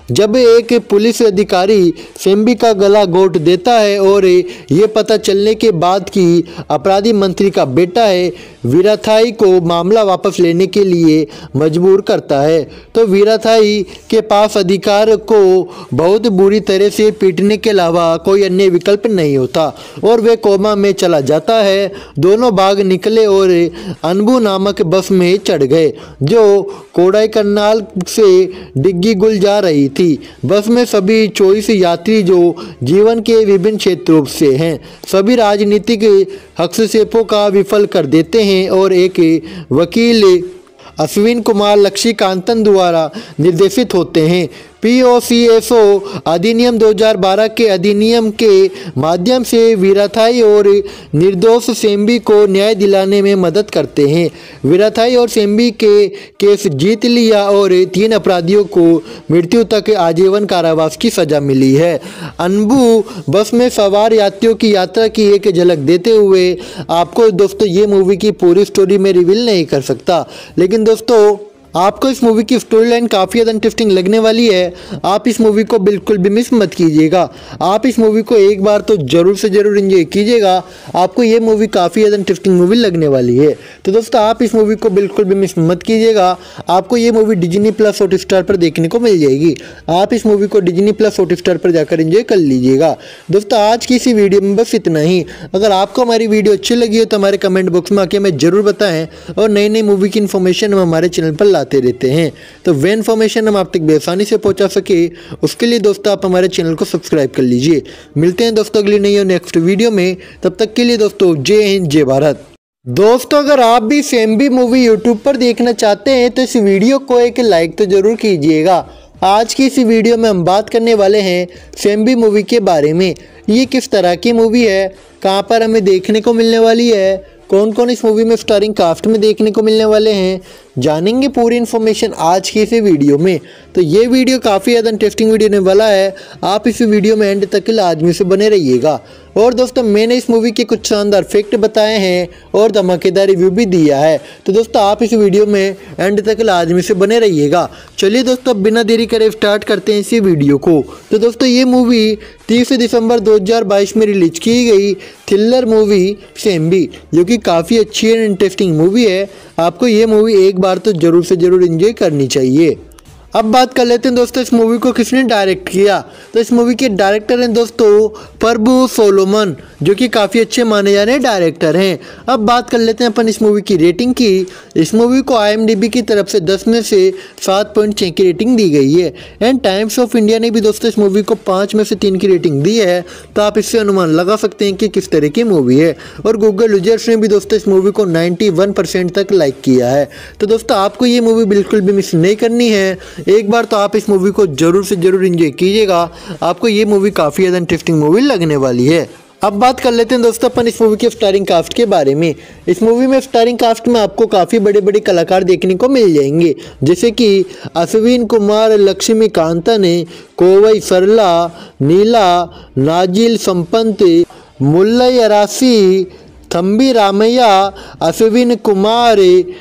जब एक पुलिस अधिकारी सेम्बी का गला घोंट देता है और ये पता चलने के बाद कि अपराधी मंत्री का बेटा है, वीराथाई को मामला वापस लेने के लिए मजबूर करता है। तो वीराथाई के पास अधिकार को बहुत बुरी तरह से पीटने के अलावा कोई अन्य विकल्प नहीं होता और वे कोमा में चला जाता है। दोनों भाग निकले और अनबू नामक बस में चढ़ गए जो कोडाईकनाल से डिग्गीगुल जा रही थी। बस में सभी चौबीस यात्री जो जीवन के विभिन्न क्षेत्रों से हैं, सभी राजनीतिक हस्तक्षेपों का विफल कर देते हैं और एक वकील अश्विन कुमार लक्ष्मीकांतन द्वारा निर्देशित होते हैं। P O C S O अधिनियम दो हज़ार बारह के अधिनियम के माध्यम से वीराथाई और निर्दोष सेम्बी को न्याय दिलाने में मदद करते हैं। वीराथाई और सेम्बी के केस जीत लिया और तीन अपराधियों को मृत्यु तक आजीवन कारावास की सजा मिली है। अनबू बस में सवार यात्रियों की यात्रा की एक झलक देते हुए आपको दोस्तों ये मूवी की पूरी स्टोरी में रिवील नहीं कर सकता, लेकिन दोस्तों आपको इस मूवी की स्टोरी लाइन काफ़ी ज़्यादा इंटरेस्टिंग लगने वाली है। आप इस मूवी को बिल्कुल भी मिस मत कीजिएगा। आप इस मूवी को एक बार तो जरूर से जरूर एंजॉय कीजिएगा। आपको ये मूवी काफ़ी ज़्यादा इंटरेस्टिंग मूवी लगने वाली है। तो दोस्तों आप इस मूवी को बिल्कुल भी मिस मत कीजिएगा। आपको ये मूवी डिज्नी प्लस हॉटस्टार पर देखने को मिल जाएगी। आप इस मूवी को डिज्नी प्लस हॉटस्टार पर जाकर एंजॉय कर लीजिएगा। दोस्तों आज की इसी वीडियो में बस इतना ही। अगर आपको हमारी वीडियो अच्छी लगी हो तो हमारे कमेंट बॉक्स में आके हमें जरूर बताएं और नई नई मूवी की इन्फॉर्मेशन हम हमारे चैनल पर लाते रहते हैं। तो वे इन्फॉर्मेशन हम आप तक बेआसानी से पहुंचा सके उसके लिए दोस्तों आप हमारे चैनल को सब्सक्राइब कर लीजिए। मिलते हैं दोस्तों अगली नई और नेक्स्ट वीडियो में। तब तक के लिए दोस्तों जय हिंद जय भारत। दोस्तों अगर आप भी सेम्बी मूवी यूट्यूब पर देखना चाहते हैं तो इस वीडियो को एक लाइक तो जरूर कीजिएगा। आज की इस वीडियो में हम बात करने वाले हैं सेम्बी मूवी के बारे में। ये किस तरह की मूवी है, कहाँ पर हमें देखने को मिलने वाली है, कौन कौन इस मूवी में स्टारिंग कास्ट में देखने को मिलने वाले हैं, जानेंगे पूरी इन्फॉर्मेशन आज की इस वीडियो में। तो ये वीडियो काफ़ी ज़्यादा इंटरेस्टिंग वीडियो होने वाला है। आप इस वीडियो में एंड तक लाजमी से बने रहिएगा। और दोस्तों मैंने इस मूवी के कुछ शानदार फैक्ट बताए हैं और धमाकेदार रिव्यू भी दिया है। तो दोस्तों आप इस वीडियो में एंड तक लाजमी से बने रहिएगा। चलिए दोस्तों बिना देरी करे स्टार्ट करते हैं इसी वीडियो को। तो दोस्तों ये मूवी तीस दिसंबर दो हज़ार बाईस में रिलीज की गई थ्रिलर मूवी सेम्बी, जो कि काफ़ी अच्छी एंड इंटरेस्टिंग मूवी है। आपको ये मूवी एक बार तो जरूर से जरूर एंजॉय करनी चाहिए। अब बात कर लेते हैं दोस्तों इस मूवी को किसने डायरेक्ट किया। तो इस मूवी के डायरेक्टर हैं दोस्तों प्रभु सोलोमन, जो कि काफ़ी अच्छे माने जाने डायरेक्टर हैं। अब बात कर लेते हैं अपन इस मूवी की रेटिंग की। इस मूवी को आई एम डी बी की तरफ से दस में से सात पॉइंट छः की रेटिंग दी गई है। एंड टाइम्स ऑफ इंडिया ने भी दोस्तों इस मूवी को पाँच में से तीन की रेटिंग दी है। तो आप इससे अनुमान लगा सकते हैं कि किस तरह की मूवी है। और गूगल यूजर्स ने भी दोस्तों इस मूवी को नाइन्टी वन परसेंट तक लाइक किया है। तो दोस्तों आपको ये मूवी बिल्कुल भी मिस नहीं करनी है। एक बार तो आप इस मूवी को जरूर से जरूर एंजॉय कीजिएगा। आपको ये मूवी काफ़ी ज़्यादा इंटरेस्टिंग मूवी लगने वाली है। अब बात कर लेते हैं दोस्तों अपन इस मूवी के स्टारिंग कास्ट के बारे में। इस मूवी में स्टारिंग कास्ट में आपको काफ़ी बड़े बड़े कलाकार देखने को मिल जाएंगे, जैसे कि अश्विन कुमार लक्ष्मीकांतन, कोवई सरला, नीला, नाजिल संपंत, मुल्लई अरासी, थम्बी रामैया, अश्विन कुमार,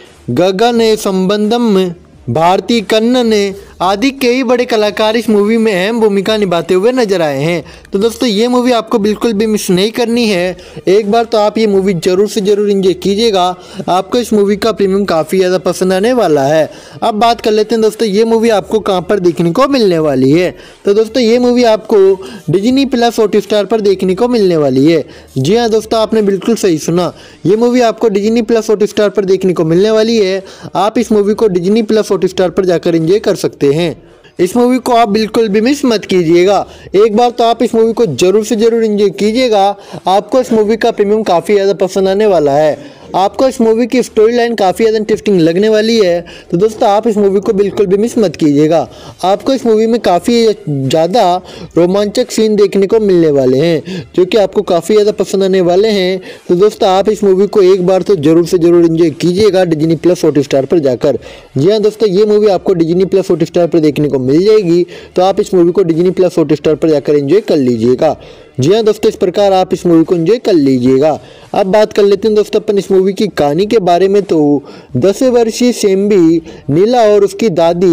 गगन संबंधम, भारती कन्नन आदि कई बड़े कलाकार इस मूवी में अहम भूमिका निभाते हुए नजर आए हैं। तो दोस्तों ये मूवी आपको बिल्कुल भी मिस नहीं करनी है। एक बार तो आप ये मूवी जरूर से जरूर एंजॉय कीजिएगा। आपको इस मूवी का प्रीमियम काफ़ी ज़्यादा पसंद आने वाला है। अब बात कर लेते हैं दोस्तों ये मूवी आपको कहाँ पर देखने को मिलने वाली है। तो दोस्तों ये मूवी आपको डिज्नी प्लस हॉटस्टार पर देखने को मिलने वाली है। जी हाँ दोस्तों आपने बिल्कुल सही सुना, ये मूवी आपको डिज्नी प्लस हॉटस्टार पर देखने को मिलने वाली है। आप इस मूवी को डिज्नी प्लस हॉटस्टार पर जाकर एंजॉय कर सकते हैं। इस मूवी को आप बिल्कुल भी मिस मत कीजिएगा। एक बार तो आप इस मूवी को जरूर से जरूर एंजॉय कीजिएगा। आपको इस मूवी का प्रीमियम काफ़ी ज़्यादा पसंद आने वाला है। आपको इस मूवी की स्टोरी लाइन काफ़ी ज़्यादा इंटरेस्टिंग लगने वाली है। तो दोस्तों आप इस मूवी को बिल्कुल भी मिस मत कीजिएगा। आपको इस मूवी में काफ़ी ज़्यादा रोमांचक सीन देखने को मिलने वाले हैं, जो कि आपको काफ़ी ज़्यादा पसंद आने वाले हैं। तो दोस्तों आप इस मूवी को एक बार तो जरूर से जरूर एंजॉय कीजिएगा डिज्नी प्लस हॉटस्टार पर जाकर। जी हाँ दोस्तों ये मूवी आपको डिज्नी प्लस हॉटस्टार पर देखने को मिल जाएगी। तो आप इस मूवी को डिज्नी प्लस हॉटस्टार पर जाकर एंजॉय कर लीजिएगा। जी हाँ दोस्तों इस प्रकार आप इस मूवी को एंजॉय कर लीजिएगा। अब बात कर लेते हैं दोस्तों अपन इस मूवी की कहानी के बारे में। तो दस वर्षीय सेम्बी नीला और उसकी दादी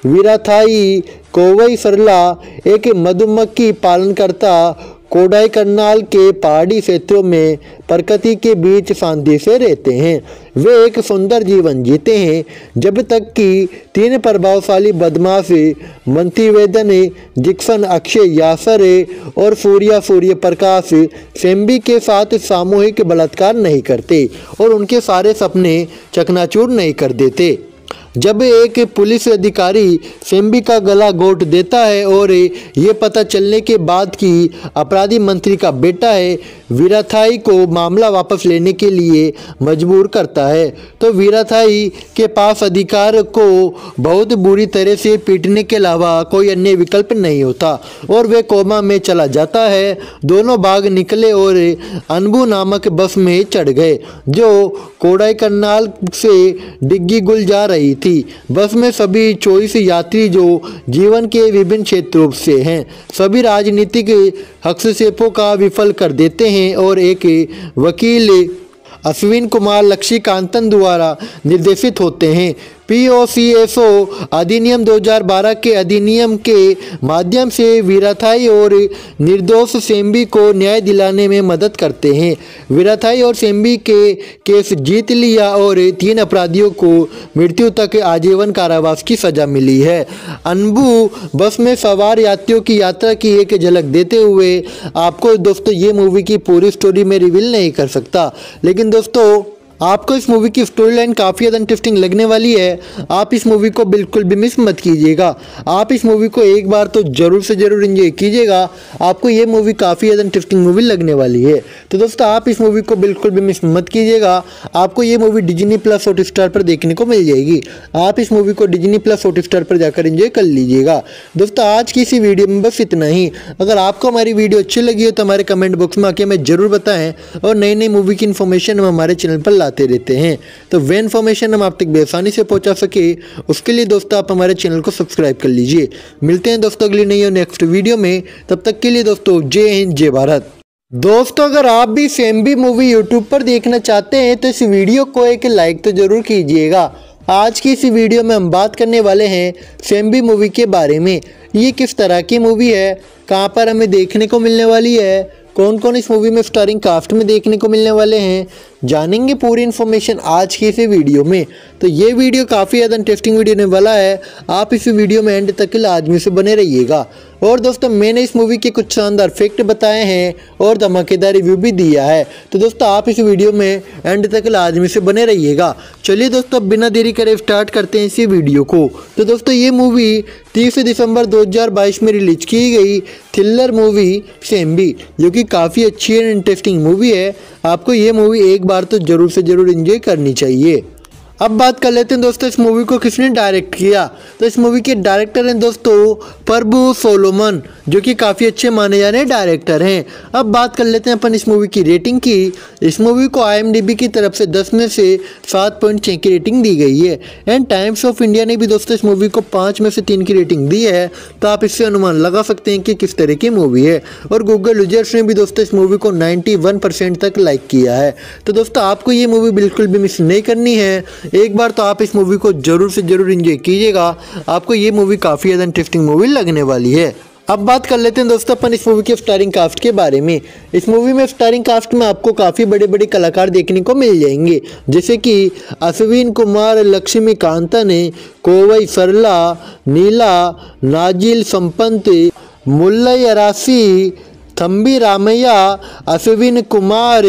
वीराथाई कोवई सरला एक मधुमक्खी पालनकर्ता कोडाईकनाल के पहाड़ी क्षेत्रों में प्रकृति के बीच शांति से रहते हैं। वे एक सुंदर जीवन जीते हैं जब तक कि तीन प्रभावशाली बदमाश मंथीवेदन, जिक्सन, अक्षय यासरे और सूर्या सूर्य प्रकाश सेम्बी के साथ सामूहिक बलात्कार नहीं करते और उनके सारे सपने चकनाचूर नहीं कर देते। जब एक पुलिस अधिकारी सेम्बी का गला घोंट देता है और ये पता चलने के बाद कि अपराधी मंत्री का बेटा है, वीराथाई को मामला वापस लेने के लिए मजबूर करता है, तो वीराथाई के पास अधिकार को बहुत बुरी तरह से पीटने के अलावा कोई अन्य विकल्प नहीं होता और वे कोमा में चला जाता है। दोनों भाग निकले और अनबू नामक बस में चढ़ गए जो कोडाईकनाल से डिग्गीगुल जा रही थी। बस में सभी चौबीस यात्री जो जीवन के विभिन्न क्षेत्रों से हैं, सभी राजनीतिक हस्तक्षेपों का विफल कर देते हैं और एक वकील अश्विन कुमार लक्ष्मीकांतन द्वारा निर्देशित होते हैं। P O C S O अधिनियम दो हज़ार बारह के अधिनियम के माध्यम से वीराथाई और निर्दोष सेम्बी को न्याय दिलाने में मदद करते हैं। वीराथाई और सेम्बी के केस जीत लिया और तीन अपराधियों को मृत्यु तक आजीवन कारावास की सजा मिली है। अनबू बस में सवार यात्रियों की यात्रा की एक झलक देते हुए आपको दोस्तों ये मूवी की पूरी स्टोरी में रिवील नहीं कर सकता, लेकिन दोस्तों आपको इस मूवी की स्टोरी लाइन काफ़ी ज़्यादा इंटरेस्टिंग लगने वाली है। आप इस मूवी को बिल्कुल भी मिस मत कीजिएगा। आप इस मूवी को एक बार तो ज़रूर से ज़रूर एंजॉय कीजिएगा। आपको ये मूवी काफ़ी ज़्यादा इंटरेस्टिंग मूवी लगने वाली है। तो दोस्तों आप इस मूवी को बिल्कुल भी मिस मत कीजिएगा। आपको ये मूवी डिज्नी प्लस हॉटस्टार पर देखने को मिल जाएगी। आप इस मूवी को डिज्नी प्लस हॉटस्टार पर जाकर एंजॉय कर लीजिएगा। दोस्तों आज की इसी वीडियो में बस इतना ही। अगर आपको हमारी वीडियो अच्छी लगी हो तो हमारे कमेंट बॉक्स में आके हमें ज़रूर बताएं और नई नई मूवी की इन्फॉर्मेशन हम हमारे चैनल पर लाते रहते हैं। तो वे इन्फॉर्मेशन हम आप तक बेआसानी से पहुंचा सके उसके लिए दोस्तों आप हमारे चैनल को सब्सक्राइब कर लीजिए। मिलते हैं दोस्तों अगली नई और नेक्स्ट वीडियो में। तब तक के लिए दोस्तों जय हिंद जय भारत। दोस्तों अगर आप भी सेम्बी मूवी यूट्यूब पर देखना चाहते हैं तो इस वीडियो को एक लाइक तो जरूर कीजिएगा। आज की इस वीडियो में हम बात करने वाले हैं सेम्बी मूवी के बारे में। ये किस तरह की मूवी है, कहाँ पर हमें देखने को मिलने वाली है, कौन कौन इस मूवी में स्टारिंग कास्ट में देखने को मिलने वाले हैं, जानेंगे पूरी इन्फॉर्मेशन आज की इस वीडियो में। तो ये वीडियो काफ़ी ज़्यादा इंटरेस्टिंग वीडियो होने वाला है। आप इस वीडियो में एंड तक लाजमी से बने रहिएगा। और दोस्तों मैंने इस मूवी के कुछ शानदार फैक्ट बताए हैं और धमाकेदार रिव्यू भी दिया है। तो दोस्तों आप इस वीडियो में एंड तक लाजमी से बने रहिएगा। चलिए दोस्तों बिना देरी करे स्टार्ट करते हैं इसी वीडियो को। तो दोस्तों ये मूवी तीस दिसंबर दो हज़ार बाईस में रिलीज की गई थ्रिलर मूवी सेम्बी, जो कि काफ़ी अच्छी एंड इंटरेस्टिंग मूवी है। आपको ये मूवी एक बार तो जरूर से जरूर एंजॉय करनी चाहिए। अब बात कर लेते हैं दोस्तों इस मूवी को किसने डायरेक्ट किया। तो इस मूवी के डायरेक्टर हैं दोस्तों प्रभु सोलोमन, जो कि काफ़ी अच्छे माने जाने डायरेक्टर हैं। अब बात कर लेते हैं अपन इस मूवी की रेटिंग की। इस मूवी को आई एम डी बी की तरफ से दस में से सात पॉइंट छः की रेटिंग दी गई है। एंड टाइम्स ऑफ इंडिया ने भी दोस्तों इस मूवी को पाँच में से तीन की रेटिंग दी है। तो आप इससे अनुमान लगा सकते हैं कि किस तरह की मूवी है। और गूगल यूजर्स ने भी दोस्तों इस मूवी को नाइन्टी वन परसेंट तक लाइक किया है। तो दोस्तों आपको ये मूवी बिल्कुल भी मिस नहीं करनी है। एक बार तो आप इस मूवी को जरूर से जरूर एंजॉय कीजिएगा। आपको ये मूवी काफ़ी ज़्यादा इंटरेस्टिंग मूवी लगने वाली है। अब बात कर लेते हैं दोस्तों अपन इस मूवी के स्टारिंग कास्ट के बारे में। इस मूवी में स्टारिंग कास्ट में आपको काफ़ी बड़े बड़े कलाकार देखने को मिल जाएंगे, जैसे कि अश्विन कुमार लक्ष्मीकांतन, कोवई सरला, नीला, नाजिल संपंत, मुल्लई अरासी, थम्बी रामैया, अश्विन कुमार,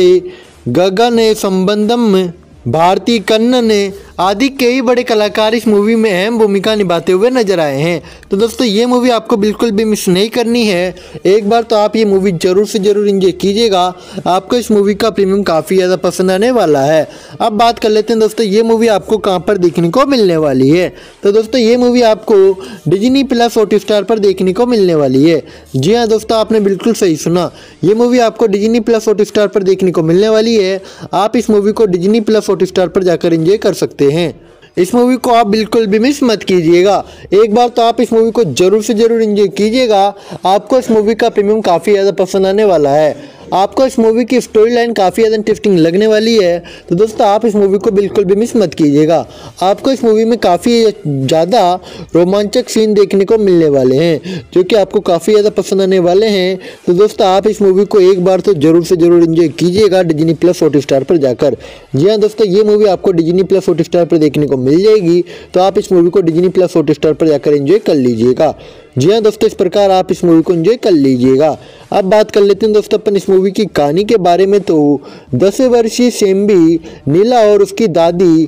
गगन संबंधम, भारती कन्नन आदि कई बड़े कलाकार इस मूवी में अहम भूमिका निभाते हुए नजर आए हैं। तो दोस्तों ये मूवी आपको बिल्कुल भी मिस नहीं करनी है। एक बार तो आप ये मूवी जरूर से जरूर एंजॉय कीजिएगा। आपको इस मूवी का प्रीमियम काफ़ी ज़्यादा पसंद आने वाला है। अब बात कर लेते हैं दोस्तों ये मूवी आपको कहाँ पर देखने को मिलने वाली है। तो दोस्तों ये मूवी आपको डिज्नी प्लस हॉटस्टार पर देखने को मिलने वाली है। जी हाँ दोस्तों आपने बिल्कुल सही सुना, ये मूवी आपको डिज्नी प्लस हॉटस्टार पर देखने को मिलने वाली है। आप इस मूवी को डिज्नी प्लस हॉटस्टार पर जाकर एंजॉय कर सकते हैं। इस मूवी को आप बिल्कुल भी मिस मत कीजिएगा। एक बार तो आप इस मूवी को जरूर से जरूर एंजॉय कीजिएगा। आपको इस मूवी का प्रीमियम काफ़ी ज़्यादा पसंद आने वाला है। आपको इस मूवी की स्टोरी लाइन काफ़ी ज़्यादा इंटरेस्टिंग लगने वाली है। तो दोस्तों आप इस मूवी को बिल्कुल भी मिस मत कीजिएगा। आपको इस मूवी में काफ़ी ज़्यादा रोमांचक सीन देखने को मिलने वाले हैं जो कि आपको काफ़ी ज़्यादा पसंद आने वाले हैं। तो दोस्तों आप इस मूवी को एक बार तो जरूर से जरूर एंजॉय कीजिएगा डिज्नी प्लस हॉटस्टार पर जाकर। जी हाँ दोस्तों, ये मूवी आपको डिज्नी प्लस हॉटस्टार पर देखने को मिल जाएगी, तो आप इस मूवी को डिज्नी प्लस हॉटस्टार पर जाकर एंजॉय कर लीजिएगा। जी हाँ दोस्तों, इस प्रकार आप इस मूवी को एंजॉय कर लीजिएगा। अब बात कर लेते हैं दोस्तों अपन इस मूवी की कहानी के बारे में। तो दस वर्षीय सेम्बी नीला और उसकी दादी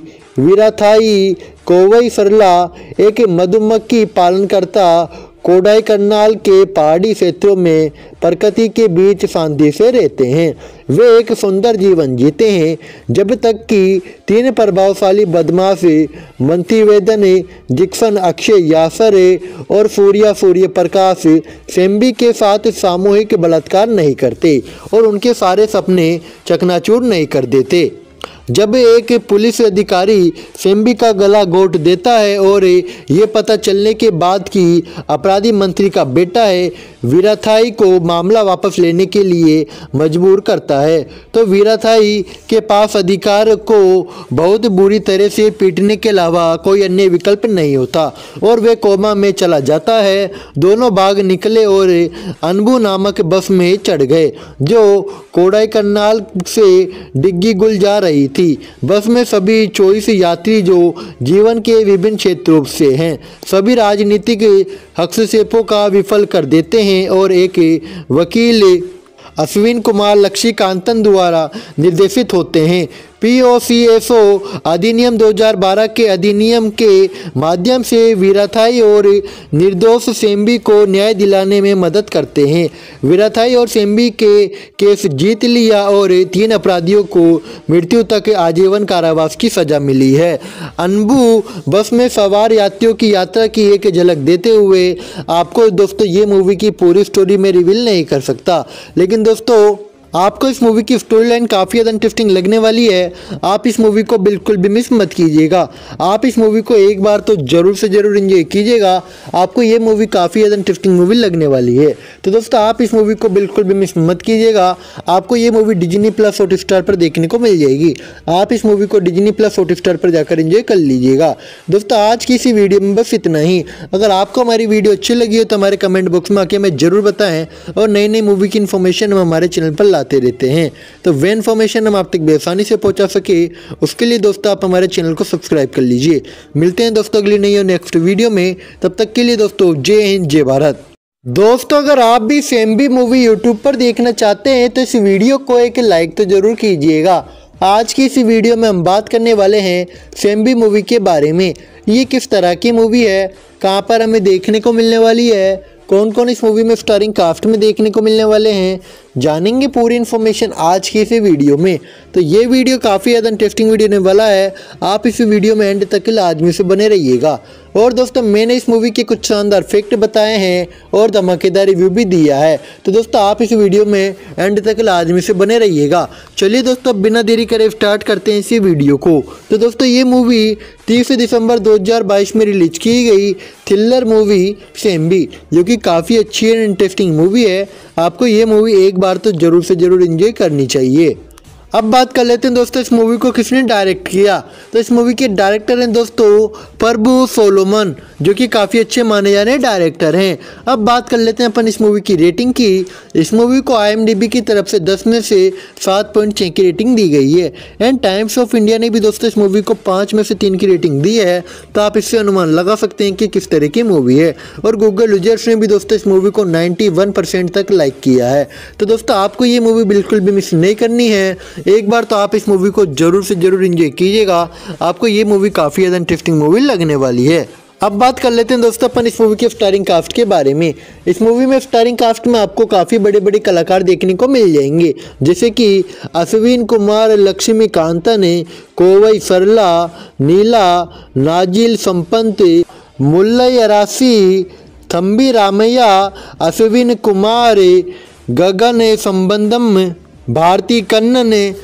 वीराथाई कोवई सरला एक मधुमक्खी पालनकर्ता कोडाईकनाल के पहाड़ी क्षेत्रों में प्रकृति के बीच शांति से रहते हैं। वे एक सुंदर जीवन जीते हैं जब तक कि तीन प्रभावशाली बदमाश मंथीवेदन, जिक्सन, अक्षय यासरे और सूर्या सूर्य प्रकाश सेम्बी के साथ सामूहिक बलात्कार नहीं करते और उनके सारे सपने चकनाचूर नहीं कर देते। जब एक पुलिस अधिकारी सेम्बी का गला घोंट देता है और ये पता चलने के बाद कि अपराधी मंत्री का बेटा है, वीराथाई को मामला वापस लेने के लिए मजबूर करता है। तो वीराथाई के पास अधिकार को बहुत बुरी तरह से पीटने के अलावा कोई अन्य विकल्प नहीं होता और वे कोमा में चला जाता है। दोनों भाग निकले और अनबू नामक बस में चढ़ गए जो कोडाईकनाल से डिग्गीगुल जा रही थी। बस में सभी चौबीस यात्री जो जीवन के विभिन्न क्षेत्रों से हैं, सभी राजनीतिक हस्तक्षेपों का विफल कर देते हैं और एक वकील अश्विन कुमार लक्ष्मीकांतन द्वारा निर्देशित होते हैं। P O C S O अधिनियम दो हज़ार बारह के अधिनियम के माध्यम से वीराथाई और निर्दोष सेम्बी को न्याय दिलाने में मदद करते हैं। वीराथाई और सेम्बी के केस जीत लिया और तीन अपराधियों को मृत्यु तक आजीवन कारावास की सजा मिली है। अनबू बस में सवार यात्रियों की यात्रा की एक झलक देते हुए आपको दोस्तों ये मूवी की पूरी स्टोरी में रिवील नहीं कर सकता, लेकिन दोस्तों आपको इस मूवी की स्टोरी लाइन काफ़ी ज़्यादा इंटरेस्टिंग लगने वाली है। आप इस मूवी को बिल्कुल भी मिस मत कीजिएगा। आप इस मूवी को एक बार तो जरूर से जरूर एंजॉय कीजिएगा। आपको ये मूवी काफ़ी ज़्यादा इंटरेस्टिंग मूवी लगने वाली है। तो दोस्तों आप इस मूवी को बिल्कुल भी मिस मत कीजिएगा। आपको ये मूवी डिज्नी प्लस हॉटस्टार पर देखने को मिल जाएगी। आप इस मूवी को डिज्नी प्लस हॉटस्टार पर जाकर एंजॉय कर लीजिएगा। दोस्तों आज की इसी वीडियो में बस इतना ही। अगर आपको हमारी वीडियो अच्छी लगी हो तो हमारे कमेंट बॉक्स में आके हमें जरूर बताएं और नई नई मूवी की इन्फॉर्मेशन हम हमारे चैनल पर लाते रहते हैं। तो वे इन्फॉर्मेशन हम आप तक बेआसानी से पहुंचा सके उसके लिए दोस्तों आप हमारे चैनल को सब्सक्राइब कर लीजिए। मिलते हैं दोस्तों अगली नई और नेक्स्ट वीडियो में, तब तक के लिए दोस्तों जय हिंद जय भारत। दोस्तों अगर आप भी सेम्बी मूवी यूट्यूब पर देखना चाहते हैं तो इस वीडियो को एक लाइक तो जरूर कीजिएगा। आज की इस वीडियो में हम बात करने वाले हैं सेम्बी मूवी के बारे में। ये किस तरह की मूवी है, कहाँ पर हमें देखने को मिलने वाली है, कौन कौन इस मूवी में स्टारिंग कास्ट में देखने को मिलने वाले हैं, जानेंगे पूरी इन्फॉर्मेशन आज की इस वीडियो में। तो ये वीडियो काफ़ी ज़्यादा इंटरेस्टिंग वीडियो होने वाला है। आप इस वीडियो में एंड तक लाजमी से बने रहिएगा। और दोस्तों मैंने इस मूवी के कुछ शानदार फैक्ट बताए हैं और धमाकेदार रिव्यू भी दिया है। तो दोस्तों आप इस वीडियो में एंड तक लाजमी से बने रहिएगा। चलिए दोस्तों बिना देरी करे स्टार्ट करते हैं इसी वीडियो को। तो दोस्तों ये मूवी तीस दिसंबर दो हज़ार बाईस में रिलीज की गई थ्रिलर मूवी सेम्बी, जो कि काफ़ी अच्छी एंड इंटरेस्टिंग मूवी है। आपको ये मूवी एक बार तो जरूर से जरूर एंजॉय करनी चाहिए। अब बात कर लेते हैं दोस्तों इस मूवी को किसने डायरेक्ट किया। तो इस मूवी के डायरेक्टर हैं दोस्तों प्रभु सोलोमन, जो कि काफ़ी अच्छे माने जाने डायरेक्टर हैं। अब बात कर लेते हैं अपन इस मूवी की रेटिंग की। इस मूवी को आई एम डी बी की तरफ से दस में से सात पॉइंट छः की रेटिंग दी गई है। एंड टाइम्स ऑफ इंडिया ने भी दोस्तों इस मूवी को पाँच में से तीन की रेटिंग दी है। तो आप इससे अनुमान लगा सकते हैं कि किस तरह की मूवी है। और गूगल यूजर्स ने भी दोस्तों इस मूवी को नाइन्टी वन परसेंट तक लाइक किया है। तो दोस्तों आपको ये मूवी बिल्कुल भी मिस नहीं करनी है। एक बार तो आप इस मूवी को जरूर से जरूर एंजॉय कीजिएगा। आपको ये मूवी काफ़ी ज़्यादा इंटरेस्टिंग मूवी लगने वाली है। अब बात कर लेते हैं दोस्तों अपन इस मूवी के स्टारिंग कास्ट के बारे में। इस मूवी में स्टारिंग कास्ट में आपको काफ़ी बड़े बड़े कलाकार देखने को मिल जाएंगे, जैसे कि अश्विन कुमार लक्ष्मीकांतन, कोवई सरला, नीला, नाजिल संपंत, मुल्लई अरासी, थम्बी रामैया, अश्विन कुमार, गगन संबंधम, भारती कन्नन,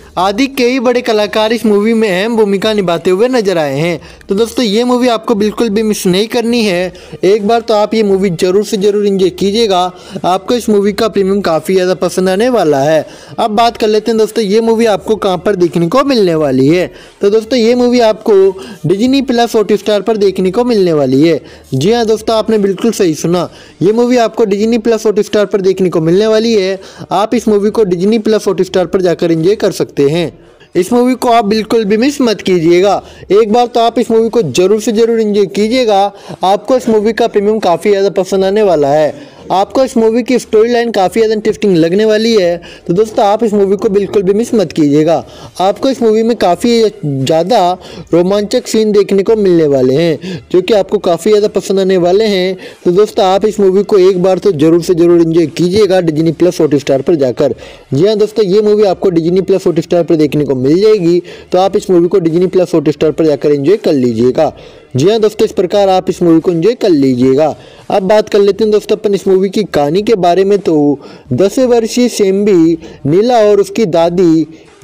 आदि कई बड़े कलाकार इस मूवी में अहम भूमिका निभाते हुए नजर आए हैं। तो दोस्तों ये मूवी आपको बिल्कुल भी मिस नहीं करनी है। एक बार तो आप ये मूवी जरूर से जरूर एंजॉय कीजिएगा। आपको इस मूवी का प्रीमियम काफ़ी ज़्यादा पसंद आने वाला है। अब बात कर लेते हैं दोस्तों ये मूवी आपको कहाँ पर देखने को मिलने वाली है। तो दोस्तों ये मूवी आपको डिज्नी प्लस हॉटस्टार पर देखने को मिलने वाली है। जी हाँ दोस्तों, आपने बिल्कुल सही सुना, ये मूवी आपको डिज्नी प्लस हॉटस्टार पर देखने को मिलने वाली है। आप इस मूवी को डिज्नी प्लस हॉटस्टार पर जाकर एंजॉय कर सकते हैं। इस मूवी को आप बिल्कुल भी मिस मत कीजिएगा। एक बार तो आप इस मूवी को जरूर से जरूर एंजॉय कीजिएगा। आपको इस मूवी का प्रीमियम काफ़ी ज़्यादा पसंद आने वाला है। आपको इस मूवी की स्टोरी लाइन काफ़ी ज़्यादा इंटरेस्टिंग लगने वाली है। तो दोस्तों आप इस मूवी को बिल्कुल भी मिस मत कीजिएगा। आपको इस मूवी में काफ़ी ज़्यादा रोमांचक सीन देखने को मिलने वाले हैं जो कि आपको काफ़ी ज़्यादा पसंद आने वाले हैं। तो दोस्तों आप इस मूवी को एक बार तो जरूर से जरूर एंजॉय कीजिएगा डिज्नी प्लस हॉटस्टार पर जाकर। जी हाँ दोस्तों, ये मूवी आपको डिज्नी प्लस हॉटस्टार पर देखने को मिल जाएगी। तो आप इस मूवी को डिज्नी प्लस हॉटस्टार पर जाकर एंजॉय कर लीजिएगा। जी हाँ दोस्तों, इस प्रकार आप इस मूवी को एंजॉय कर लीजिएगा। अब बात कर लेते हैं दोस्तों अपन इस मूवी की कहानी के बारे में। तो दस वर्षीय सेम्बी नीला और उसकी दादी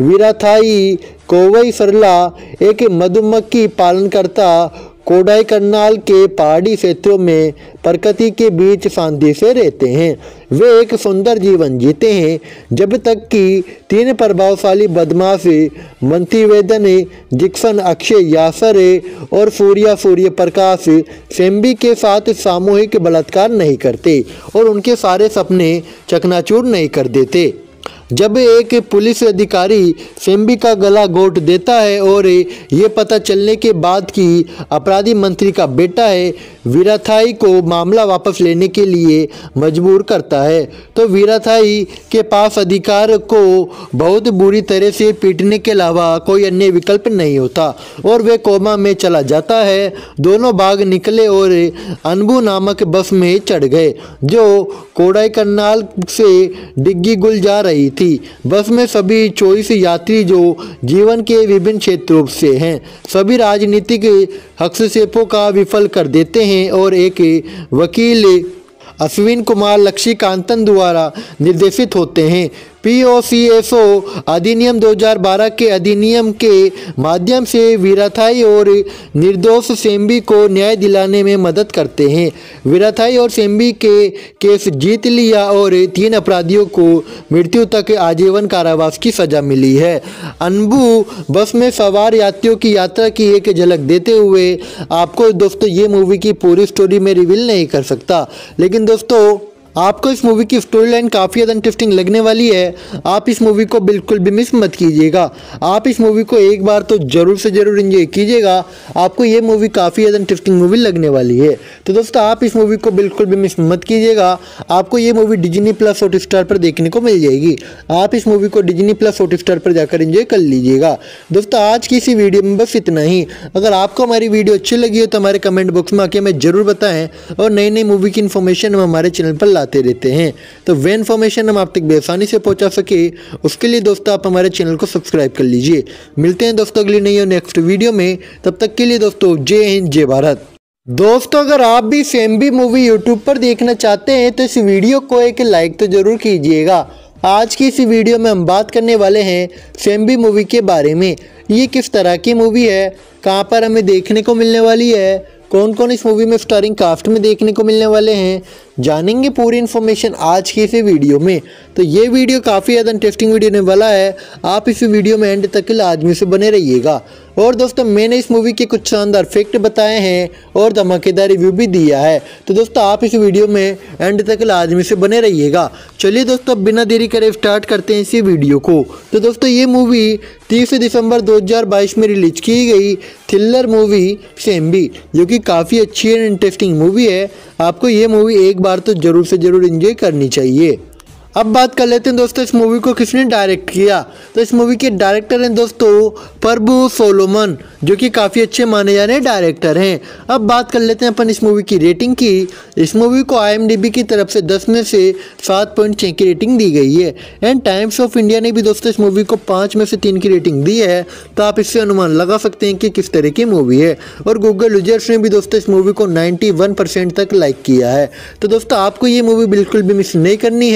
वीराथाई कोवई सरला एक मधुमक्खी पालनकर्ता कोडाईकनाल के पहाड़ी क्षेत्रों में प्रकृति के बीच शांति से रहते हैं। वे एक सुंदर जीवन जीते हैं जब तक कि तीन प्रभावशाली बदमाश मंथीवेदन, जिक्सन, अक्षय यासरे और सूर्या सूर्य प्रकाश सेम्बी के साथ सामूहिक बलात्कार नहीं करते और उनके सारे सपने चकनाचूर नहीं कर देते। जब एक पुलिस अधिकारी सेम्बी का गला घोंट देता है और ये पता चलने के बाद कि अपराधी मंत्री का बेटा है, वीराथाई को मामला वापस लेने के लिए मजबूर करता है। तो वीराथाई के पास अधिकार को बहुत बुरी तरह से पीटने के अलावा कोई अन्य विकल्प नहीं होता और वे कोमा में चला जाता है। दोनों भाग निकले और अनबू नामक बस में चढ़ गए जो कोडाईकनाल से डिग्गीगुल जा रही थी। बस में सभी चौबीस यात्री जो जीवन के विभिन्न क्षेत्रों से हैं, सभी राजनीतिक हस्तक्षेपों का विफल कर देते हैं और एक वकील अश्विन कुमार लक्ष्मीकांतन द्वारा निर्देशित होते हैं। P O C S O अधिनियम दो हज़ार बारह के अधिनियम के माध्यम से वीराथाई और निर्दोष सेम्बी को न्याय दिलाने में मदद करते हैं। वीराथाई और सेम्बी के केस जीत लिया और तीन अपराधियों को मृत्यु तक आजीवन कारावास की सजा मिली है। अनबू बस में सवार यात्रियों की यात्रा की एक झलक देते हुए आपको दोस्तों ये मूवी की पूरी स्टोरी में रिवील नहीं कर सकता, लेकिन दोस्तों आपको इस मूवी की स्टोरी लाइन काफ़ी ज़्यादा इंटरेस्टिंग लगने वाली है। आप इस मूवी को बिल्कुल भी मिस मत कीजिएगा। आप इस मूवी को एक बार तो जरूर से जरूर एंजॉय कीजिएगा। आपको ये मूवी काफ़ी ज़्यादा इंटरेस्टिंग मूवी लगने वाली है। तो दोस्तों आप इस मूवी को बिल्कुल भी मिस मत कीजिएगा। आपको ये मूवी डिज्नी प्लस हॉटस्टार पर देखने को मिल जाएगी। आप इस मूवी को डिज्नी प्लस हॉटस्टार पर जाकर एंजॉय कर लीजिएगा। दोस्तों आज की इसी वीडियो में बस इतना ही। अगर आपको हमारी वीडियो अच्छी लगी हो तो हमारे कमेंट बॉक्स में आके हमें जरूर बताएं और नई नई मूवी की इन्फॉर्मेशन हम हमारे चैनल पर लाते रहते हैं। तो वे इन्फॉर्मेशन हम आप तक बेआसानी से पहुंचा सके उसके लिए दोस्तों आप हमारे चैनल को सब्सक्राइब कर लीजिए। मिलते हैं दोस्तों अगली नई और नेक्स्ट वीडियो में। तब तक के लिए दोस्तों जय हिंद जय भारत। दोस्तों अगर आप भी सेम्बी मूवी यूट्यूब पर देखना चाहते हैं तो इस वीडियो को एक लाइक तो जरूर कीजिएगा। आज की इस वीडियो में हम बात करने वाले हैं सेम्बी मूवी के बारे में। ये किस तरह की मूवी है, कहाँ पर हमें देखने को मिलने वाली है, कौन कौन इस मूवी में स्टारिंग कास्ट में देखने को मिलने वाले हैं, जानेंगे पूरी इन्फॉर्मेशन आज की इस वीडियो में। तो ये वीडियो काफ़ी ज़्यादा इंटरेस्टिंग वीडियो होने वाला है। आप इस वीडियो में एंड तक लाजमी से बने रहिएगा। और दोस्तों मैंने इस मूवी के कुछ शानदार फैक्ट बताए हैं और धमाकेदार रिव्यू भी दिया है। तो दोस्तों आप इस वीडियो में एंड तक लाजमी से बने रहिएगा। चलिए दोस्तों बिना देरी करे स्टार्ट करते हैं इसी वीडियो को। तो दोस्तों ये मूवी तीस दिसंबर दो हज़ार बाईस में रिलीज की गई थ्रिलर मूवी सेम्बी, जो कि काफ़ी अच्छी एंड इंटरेस्टिंग मूवी है। आपको ये मूवी एक बार तो जरूर से जरूर एंजॉय करनी चाहिए। अब बात कर लेते हैं दोस्तों इस मूवी को किसने डायरेक्ट किया। तो इस मूवी के डायरेक्टर हैं दोस्तों प्रभु सोलोमन, जो कि काफ़ी अच्छे माने जाने डायरेक्टर हैं। अब बात कर लेते हैं अपन इस मूवी की रेटिंग की। इस मूवी को आई एम डी बी की तरफ से दस में से सात पॉइंट छः की रेटिंग दी गई है। एंड टाइम्स ऑफ इंडिया ने भी दोस्तों इस मूवी को पाँच में से तीन की रेटिंग दी है। तो आप इससे अनुमान लगा सकते हैं कि किस तरह की मूवी है। और गूगल यूजर्स ने भी दोस्तों इस मूवी को नाइन्टी वन परसेंट तक लाइक किया है। तो दोस्तों आपको ये मूवी बिल्कुल भी मिस नहीं करनी है।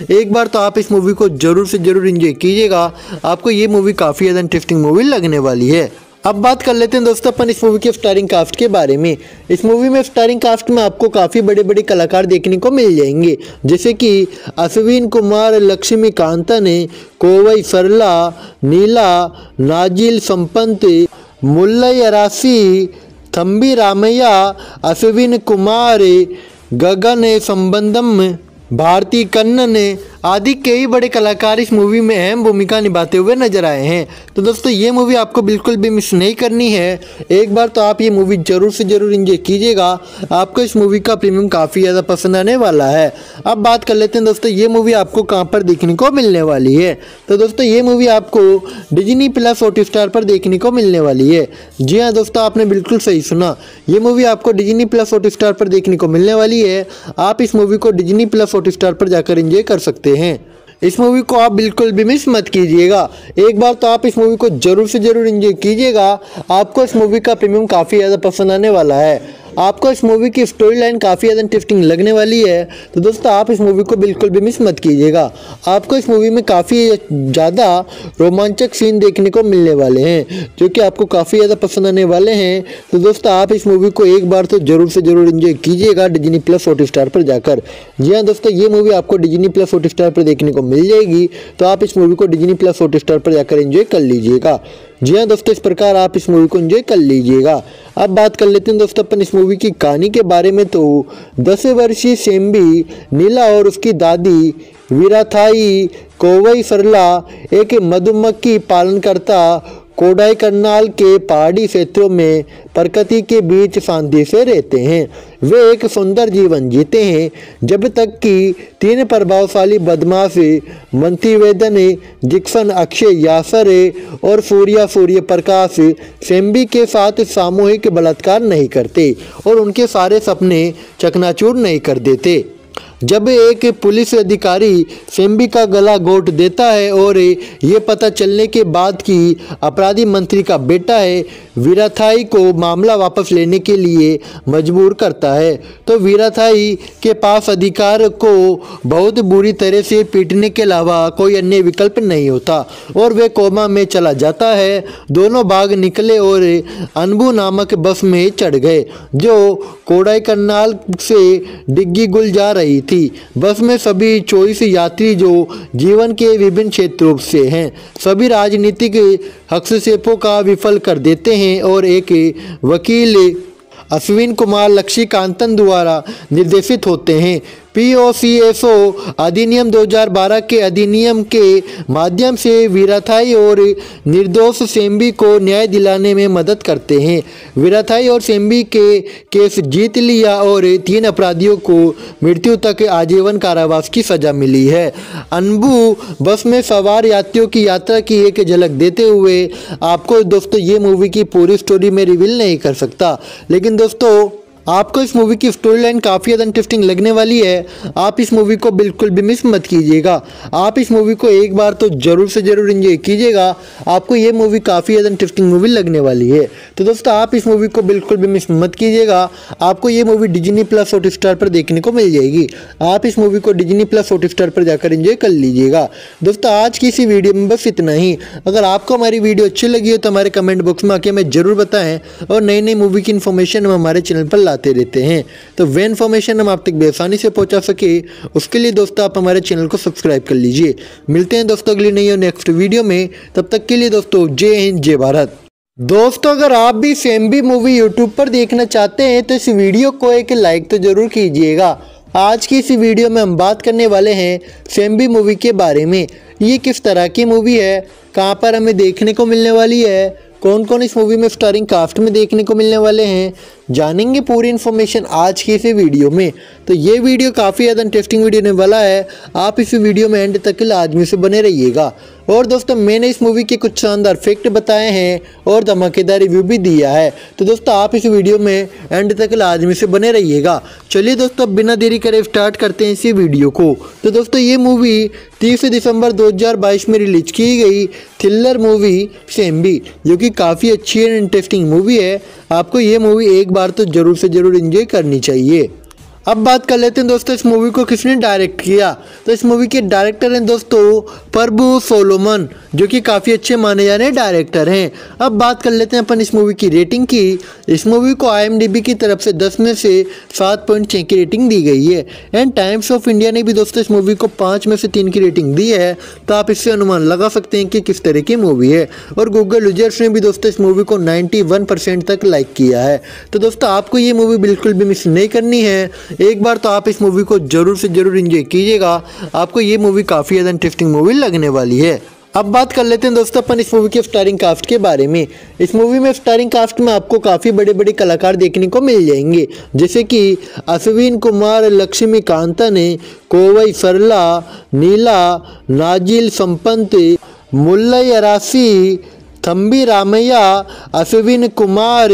एक बार तो आप इस मूवी को जरूर से जरूर एंजॉय कीजिएगा। आपको ये मूवी काफ़ी ज़्यादा इंटरेस्टिंग मूवी लगने वाली है। अब बात कर लेते हैं दोस्तों अपन इस मूवी के स्टारिंग कास्ट के बारे में। इस मूवी में स्टारिंग कास्ट में आपको काफ़ी बड़े बड़े कलाकार देखने को मिल जाएंगे, जैसे कि अश्विन कुमार, लक्ष्मीकांतन, कोवई सरला, नीला, नाजिल संपंत, मुल्लई अरासी, थंबी रामैया, अश्विन कुमार, गगन संबंधम, भारती कन्नन आदि कई बड़े कलाकार इस मूवी में अहम भूमिका निभाते हुए नजर आए हैं। तो दोस्तों ये मूवी आपको बिल्कुल भी मिस नहीं करनी है। एक बार तो आप ये मूवी जरूर से जरूर एंजॉय कीजिएगा। आपको इस मूवी का प्रीमियम काफ़ी ज़्यादा पसंद आने वाला है। अब बात कर लेते हैं दोस्तों ये मूवी आपको कहाँ पर देखने को मिलने वाली है। तो दोस्तों ये मूवी आपको डिज्नी प्लस हॉटस्टार पर देखने को मिलने वाली है। जी हाँ दोस्तों, आपने बिल्कुल सही सुना, ये मूवी आपको डिज्नी प्लस हॉटस्टार पर देखने को मिलने वाली है। आप इस मूवी को डिज्नी प्लस हॉटस्टार पर जाकर एंजॉय कर सकते हैं। इस मूवी को आप बिल्कुल भी मिस मत कीजिएगा। एक बार तो आप इस मूवी को जरूर से जरूर एंजॉय कीजिएगा। आपको इस मूवी का प्रीमियम काफ़ी ज़्यादा पसंद आने वाला है। आपको इस मूवी की स्टोरी लाइन काफ़ी ज़्यादा इंटरेस्टिंग लगने वाली है। तो दोस्तों आप इस मूवी को बिल्कुल भी मिस मत कीजिएगा। आपको इस मूवी में काफ़ी ज़्यादा रोमांचक सीन देखने को मिलने वाले हैं, जो कि आपको काफ़ी ज़्यादा पसंद आने वाले हैं। तो दोस्तों आप इस मूवी को एक बार तो जरूर से जरूर एंजॉय कीजिएगा डिज्नी प्लस हॉटस्टार पर जाकर। जी हाँ दोस्तों, ये मूवी आपको डिज्नी प्लस हॉटस्टार पर देखने को मिल जाएगी। तो आप इस मूवी को डिज्नी प्लस हॉटस्टार पर जाकर एंजॉय कर लीजिएगा। जी हाँ दोस्तों, इस प्रकार आप इस मूवी को एंजॉय कर लीजिएगा। अब बात कर लेते हैं दोस्तों अपन इस मूवी की कहानी के बारे में। तो दस वर्षीय सेम्बी, नीला और उसकी दादी वीराथाई कोवई सरला एक मधुमक्खी पालनकर्ता कोडाईकनाल के पहाड़ी क्षेत्रों में प्रकृति के बीच शांति से रहते हैं। वे एक सुंदर जीवन जीते हैं जब तक कि तीन प्रभावशाली बदमाश मंथीवेदन, जिक्सन, अक्षय यासर और सूर्या सूर्य प्रकाश सेम्बी के साथ सामूहिक बलात्कार नहीं करते और उनके सारे सपने चकनाचूर नहीं कर देते। जब एक पुलिस अधिकारी सेम्बी का गला घोंट देता है और ये पता चलने के बाद कि अपराधी मंत्री का बेटा है, वीराथाई को मामला वापस लेने के लिए मजबूर करता है। तो वीराथाई के पास अधिकार को बहुत बुरी तरह से पीटने के अलावा कोई अन्य विकल्प नहीं होता और वे कोमा में चला जाता है। दोनों भाग निकले और अनबू नामक बस में चढ़ गए जो कोडाईकनाल से डिग्गी गुल जा रही थी। बस में सभी चौबीस यात्री जो जीवन के विभिन्न क्षेत्रों से हैं, सभी राजनीतिक हस्तक्षेपों का विफल कर देते हैं और एक वकील अश्विन कुमार लक्ष्मीकांतन द्वारा निर्देशित होते हैं। P O C S O अधिनियम दो हज़ार बारह के अधिनियम के माध्यम से वीराथाई और निर्दोष सेम्बी को न्याय दिलाने में मदद करते हैं। वीराथाई और सेम्बी के केस जीत लिया और तीन अपराधियों को मृत्यु तक आजीवन कारावास की सजा मिली है। अनबू बस में सवार यात्रियों की यात्रा की एक झलक देते हुए आपको दोस्तों ये मूवी की पूरी स्टोरी में रिवील नहीं कर सकता, लेकिन दोस्तों आपको इस मूवी की स्टोरी लाइन काफ़ी ज़्यादा इंटरेस्टिंग लगने वाली है। आप इस मूवी को बिल्कुल भी मिस मत कीजिएगा। आप इस मूवी को एक बार तो जरूर से जरूर एंजॉय कीजिएगा। आपको ये मूवी काफ़ी ज़्यादा इंटरेस्टिंग मूवी लगने वाली है। तो दोस्तों आप इस मूवी को बिल्कुल भी मिस मत कीजिएगा। आपको ये मूवी डिज्नी प्लस हॉटस्टार पर देखने को मिल जाएगी। आप इस मूवी को डिज्नी प्लस हॉटस्टार पर जाकर एंजॉय कर लीजिएगा। दोस्तों आज की इसी वीडियो में बस इतना ही। अगर आपको हमारी वीडियो अच्छी लगी हो तो हमारे कमेंट बॉक्स में आके हमें जरूर बताएं और नई नई मूवी की इन्फॉर्मेशन हम हमारे चैनल पर लाते रहते हैं। तो वे इन्फॉर्मेशन हम आप तक बेआसानी से पहुंचा सके उसके लिए दोस्तों आप हमारे चैनल को सब्सक्राइब कर लीजिए। मिलते हैं दोस्तों अगली नई और नेक्स्ट वीडियो में। तब तक के लिए दोस्तों जय हिंद जय भारत। दोस्तों अगर आप भी सेम्बी मूवी यूट्यूब पर देखना चाहते हैं तो इस वीडियो को एक लाइक तो जरूर कीजिएगा। आज की इस वीडियो में हम बात करने वाले हैं सेम्बी मूवी के बारे में। ये किस तरह की मूवी है, कहाँ पर हमें देखने को मिलने वाली है, कौन कौन इस मूवी में स्टारिंग कास्ट में देखने को मिलने वाले हैं, जानेंगे पूरी इन्फॉर्मेशन आज की इस वीडियो में। तो ये वीडियो काफ़ी ज़्यादा इंटरेस्टिंग वीडियो होने वाला है। आप इस वीडियो में एंड तक लाजमी से बने रहिएगा। और दोस्तों मैंने इस मूवी के कुछ शानदार फैक्ट बताए हैं और धमाकेदार रिव्यू भी दिया है। तो दोस्तों आप इस वीडियो में एंड तक लाजमी से बने रहिएगा। चलिए दोस्तों बिना देरी करे स्टार्ट करते हैं इसी वीडियो को। तो दोस्तों ये मूवी तीस दिसंबर दो हज़ार बाईस में रिलीज की गई थ्रिलर मूवी सेम्बी, जो कि काफ़ी अच्छी एंड इंटरेस्टिंग मूवी है। आपको ये मूवी एक बार तो जरूर से जरूर एंजॉय करनी चाहिए। अब बात कर लेते हैं दोस्तों इस मूवी को किसने डायरेक्ट किया। तो इस मूवी के डायरेक्टर हैं दोस्तों प्रभु सोलोमन, जो कि काफ़ी अच्छे माने जा रहे डायरेक्टर हैं। अब बात कर लेते हैं अपन इस मूवी की रेटिंग की। इस मूवी को आई एम डी बी की तरफ से दस में से सात पॉइंट छः की रेटिंग दी गई है। एंड टाइम्स ऑफ इंडिया ने भी दोस्तों इस मूवी को पाँच में से तीन की रेटिंग दी है। तो आप इससे अनुमान लगा सकते हैं कि किस तरह की मूवी है। और गूगल यूजर्स ने भी दोस्तों इस मूवी को इक्यानवे परसेंट तक लाइक किया है। तो दोस्तों आपको ये मूवी बिल्कुल भी मिस नहीं करनी है। एक बार तो आप इस मूवी को जरूर से जरूर एंजॉय कीजिएगा। आपको ये मूवी काफ़ी ज़्यादा इंटरेस्टिंग मूवी लगने वाली है। अब बात कर लेते हैं दोस्तों अपन इस मूवी के स्टारिंग कास्ट के बारे में। इस मूवी में स्टारिंग कास्ट में आपको काफ़ी बड़े बड़े कलाकार देखने को मिल जाएंगे, जैसे कि अश्विन कुमार, लक्ष्मीकांता ने, कोवई सरला, नीला, नाजिल संपंत, मुल्लई अरासी, थम्बी रामैया, अश्विन कुमार,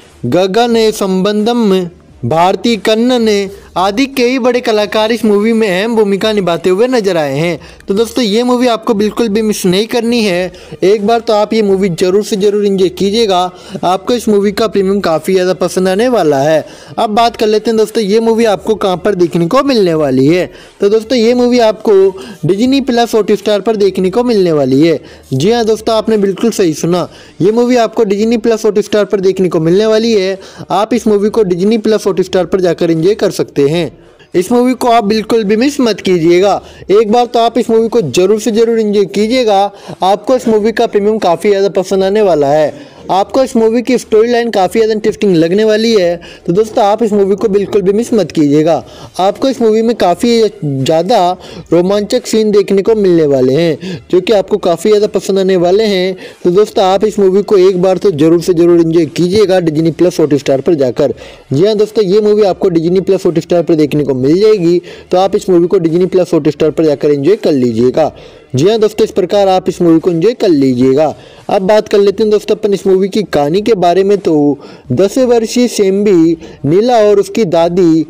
गगन संबंधम, भारती कन्नन आदि कई बड़े कलाकार इस मूवी में अहम भूमिका निभाते हुए नजर आए हैं। तो दोस्तों ये मूवी आपको बिल्कुल भी मिस नहीं करनी है। एक बार तो आप ये मूवी जरूर से जरूर एंजॉय कीजिएगा। आपको इस मूवी का प्रीमियम काफ़ी ज़्यादा पसंद आने वाला है। अब बात कर लेते हैं दोस्तों ये मूवी आपको कहाँ पर देखने को मिलने वाली है। तो दोस्तों ये मूवी आपको डिज्नी प्लस हॉटस्टार पर देखने को मिलने वाली है। जी हाँ दोस्तों, आपने बिल्कुल सही सुना, ये मूवी आपको डिज्नी प्लस हॉटस्टार पर देखने को मिलने वाली है। आप इस मूवी को डिज्नी प्लस हॉटस्टार पर जाकर एंजॉय कर सकते हैं। इस मूवी को आप बिल्कुल भी मिस मत कीजिएगा। एक बार तो आप इस मूवी को जरूर से जरूर एंजॉय कीजिएगा। आपको इस मूवी का प्रीमियम काफ़ी ज़्यादा पसंद आने वाला है। आपको इस मूवी की स्टोरी लाइन काफ़ी ज़्यादा इंटरेस्टिंग लगने वाली है। तो दोस्तों आप इस मूवी को बिल्कुल भी मिस मत कीजिएगा। आपको इस मूवी में काफ़ी ज़्यादा रोमांचक सीन देखने को मिलने वाले हैं, जो कि आपको काफ़ी ज़्यादा पसंद आने वाले हैं। तो दोस्तों आप इस मूवी को एक बार तो जरूर से जरूर एंजॉय कीजिएगा डिज्नी प्लस हॉटस्टार पर जाकर। जी हाँ दोस्तों, ये मूवी आपको डिज्नी प्लस हॉटस्टार पर देखने को मिल जाएगी। तो आप इस मूवी को डिज्नी प्लस हॉटस्टार पर जाकर एंजॉय कर लीजिएगा। जी हाँ दोस्तों, इस प्रकार आप इस मूवी को एंजॉय कर लीजिएगा। अब बात कर लेते हैं दोस्तों अपन इस मूवी की कहानी के बारे में। तो दस वर्षीय सेम्बी, नीला और उसकी दादी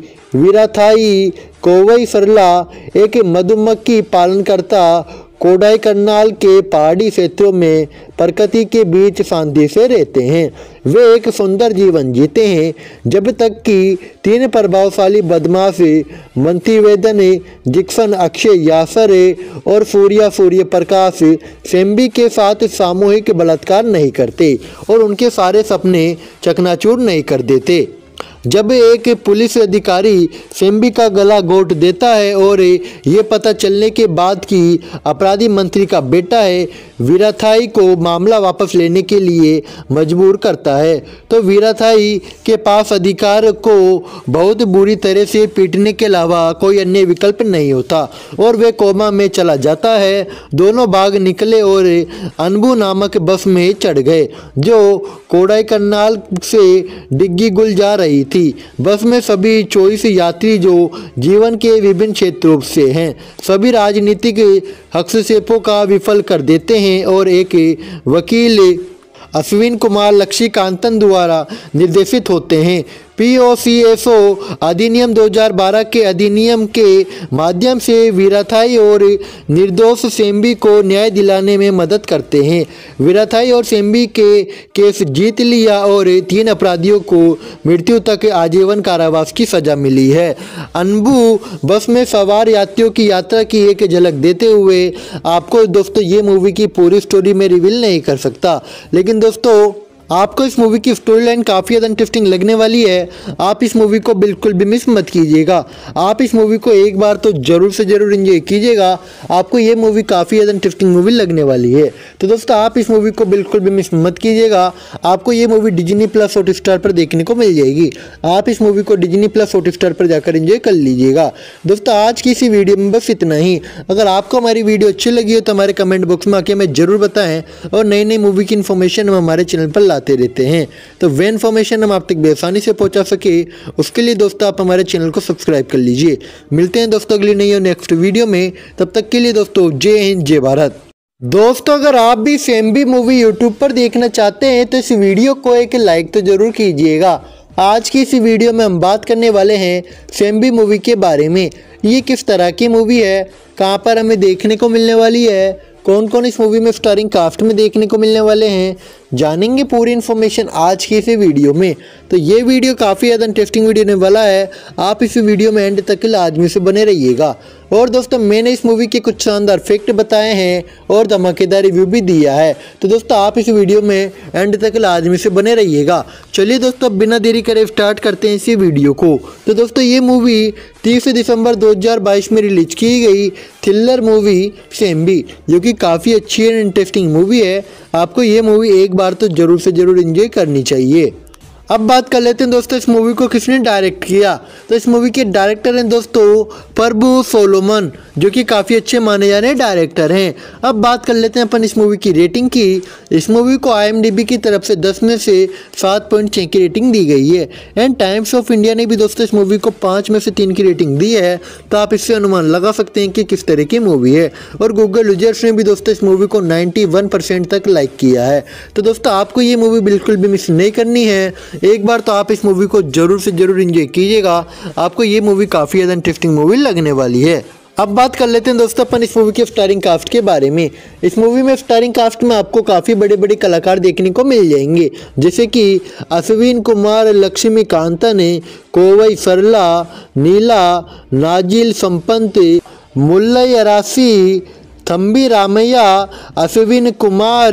वीराथाई कोवई सरला एक मधुमक्खी पालनकर्ता कोडाई करनाल के पहाड़ी क्षेत्रों में प्रकृति के बीच शांति से रहते हैं। वे एक सुंदर जीवन जीते हैं जब तक कि तीन प्रभावशाली बदमाश मंत्रिवेदन, जिक्सन, अक्षय यासर और सूर्या सूर्य प्रकाश सेम्बी के साथ सामूहिक बलात्कार नहीं करते और उनके सारे सपने चकनाचूर नहीं कर देते। जब एक पुलिस अधिकारी सेम्बी का गला घोट देता है और ये पता चलने के बाद कि अपराधी मंत्री का बेटा है, वीराथाई को मामला वापस लेने के लिए मजबूर करता है। तो वीराथाई के पास अधिकार को बहुत बुरी तरह से पीटने के अलावा कोई अन्य विकल्प नहीं होता और वे कोमा में चला जाता है। दोनों भाग निकले और अनबू नामक बस में चढ़ गए जो कोडाई करनाल से डिग्गी गुल जा रही थी। बस में सभी चौबीस यात्री जो जीवन के विभिन्न क्षेत्रों से हैं, सभी राजनीतिक हस्तक्षेपों का विफल कर देते हैं और एक वकील अश्विन कुमार लक्ष्मीकांतन द्वारा निर्देशित होते हैं। P O C S O अधिनियम दो हज़ार बारह के अधिनियम के माध्यम से वीराथाई और निर्दोष सेम्बी को न्याय दिलाने में मदद करते हैं। वीराथाई और सेम्बी के केस जीत लिया और तीन अपराधियों को मृत्यु तक आजीवन कारावास की सजा मिली है। अनबू बस में सवार यात्रियों की यात्रा की एक झलक देते हुए आपको दोस्तों ये मूवी की पूरी स्टोरी में रिवील नहीं कर सकता, लेकिन दोस्तों आपको इस मूवी की स्टोरी लाइन काफ़ी ज़्यादा इंटरेस्टिंग लगने वाली है। आप इस मूवी को बिल्कुल भी मिस मत कीजिएगा। आप इस मूवी को एक बार तो जरूर से जरूर एंजॉय कीजिएगा। आपको ये मूवी काफ़ी ज़्यादा इंटरेस्टिंग मूवी लगने वाली है। तो दोस्तों आप इस मूवी को बिल्कुल भी मिस मत कीजिएगा। आपको ये मूवी डिज्नी प्लस हॉटस्टार पर देखने को मिल जाएगी। आप इस मूवी को डिज्नी प्लस हॉटस्टार पर जाकर एंजॉय कर लीजिएगा। दोस्तों आज की इसी वीडियो में बस इतना ही। अगर आपको हमारी वीडियो अच्छी लगी हो तो हमारे कमेंट बॉक्स में आके हमें जरूर बताएं और नई नई मूवी की इन्फॉर्मेशन हम हमारे चैनल पर लाते रहते हैं। तो वे इन्फॉर्मेशन हम आप तक बेआसानी से पहुंचा सके उसके लिए दोस्तों आप हमारे चैनल को सब्सक्राइब कर लीजिए। मिलते हैं दोस्तों अगली नई और नेक्स्ट वीडियो में। तब तक के लिए दोस्तों जय हिंद जय भारत। दोस्तों अगर आप भी सेम्बी मूवी यूट्यूब पर देखना चाहते हैं तो इस वीडियो को एक लाइक तो जरूर कीजिएगा। आज की इस वीडियो में हम बात करने वाले हैं सेम्बी मूवी के बारे में। ये किस तरह की मूवी है, कहाँ पर हमें देखने को मिलने वाली है, कौन कौन इस मूवी में स्टारिंग कास्ट में देखने को मिलने वाले हैं, जानेंगे पूरी इन्फॉर्मेशन आज की इस वीडियो में। तो ये वीडियो काफ़ी ज़्यादा इंटरेस्टिंग वीडियो होने वाला है, आप इस वीडियो में एंड तक लाजमी से बने रहिएगा। और दोस्तों मैंने इस मूवी के कुछ शानदार फैक्ट बताए हैं और धमाकेदार रिव्यू भी दिया है, तो दोस्तों आप इस वीडियो में एंड तक लाजमी से बने रहिएगा। चलिए दोस्तों बिना देरी करे स्टार्ट करते हैं इसी वीडियो को। तो दोस्तों ये मूवी तीस दिसंबर दो हज़ार बाईस में रिलीज की गई थ्रिलर मूवी सेम्बी, जो कि काफ़ी अच्छी एंड इंटरेस्टिंग मूवी है। आपको ये मूवी एक बार तो जरूर से जरूर एंजॉय करनी चाहिए। अब बात कर लेते हैं दोस्तों इस मूवी को किसने डायरेक्ट किया। तो इस मूवी के डायरेक्टर हैं दोस्तों प्रभु सोलोमन, जो कि काफ़ी अच्छे माने जाने डायरेक्टर हैं। अब बात कर लेते हैं अपन इस मूवी की रेटिंग की। इस मूवी को आई एम डी बी की तरफ से दस में से सात पॉइंट छः की रेटिंग दी गई है। एंड टाइम्स ऑफ इंडिया ने भी दोस्तों इस मूवी को पाँच में से तीन की रेटिंग दी है, तो आप इससे अनुमान लगा सकते हैं कि किस तरह की मूवी है। और गूगल यूजर्स ने भी दोस्तों इस मूवी को नाइन्टी वन परसेंट तक लाइक किया है। तो दोस्तों आपको ये मूवी बिल्कुल भी मिस नहीं करनी है, एक बार तो आप इस मूवी को जरूर से जरूर एंजॉय कीजिएगा। आपको ये मूवी काफ़ी ज़्यादा इंटरेस्टिंग मूवी लगने वाली है। अब बात कर लेते हैं दोस्तों अपन इस मूवी के स्टारिंग कास्ट के बारे में। इस मूवी में स्टारिंग कास्ट में आपको काफ़ी बड़े बड़े कलाकार देखने को मिल जाएंगे, जैसे कि अश्विन कुमार, लक्ष्मीकांता ने, कोवई सरला, नीला, नाजिल संपंत, मुल्लई अरासी, थम्बी रामैया, अश्विन कुमार,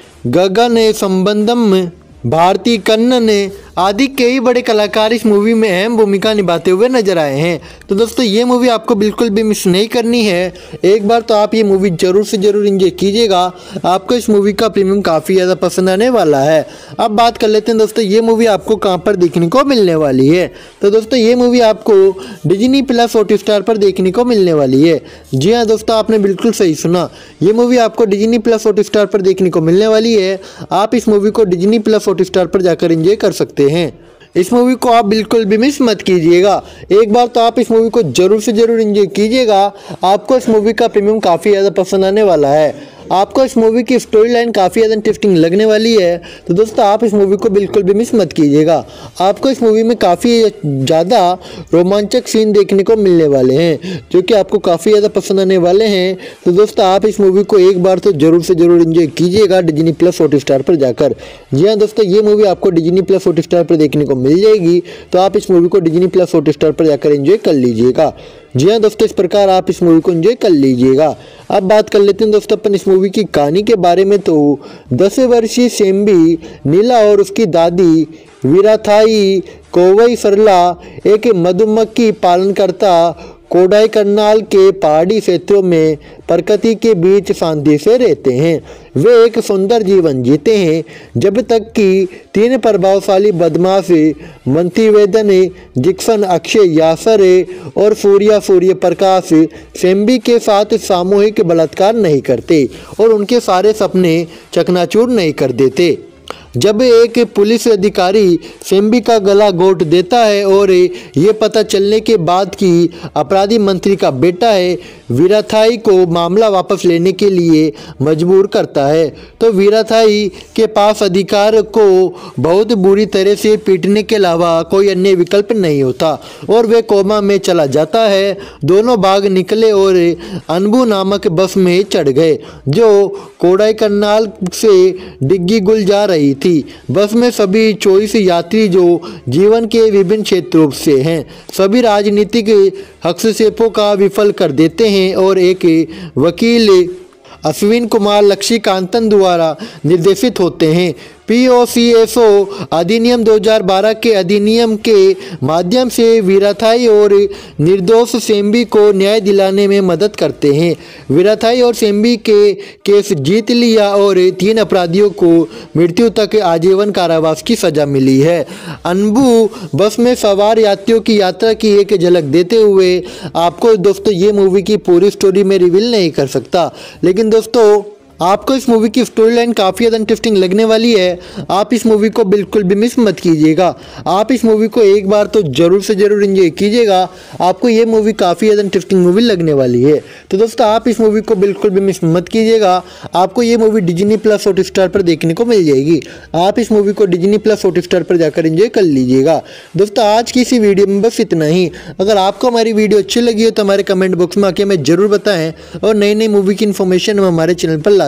गगन संबंधम, भारती कन्नन आदि कई बड़े कलाकार इस मूवी में अहम भूमिका निभाते हुए नजर आए हैं। तो दोस्तों ये मूवी आपको बिल्कुल भी मिस नहीं करनी है, एक बार तो आप ये मूवी जरूर से जरूर एंजॉय कीजिएगा। आपको इस मूवी का प्रीमियम काफ़ी ज़्यादा पसंद आने वाला है। अब बात कर लेते हैं दोस्तों ये मूवी आपको कहाँ पर देखने को मिलने वाली है। तो दोस्तों ये मूवी आपको डिज्नी प्लस हॉटस्टार पर देखने को मिलने वाली है। जी हाँ दोस्तों, आपने बिल्कुल सही सुना, ये मूवी आपको डिज्नी प्लस हॉटस्टार पर देखने को मिलने वाली है। आप इस मूवी को डिज्नी प्लस हॉटस्टार पर जाकर एंजॉय कर सकते हैं। इस मूवी को आप बिल्कुल भी मिस मत कीजिएगा, एक बार तो आप इस मूवी को जरूर से जरूर एंजॉय कीजिएगा। आपको इस मूवी का प्रीमियम काफ़ी ज़्यादा पसंद आने वाला है। आपको इस मूवी की स्टोरी लाइन काफ़ी ज़्यादा इंटरेस्टिंग लगने वाली है, तो दोस्तों आप इस मूवी को बिल्कुल भी मिस मत कीजिएगा। आपको इस मूवी में काफ़ी ज़्यादा रोमांचक सीन देखने को मिलने वाले हैं, जो कि आपको काफ़ी ज़्यादा पसंद आने वाले हैं। तो दोस्तों आप इस मूवी को एक बार तो जरूर से जरूर एंजॉय कीजिएगा डिज्नी प्लस हॉटस्टार पर जाकर। जी हाँ दोस्तों, ये मूवी आपको डिज्नी प्लस हॉटस्टार पर देखने को मिल जाएगी, तो आप इस मूवी को डिज्नी प्लस हॉटस्टार पर जाकर एंजॉय कर लीजिएगा। जी हाँ दोस्तों, इस प्रकार आप इस मूवी को एंजॉय कर लीजिएगा। अब बात कर लेते हैं दोस्तों अपन इस मूवी की कहानी के बारे में। तो दस वर्षीय सेम्बी, नीला और उसकी दादी वीराथाई कोवई सरला एक मधुमक्खी पालनकर्ता कोडाईकनाल के पहाड़ी क्षेत्रों में प्रकृति के बीच शांति से रहते हैं। वे एक सुंदर जीवन जीते हैं जब तक कि तीन प्रभावशाली बदमाश मंत्रिवेदन, जिक्सन, अक्षय यासर और सूर्या सूर्य प्रकाश सेम्बी के साथ सामूहिक बलात्कार नहीं करते और उनके सारे सपने चकनाचूर नहीं कर देते। जब एक पुलिस अधिकारी सेम्बी का गला घोट देता है और ये पता चलने के बाद कि अपराधी मंत्री का बेटा है, वीराथाई को मामला वापस लेने के लिए मजबूर करता है। तो वीराथाई के पास अधिकार को बहुत बुरी तरह से पीटने के अलावा कोई अन्य विकल्प नहीं होता और वे कोमा में चला जाता है। दोनों भाग निकले और अनबू नामक बस में चढ़ गए, जो कोडाईकनाल से डिग्गी गुल जा रही थी। बस में सभी चौबीस यात्री जो जीवन के विभिन्न क्षेत्रों से हैं, सभी राजनीतिक हस्तक्षेपों का विफल कर देते हैं और एक वकील अश्विन कुमार लक्ष्मीकांतन द्वारा निर्देशित होते हैं। P O C S O अधिनियम दो हज़ार बारह के अधिनियम के माध्यम से वीराथाई और निर्दोष सेम्बी को न्याय दिलाने में मदद करते हैं। वीराथाई और सेम्बी के केस जीत लिया और तीन अपराधियों को मृत्यु तक आजीवन कारावास की सजा मिली है। अनबू बस में सवार यात्रियों की यात्रा की एक झलक देते हुए आपको दोस्तों ये मूवी की पूरी स्टोरी में रिवील नहीं कर सकता, लेकिन दोस्तों आपको इस मूवी की स्टोरी लाइन काफ़ी ज़्यादा इंटरेस्टिंग लगने वाली है। आप इस मूवी को बिल्कुल भी मिस मत कीजिएगा। आप इस मूवी को एक बार तो जरूर से जरूर एंजॉय कीजिएगा। आपको ये मूवी काफ़ी ज़्यादा इंटरेस्टिंग मूवी लगने वाली है। तो दोस्तों आप इस मूवी को बिल्कुल भी मिस मत कीजिएगा। आपको ये मूवी डिज्नी प्लस हॉटस्टार पर देखने को मिल जाएगी। आप इस मूवी को डिज्नी प्लस हॉटस्टार पर जाकर एंजॉय कर लीजिएगा। दोस्तों आज की इसी वीडियो में बस इतना ही। अगर आपको हमारी वीडियो अच्छी लगी हो तो हमारे कमेंट बॉक्स में आके हमें जरूर बताएं और नई नई मूवी की इन्फॉर्मेशन हम हमारे चैनल पर ला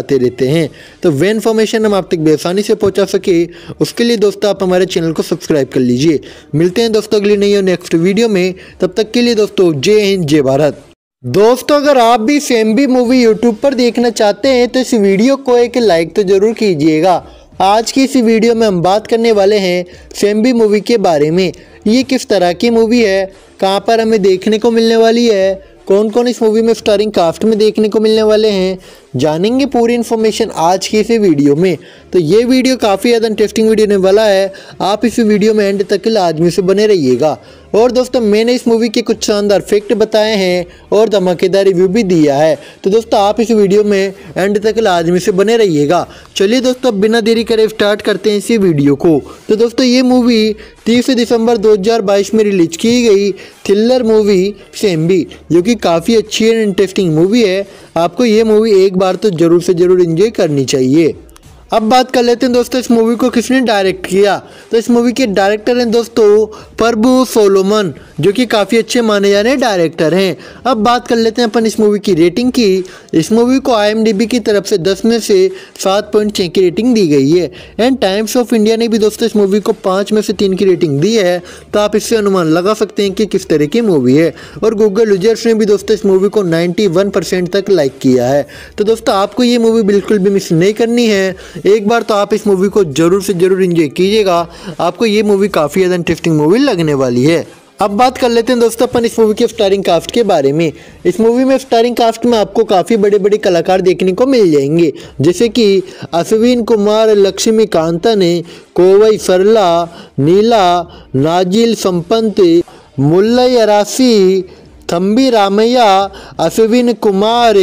आते रहते हैं। तो वे इन्फॉर्मेशन हम आप तक बेआसानी से पहुंचा सके उसके लिए दोस्तों आप हमारे चैनल को सब्सक्राइब कर लीजिए। मिलते हैं दोस्तों अगली नई और नेक्स्ट वीडियो में, तब तक के लिए दोस्तों जय हिंद जय भारत। दोस्तों अगर आप भी सेम बी मूवी यूट्यूब पर देखना चाहते हैं तो इस वीडियो को एक लाइक तो ज़रूर कीजिएगा। आज की इस वीडियो में हम बात करने वाले हैं सेम बी मूवी के बारे में। ये किस तरह की मूवी है, कहां पर हमें देखने को मिलने वाली है, कौन कौन इस मूवी में स्टारिंग कास्ट में देखने को मिलने वाले हैं, जानेंगे पूरी इन्फॉर्मेशन आज की इस वीडियो में। तो ये वीडियो काफ़ी ज़्यादा इंटरेस्टिंग वीडियो होने वाला है, आप इस वीडियो में एंड तक लाजमी से बने रहिएगा। और दोस्तों मैंने इस मूवी के कुछ शानदार फैक्ट बताए हैं और धमाकेदार रिव्यू भी दिया है, तो दोस्तों आप इस वीडियो में एंड तक लाजमी से बने रहिएगा। चलिए दोस्तों बिना देरी करे स्टार्ट करते हैं इसी वीडियो को। तो दोस्तों ये मूवी तीस दिसंबर दो हज़ार बाईस में रिलीज की गई थ्रिलर मूवी सेम बी, जो कि काफ़ी अच्छी और इंटरेस्टिंग मूवी है। आपको ये मूवी एक बार तो जरूर से जरूर एंजॉय करनी चाहिए। अब बात कर लेते हैं दोस्तों इस मूवी को किसने डायरेक्ट किया। तो इस मूवी के डायरेक्टर हैं दोस्तों प्रभु सोलोमन, जो कि काफ़ी अच्छे माने जाने डायरेक्टर हैं। अब बात कर लेते हैं अपन इस मूवी की रेटिंग की। इस मूवी को आई एम डी बी की तरफ से दस में से सात पॉइंट छः की रेटिंग दी गई है। एंड टाइम्स ऑफ इंडिया ने भी दोस्तों इस मूवी को पाँच में से तीन की रेटिंग दी है, तो आप इससे अनुमान लगा सकते हैं कि किस तरह की मूवी है। और गूगल यूजर्स ने भी दोस्तों इस मूवी को नाइन्टी वन परसेंट तक लाइक किया है। तो दोस्तों आपको ये मूवी बिल्कुल भी मिस नहीं करनी है, एक बार तो आप इस मूवी को जरूर से जरूर एंजॉय कीजिएगा। आपको ये मूवी काफ़ी ज़्यादा इंटरेस्टिंग मूवी लगने वाली है। अब बात कर लेते हैं दोस्तों अपन इस मूवी के स्टारिंग कास्ट के बारे में। इस मूवी में स्टारिंग कास्ट में आपको काफ़ी बड़े बड़े कलाकार देखने को मिल जाएंगे, जैसे कि अश्विन कुमार, लक्ष्मीकांतन, कोवई सरला, नीला, नाजिल संपंत, मुल्लई अरासी, थम्बी रामैया, अश्विन कुमार,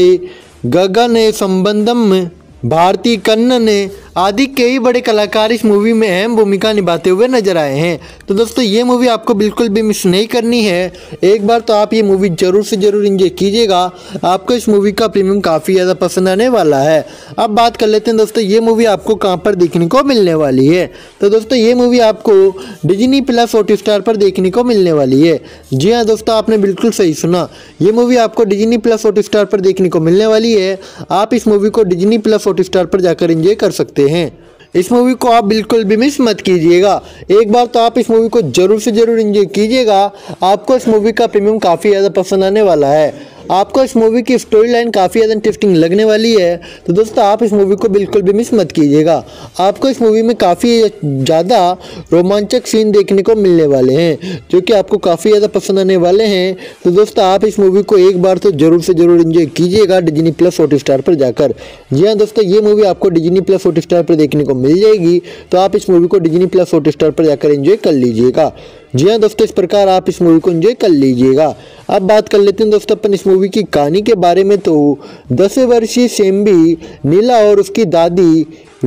गगन संबंधम, भारती कन्नन आदि कई बड़े कलाकार इस मूवी में अहम भूमिका निभाते हुए नजर आए हैं। तो दोस्तों ये मूवी आपको बिल्कुल भी मिस नहीं करनी है, एक बार तो आप ये मूवी जरूर से जरूर एंजॉय कीजिएगा। आपको इस मूवी का प्रीमियम काफ़ी ज़्यादा पसंद आने वाला है। अब बात कर लेते हैं दोस्तों ये मूवी आपको कहाँ पर देखने को मिलने वाली है। तो दोस्तों ये मूवी आपको डिज्नी प्लस हॉटस्टार पर देखने को मिलने वाली है। जी हाँ दोस्तों आपने बिल्कुल सही सुना, ये मूवी आपको डिज्नी प्लस हॉटस्टार पर देखने को मिलने वाली है। आप इस मूवी को डिज्नी प्लस हॉटस्टार पर जाकर एंजॉय कर सकते हैं। इस मूवी को आप बिल्कुल भी मिस मत कीजिएगा, एक बार तो आप इस मूवी को जरूर से जरूर एंजॉय कीजिएगा। आपको इस मूवी का प्रीमियम काफ़ी ज़्यादा पसंद आने वाला है। आपको इस मूवी की स्टोरी लाइन काफ़ी ज़्यादा इंटरेस्टिंग लगने वाली है, तो दोस्तों आप इस मूवी को बिल्कुल भी मिस मत कीजिएगा। आपको इस मूवी में काफ़ी ज़्यादा रोमांचक सीन देखने को मिलने वाले हैं, जो कि आपको काफ़ी ज़्यादा पसंद आने वाले हैं। तो दोस्तों आप इस मूवी को एक बार तो जरूर से जरूर एंजॉय कीजिएगा डिज्नी प्लस हॉटस्टार पर जाकर। जी हाँ दोस्तों ये मूवी आपको डिज्नी प्लस हॉटस्टार पर देखने को मिल जाएगी, तो आप इस मूवी को डिज्नी प्लस हॉटस्टार पर जाकर एंजॉय कर लीजिएगा। जी हाँ दोस्तों इस प्रकार आप इस मूवी को एंजॉय कर लीजिएगा। अब बात कर लेते हैं दोस्तों अपन इस मूवी की कहानी के बारे में। तो दस वर्षीय सेम बी, नीला और उसकी दादी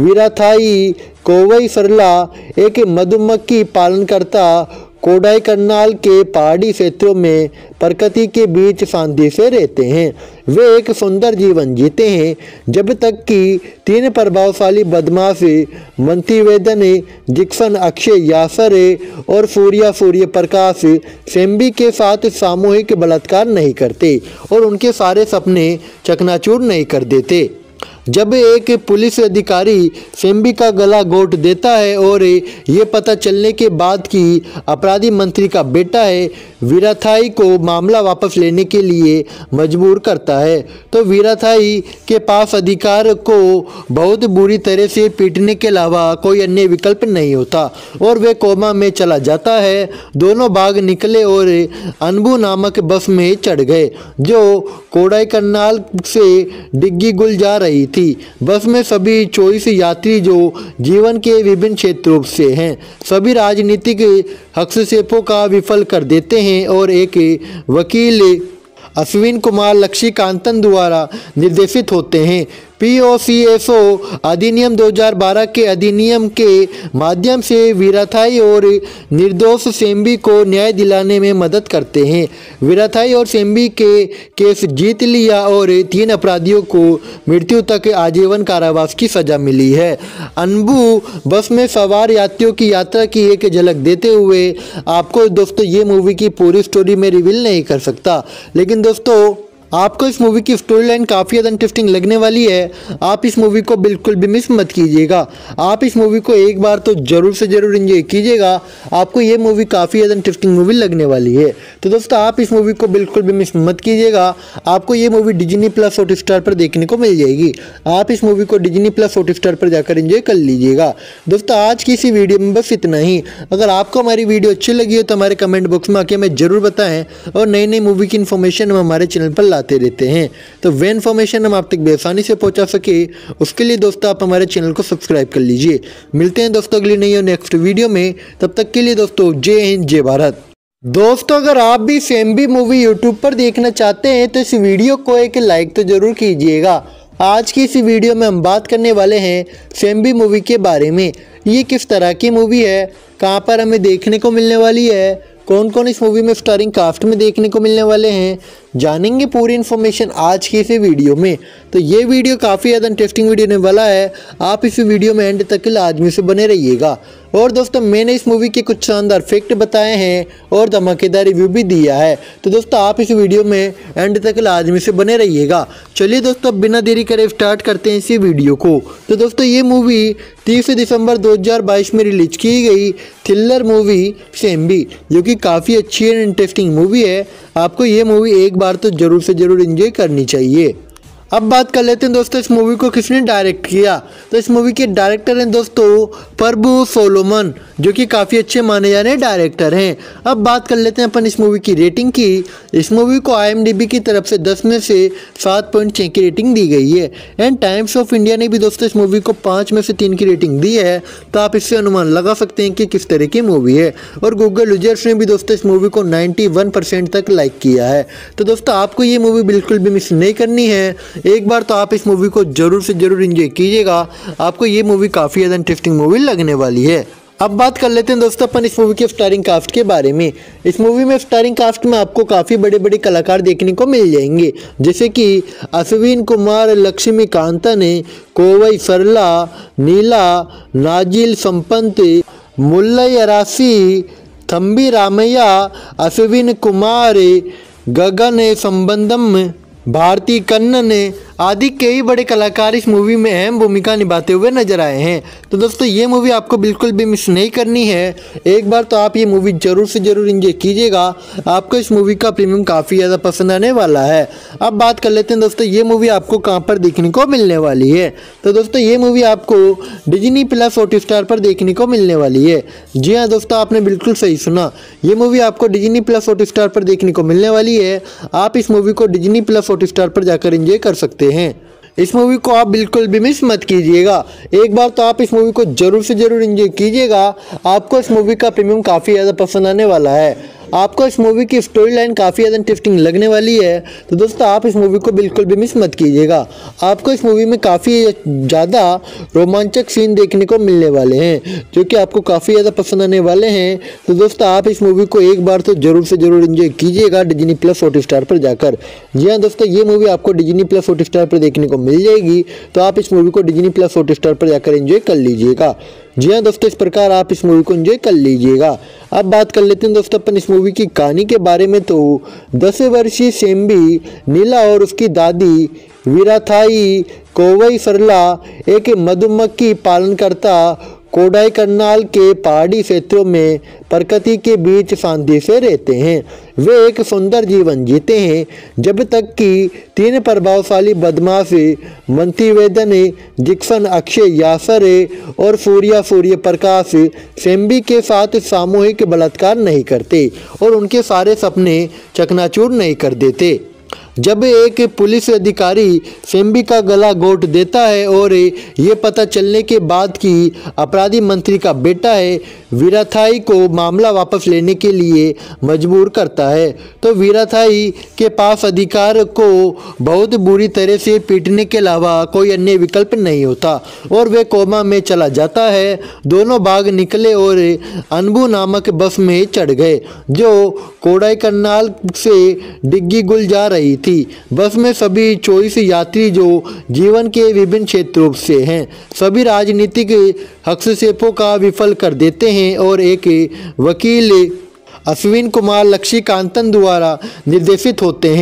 वीराथाई कोवई सरला एक मधुमक्खी पालनकर्ता कोडाईकनाल के पहाड़ी क्षेत्रों में प्रकृति के बीच शांति से रहते हैं। वे एक सुंदर जीवन जीते हैं जब तक कि तीन प्रभावशाली बदमाश मंत्रिवेदन, जिक्सन, अक्षय यासर और सूर्या सूर्य प्रकाश सेम बी के साथ सामूहिक बलात्कार नहीं करते और उनके सारे सपने चकनाचूर नहीं कर देते। जब एक पुलिस अधिकारी सेम बी का गला घोट देता है और ये पता चलने के बाद कि अपराधी मंत्री का बेटा है, वीराथाई को मामला वापस लेने के लिए मजबूर करता है। तो वीराथाई के पास अधिकार को बहुत बुरी तरह से पीटने के अलावा कोई अन्य विकल्प नहीं होता और वे कोमा में चला जाता है। दोनों भाग निकले और अनबू नामक बस में चढ़ गए जो कोडाईकनाल से डिग्गी गुल जा रही थी। बस में सभी चौबीस यात्री जो जीवन के विभिन्न क्षेत्रों से हैं, सभी राजनीतिक हस्तक्षेपों का विफल कर देते हैं और एक वकील अश्विन कुमार लक्ष्मीकांतन द्वारा निर्देशित होते हैं। P O C S O अधिनियम दो हज़ार बारह के अधिनियम के माध्यम से वीराथाई और निर्दोष सेम बी को न्याय दिलाने में मदद करते हैं। वीराथाई और सेम बी के केस जीत लिया और तीन अपराधियों को मृत्यु तक आजीवन कारावास की सजा मिली है। अनबू बस में सवार यात्रियों की यात्रा की एक झलक देते हुए आपको दोस्तों ये मूवी की पूरी स्टोरी में रिवील नहीं कर सकता, लेकिन दोस्तों आपको इस मूवी की स्टोरी लाइन काफ़ी ज़्यादा इंटरेस्टिंग लगने वाली है। आप इस मूवी को बिल्कुल भी मिस मत कीजिएगा। आप इस मूवी को एक बार तो जरूर से जरूर एंजॉय कीजिएगा। आपको ये मूवी काफ़ी ज़्यादा इंटरेस्टिंग मूवी लगने वाली है। तो दोस्तों आप इस मूवी को बिल्कुल भी मिस मत कीजिएगा। आपको ये मूवी डिज्नी प्लस हॉटस्टार पर देखने को मिल जाएगी। आप इस मूवी को डिज्नी प्लस हॉटस्टार पर जाकर एंजॉय कर लीजिएगा। दोस्तों आज की इसी वीडियो में बस इतना ही। अगर आपको हमारी वीडियो अच्छी लगी हो तो हमारे कमेंट बॉक्स में आके हमें जरूर बताएं और नई नई मूवी की इन्फॉर्मेशन हम हमारे चैनल पर लाते रहते हैं। तो वे इन्फॉर्मेशन हम आप तक बेआसानी से पहुंचा सके उसके लिए दोस्तों आप हमारे चैनल को सब्सक्राइब कर लीजिए। मिलते हैं दोस्तों अगली नई और नेक्स्ट वीडियो में। तब तक के लिए दोस्तों जय हिंद जय भारत। दोस्तों अगर आप भी सेम भी मूवी यूट्यूब पर देखना चाहते हैं तो इस वीडियो को एक लाइक तो जरूर कीजिएगा। आज की इस वीडियो में हम बात करने वाले हैं सेम भी मूवी के बारे में। ये किस तरह की मूवी है, कहाँ पर हमें देखने को मिलने वाली है, कौन कौन इस मूवी में स्टारिंग कास्ट में देखने को मिलने वाले हैं, जानेंगे पूरी इन्फॉर्मेशन आज की इस वीडियो में। तो ये वीडियो काफ़ी ज़्यादा इंटरेस्टिंग वीडियो होने वाला है। आप इस वीडियो में एंड तक लाजमी से बने रहिएगा। और दोस्तों मैंने इस मूवी के कुछ शानदार फैक्ट बताए हैं और धमाकेदार रिव्यू भी दिया है। तो दोस्तों आप इस वीडियो में एंड तक लाजमी से बने रहिएगा। चलिए दोस्तों बिना देरी करे स्टार्ट करते हैं इसी वीडियो को। तो दोस्तों ये मूवी तीस दिसंबर दो हज़ार बाईस में रिलीज की गई थ्रिलर मूवी सेम भी, जो कि काफ़ी अच्छी और इंटरेस्टिंग मूवी है। आपको ये मूवी एक बार तो जरूर से जरूर एंजॉय करनी चाहिए। अब बात कर लेते हैं दोस्तों इस मूवी को किसने डायरेक्ट किया। तो इस मूवी के डायरेक्टर हैं दोस्तों प्रभु सोलोमन, जो कि काफ़ी अच्छे माने जाने डायरेक्टर हैं। अब बात कर लेते हैं अपन इस मूवी की रेटिंग की। इस मूवी को आई एम डी बी की तरफ से दस में से सात पॉइंट छः की रेटिंग दी गई है। एंड टाइम्स ऑफ इंडिया ने भी दोस्तों इस मूवी को पाँच में से तीन की रेटिंग दी है। तो आप इससे अनुमान लगा सकते हैं कि किस तरह की मूवी है। और गूगल यूजर्स ने भी दोस्तों इस मूवी को नाइन्टी वन परसेंट तक लाइक किया है। तो दोस्तों आपको ये मूवी बिल्कुल भी मिस नहीं करनी है। एक बार तो आप इस मूवी को जरूर से जरूर एंजॉय कीजिएगा। आपको ये मूवी काफ़ी ज़्यादा इंटरेस्टिंग मूवी लगने वाली है। अब बात कर लेते हैं दोस्तों अपन इस मूवी के स्टारिंग कास्ट के बारे में। इस मूवी में स्टारिंग कास्ट में आपको काफ़ी बड़े बड़े कलाकार देखने को मिल जाएंगे, जैसे कि अश्विन कुमार, लक्ष्मीकांतन, कोवई सरला, नीला, नाजिल संपंत, मुल्लई अरासी, थम्बी रामैया, अश्विन कुमार, गगन संबंधम, भारती कन्नन आदि कई बड़े कलाकार इस मूवी में अहम भूमिका निभाते हुए नजर आए हैं। तो दोस्तों ये मूवी आपको बिल्कुल भी मिस नहीं करनी है। एक बार तो आप ये मूवी जरूर से जरूर एंजॉय कीजिएगा। आपको इस मूवी का प्रीमियम काफ़ी ज़्यादा पसंद आने वाला है। अब बात कर लेते हैं दोस्तों ये मूवी आपको कहाँ पर देखने को मिलने वाली है। तो दोस्तों ये मूवी आपको डिज्नी प्लस हॉटस्टार पर देखने को मिलने वाली है। जी हाँ दोस्तों आपने बिल्कुल सही सुना, ये मूवी आपको डिज्नी प्लस हॉटस्टार पर देखने को मिलने वाली है। आप इस मूवी को डिज्नी प्लस हॉटस्टार पर जाकर एंजॉय कर सकते हैं। इस मूवी को आप बिल्कुल भी मिस मत कीजिएगा। एक बार तो आप इस मूवी को जरूर से जरूर एंजॉय कीजिएगा। आपको इस मूवी का प्रीमियम काफ़ी ज़्यादा पसंद आने वाला है। आपको इस मूवी की स्टोरी लाइन काफ़ी ज़्यादा इंटरेस्टिंग लगने वाली है। तो दोस्तों आप इस मूवी को बिल्कुल भी मिस मत कीजिएगा। आपको इस मूवी में काफ़ी ज़्यादा रोमांचक सीन देखने को मिलने वाले हैं, जो कि आपको काफ़ी ज़्यादा पसंद आने वाले हैं। तो दोस्तों आप इस मूवी को एक बार तो जरूर से जरूर एंजॉय कीजिएगा डिज्नी प्लस हॉटस्टार पर जाकर। जी हाँ दोस्तों ये मूवी आपको डिज्नी प्लस हॉटस्टार पर देखने को मिल जाएगी। तो आप इस मूवी को डिज्नी प्लस हॉटस्टार पर जाकर एंजॉय कर लीजिएगा। जी हाँ दोस्तों इस प्रकार आप इस मूवी को एंजॉय कर लीजिएगा। अब बात कर लेते हैं दोस्तों अपन इस मूवी की कहानी के बारे में। तो दस वर्षीय सेम्बी नीला और उसकी दादी वीराथाई कोवई सरला एक मधुमक्खी पालनकर्ता कोडाई करनाल के पहाड़ी क्षेत्रों में प्रकृति के बीच शांति से रहते हैं। वे एक सुंदर जीवन जीते हैं जब तक कि तीन प्रभावशाली बदमाश मंत्रिवेदन, जिक्सन, अक्षय यासर और सूर्या सूर्य प्रकाश सेम्बी के साथ सामूहिक बलात्कार नहीं करते और उनके सारे सपने चकनाचूर नहीं कर देते। जब एक पुलिस अधिकारी सेम्बी का गला घोट देता है और ये पता चलने के बाद कि अपराधी मंत्री का बेटा है, वीराथाई को मामला वापस लेने के लिए मजबूर करता है। तो वीराथाई के पास अधिकार को बहुत बुरी तरह से पीटने के अलावा कोई अन्य विकल्प नहीं होता और वे कोमा में चला जाता है। दोनों भाग निकले और अनबू नामक बस में चढ़ गए जो कोडाई करनाल से डिग्गी गुल जा रही थी। बस में सभी चौबीस यात्री जो जीवन के विभिन्न क्षेत्रों से हैं सभी राजनीतिक हस्तक्षेपों का विफल कर देते हैं और एक वकील अश्विन कुमार लक्ष्मीकांतन द्वारा निर्देशित होते हैं।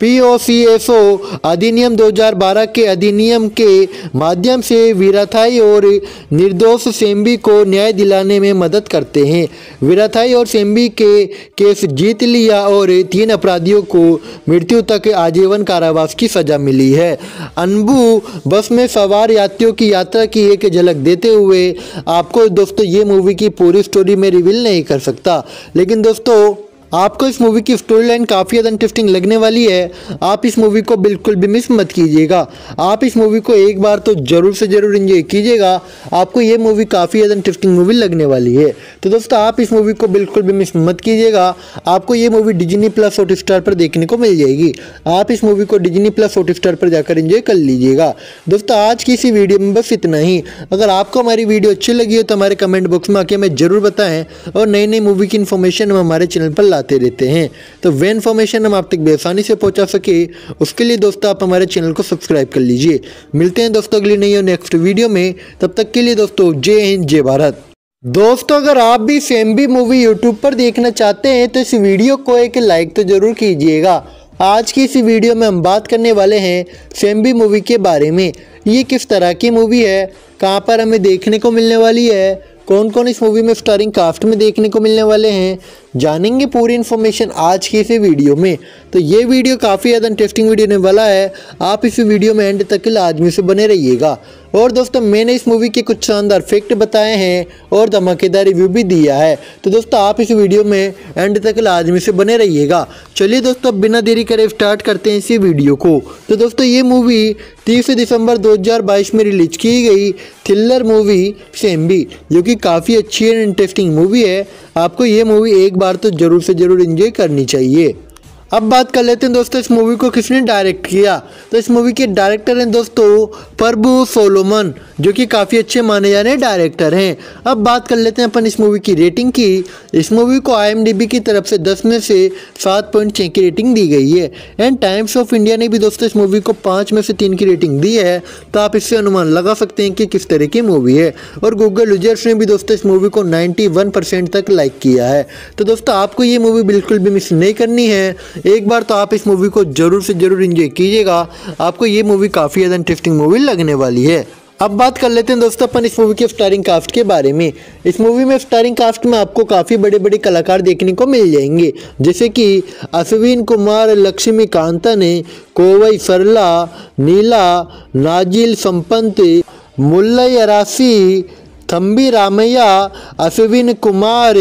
P O C S O अधिनियम दो हज़ार बारह के अधिनियम के माध्यम से वीराथाई और निर्दोष सेम्बी को न्याय दिलाने में मदद करते हैं। वीराथाई और सेम्बी के केस जीत लिया और तीन अपराधियों को मृत्यु तक आजीवन कारावास की सजा मिली है। अनबू बस में सवार यात्रियों की यात्रा की एक झलक देते हुए आपको दोस्तों ये मूवी की पूरी स्टोरी में रिवील नहीं कर सकता, लेकिन दोस्तों आपको इस मूवी की स्टोरी लाइन काफ़ी ज़्यादा इंटरेस्टिंग लगने वाली है। आप इस मूवी को बिल्कुल भी मिस मत कीजिएगा। आप इस मूवी को एक बार तो ज़रूर से ज़रूर एंजॉय कीजिएगा। आपको ये मूवी काफ़ी ज़्यादा इंटरेस्टिंग मूवी लगने वाली है। तो दोस्तों आप इस मूवी को बिल्कुल भी मिस मत कीजिएगा। आपको ये मूवी डिज्नी प्लस हॉटस्टार पर देखने को मिल जाएगी। आप इस मूवी को डिज्नी प्लस हॉटस्टार पर जाकर एंजॉय कर लीजिएगा। दोस्तों आज की इसी वीडियो में बस इतना ही। अगर आपको हमारी वीडियो अच्छी लगी हो तो हमारे कमेंट बॉक्स में आके हमें ज़रूर बताएं और नई नई मूवी की इन्फॉर्मेशन हम हमारे चैनल पर लाते रहते हैं। तो वे इन्फॉर्मेशन हम आप तक बेआसानी से पहुंचा सके उसके लिए दोस्तों आप हमारे चैनल को सब्सक्राइब कर लीजिए। मिलते हैं दोस्तों अगली नई और नेक्स्ट वीडियो में। तब तक के लिए दोस्तों जय हिंद जय भारत। दोस्तों अगर आप भी सेम्बी मूवी यूट्यूब पर देखना चाहते हैं तो इस वीडियो को एक लाइक तो जरूर कीजिएगा। आज की इस वीडियो में हम बात करने वाले हैं सेम्बी मूवी के बारे में। ये किस तरह की मूवी है, कहाँ पर हमें देखने को मिलने वाली है, कौन कौन इस मूवी में स्टारिंग कास्ट में देखने को मिलने वाले हैं, जानेंगे पूरी इन्फॉर्मेशन आज की इस वीडियो में। तो ये वीडियो काफ़ी ज़्यादा इंटरेस्टिंग वीडियो होने वाला है। आप इस वीडियो में एंड तक लाजमी से बने रहिएगा। और दोस्तों मैंने इस मूवी के कुछ शानदार फैक्ट बताए हैं और धमाकेदार रिव्यू भी दिया है। तो दोस्तों आप इस वीडियो में एंड तक लाजमी से बने रहिएगा। चलिए दोस्तों बिना देरी करे स्टार्ट करते हैं इसी वीडियो को। तो दोस्तों ये मूवी तीस दिसंबर दो हज़ार बाईस में रिलीज की गई थ्रिलर मूवी सेम्बी, जो कि काफ़ी अच्छी और इंटरेस्टिंग मूवी है। आपको ये मूवी एक बार तो जरूर से जरूर एंजॉय करनी चाहिए। अब बात कर लेते हैं दोस्तों इस मूवी को किसने डायरेक्ट किया। तो इस मूवी के डायरेक्टर हैं दोस्तों प्रभु सोलोमन, जो कि काफ़ी अच्छे माने जाने डायरेक्टर हैं। अब बात कर लेते हैं अपन इस मूवी की रेटिंग की। इस मूवी को आई एम डी बी की तरफ से दस में से सात पॉइंट छः की रेटिंग दी गई है। एंड टाइम्स ऑफ इंडिया ने भी दोस्तों इस मूवी को पाँच में से तीन की रेटिंग दी है। तो आप इससे अनुमान लगा सकते हैं कि किस तरह की मूवी है। और गूगल यूजर्स ने भी दोस्तों इस मूवी को नाइन्टी वन परसेंट तक लाइक किया है। तो दोस्तों आपको ये मूवी बिल्कुल भी मिस नहीं करनी है। एक बार तो आप इस मूवी को जरूर से जरूर एंजॉय कीजिएगा। आपको ये मूवी काफ़ी ज़्यादा इंटरेस्टिंग मूवी लगने वाली है। अब बात कर लेते हैं दोस्तों अपन इस मूवी के स्टारिंग कास्ट के बारे में। इस मूवी में स्टारिंग कास्ट में आपको काफ़ी बड़े बड़े कलाकार देखने को मिल जाएंगे, जैसे कि अश्विन कुमार, लक्ष्मीकांता ने, कोवई सरला, नीला, नाजिल संपंत, मुल्लई अरासी, थम्बी रामैया, अश्विन कुमार,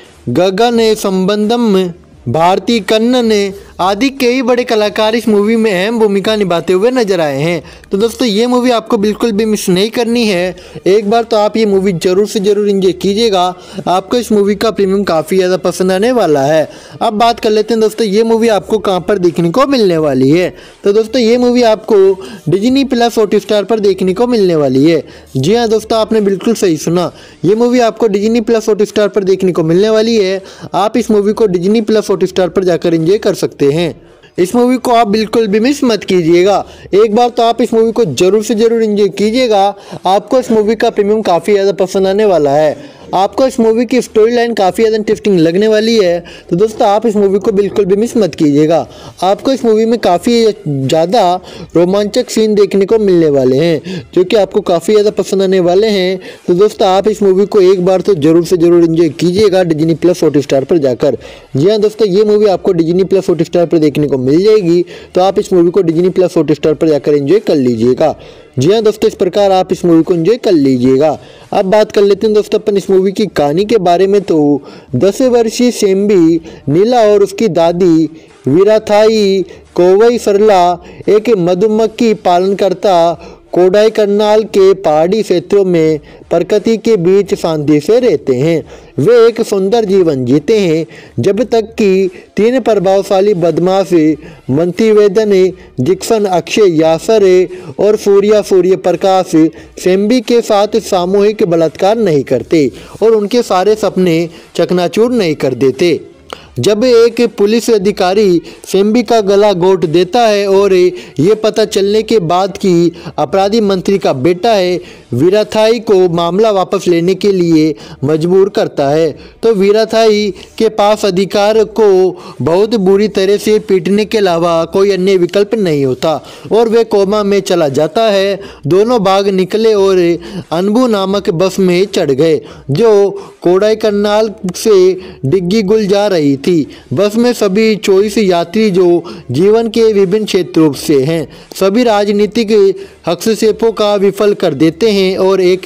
गगन संबंधम, भारती कन्नन आदि कई बड़े कलाकार इस मूवी में अहम भूमिका निभाते हुए नजर आए हैं। तो दोस्तों ये मूवी आपको बिल्कुल भी मिस नहीं करनी है। एक बार तो आप ये मूवी जरूर से जरूर एंजॉय कीजिएगा। आपको इस मूवी का प्रीमियम काफ़ी ज़्यादा पसंद आने वाला है। अब बात कर लेते हैं दोस्तों ये मूवी आपको कहाँ पर देखने को मिलने वाली है। तो दोस्तों ये मूवी आपको डिज्नी प्लस हॉटस्टार पर देखने को मिलने वाली है। जी हाँ दोस्तों आपने बिल्कुल सही सुना, ये मूवी आपको डिज्नी प्लस हॉटस्टार पर देखने को मिलने वाली है। आप इस मूवी को डिज्नी प्लस हॉटस्टार पर जाकर एंजॉय कर सकते हैं। इस मूवी को आप बिल्कुल भी मिस मत कीजिएगा। एक बार तो आप इस मूवी को जरूर से जरूर एंजॉय कीजिएगा। आपको इस मूवी का प्रीमियम काफ़ी ज़्यादा पसंद आने वाला है। आपको इस मूवी की स्टोरी लाइन काफ़ी ज़्यादा इंटरेस्टिंग लगने वाली है। तो दोस्तों आप इस मूवी को बिल्कुल भी मिस मत कीजिएगा। आपको इस मूवी में काफ़ी ज़्यादा रोमांचक सीन देखने को मिलने वाले हैं, जो कि आपको काफ़ी ज़्यादा पसंद आने वाले हैं। तो दोस्तों आप इस मूवी को एक बार तो जरूर से जरूर एंजॉय कीजिएगा डिज्नी प्लस हॉटस्टार पर जाकर। जी हाँ दोस्तों ये मूवी आपको डिज्नी प्लस हॉटस्टार पर देखने को मिल जाएगी। तो आप इस मूवी को डिज्नी प्लस हॉटस्टार पर जाकर एंजॉय कर लीजिएगा। जी हाँ दोस्तों इस प्रकार आप इस मूवी को एंजॉय कर लीजिएगा। अब बात कर लेते हैं दोस्तों अपन इस मूवी की कहानी के बारे में। तो दस वर्षीय सेम्बी नीला और उसकी दादी वीराथाई कोवई सरला एक मधुमक्खी पालनकर्ता कोडाई करनाल के पहाड़ी क्षेत्रों में प्रकृति के बीच शांति से रहते हैं। वे एक सुंदर जीवन जीते हैं जब तक कि तीन प्रभावशाली बदमाश मंत्रिवेदन, जिक्सन, अक्षय यासर और सूर्या सूर्य प्रकाश सेम्बी के साथ सामूहिक बलात्कार नहीं करते और उनके सारे सपने चकनाचूर नहीं कर देते। जब एक पुलिस अधिकारी सेम्बी का गला घोंट देता है और ये पता चलने के बाद कि अपराधी मंत्री का बेटा है, वीराथाई को मामला वापस लेने के लिए मजबूर करता है। तो वीराथाई के पास अधिकार को बहुत बुरी तरह से पीटने के अलावा कोई अन्य विकल्प नहीं होता और वे कोमा में चला जाता है। दोनों भाग निकले और अनबू नामक बस में चढ़ गए जो कोडाईकनाल से डिग्गीगुल जा रही थी। बस में सभी चौबीस यात्री जो जीवन के विभिन्न क्षेत्रों से हैं, सभी राजनीतिक हस्तक्षेपों का विफल कर देते हैं और एक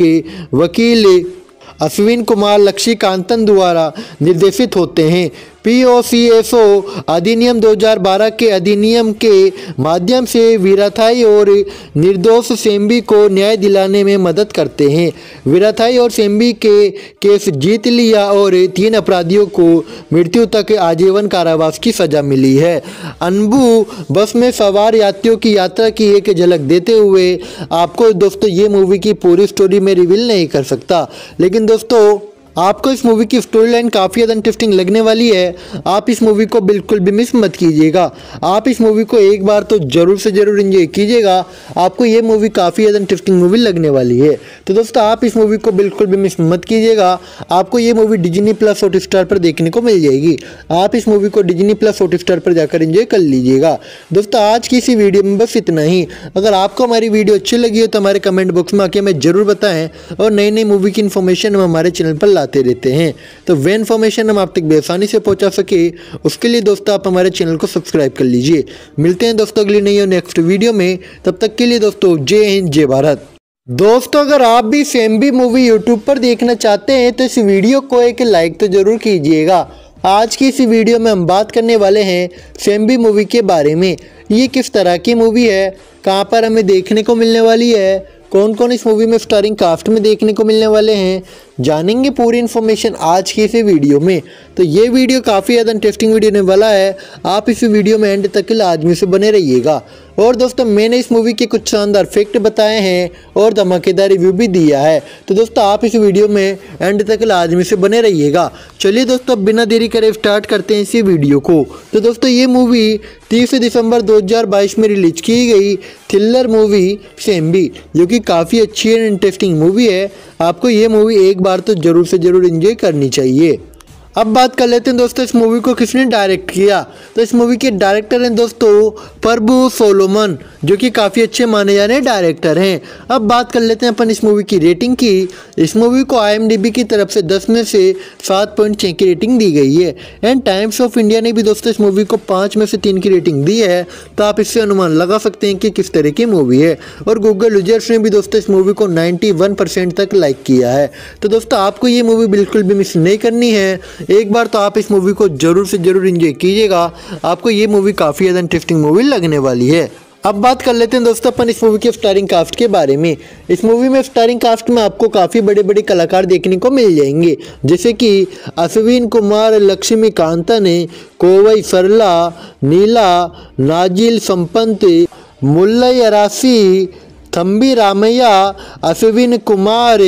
वकील अश्विन कुमार लक्ष्मीकांतन द्वारा निर्देशित होते हैं। P O C S O अधिनियम दो हज़ार बारह के अधिनियम के माध्यम से वीराथाई और निर्दोष सेम्बी को न्याय दिलाने में मदद करते हैं। वीराथाई और सेम्बी के केस जीत लिया और तीन अपराधियों को मृत्यु तक आजीवन कारावास की सजा मिली है। अनबू बस में सवार यात्रियों की यात्रा की एक झलक देते हुए आपको दोस्तों ये मूवी की पूरी स्टोरी में रिवील नहीं कर सकता, लेकिन दोस्तों आपको इस मूवी की स्टोरी लाइन काफ़ी ज़्यादा इंटरेस्टिंग लगने वाली है। आप इस मूवी को बिल्कुल भी मिस मत कीजिएगा। आप इस मूवी को एक बार तो ज़रूर से ज़रूर एंजॉय कीजिएगा। आपको ये मूवी काफ़ी ज़्यादा इंटरेस्टिंग मूवी लगने वाली है। तो दोस्तों आप इस मूवी को बिल्कुल भी मिस मत कीजिएगा। आपको ये मूवी डिज्नी प्लस हॉटस्टार पर देखने को मिल जाएगी। आप इस मूवी को डिज्नी प्लस हॉटस्टार पर जाकर एंजॉय कर लीजिएगा। दोस्तों आज की इसी वीडियो में बस इतना ही। अगर आपको हमारी वीडियो अच्छी लगी हो तो हमारे कमेंट बॉक्स में आके हमें ज़रूर बताएं और नई नई मूवी की इन्फॉर्मेशन हम हमारे चैनल पर लाते रहते हैं। तो वे इन्फॉर्मेशन हम आप तक बेआसानी से पहुंचा सके उसके लिए दोस्तों आप हमारे चैनल को सब्सक्राइब कर लीजिए। मिलते हैं दोस्तों अगली नई और नेक्स्ट वीडियो में। तब तक के लिए दोस्तों जय हिंद जय भारत। दोस्तों अगर आप भी सेम्बी मूवी यूट्यूब पर देखना चाहते हैं तो इस वीडियो को एक लाइक तो जरूर कीजिएगा। आज की इस वीडियो में हम बात करने वाले हैं सेम्बी मूवी के बारे में। ये किस तरह की मूवी है, कहाँ पर हमें देखने को मिलने वाली है, कौन कौन इस मूवी में स्टारिंग कास्ट में देखने को मिलने वाले हैं, जानेंगे पूरी इन्फॉर्मेशन आज की इस वीडियो में। तो ये वीडियो काफ़ी ज़्यादा इंटरेस्टिंग वीडियो होने वाला है। आप इस वीडियो में एंड तक लाजमी से बने रहिएगा। और दोस्तों मैंने इस मूवी के कुछ शानदार फैक्ट बताए हैं और धमाकेदार रिव्यू भी दिया है। तो दोस्तों आप इस वीडियो में एंड तक लाजमी से बने रहिएगा। चलिए दोस्तों बिना देरी करे स्टार्ट करते हैं इसी वीडियो को। तो दोस्तों ये मूवी तीस दिसंबर दो हज़ार बाईस में रिलीज की गई थ्रिलर मूवी सेम्बी, जो कि काफ़ी अच्छी और इंटरेस्टिंग मूवी है। आपको ये मूवी एक बार तो जरूर से जरूर एंजॉय करनी चाहिए। अब बात कर लेते हैं दोस्तों इस मूवी को किसने डायरेक्ट किया। तो इस मूवी के डायरेक्टर हैं दोस्तों प्रभु सोलोमन, जो कि काफ़ी अच्छे माने जाने डायरेक्टर हैं। अब बात कर लेते हैं अपन इस मूवी की रेटिंग की। इस मूवी को आई एम डी बी की तरफ से दस में से सात पॉइंट छः की रेटिंग दी गई है। एंड टाइम्स ऑफ इंडिया ने भी दोस्तों इस मूवी को पाँच में से तीन की रेटिंग दी है। तो आप इससे अनुमान लगा सकते हैं कि किस तरह की मूवी है। और गूगल यूजर्स ने भी दोस्तों इस मूवी को नाइन्टी वन परसेंट तक लाइक किया है। तो दोस्तों आपको ये मूवी बिल्कुल भी मिस नहीं करनी है। एक बार तो आप इस मूवी को जरूर से जरूर एंजॉय कीजिएगा। आपको ये मूवी काफ़ी ज़्यादा इंटरेस्टिंग मूवी लगने वाली है। अब बात कर लेते हैं दोस्तों अपन इस मूवी के स्टारिंग कास्ट के बारे में। इस मूवी में स्टारिंग कास्ट में आपको काफ़ी बड़े बड़े कलाकार देखने को मिल जाएंगे, जैसे कि अश्विन कुमार लक्ष्मीकांतन, कोवई सरला, नीला, नाजिल संपंत, मुल्लई अरासी, थम्बी रामैया, अश्विन कुमार,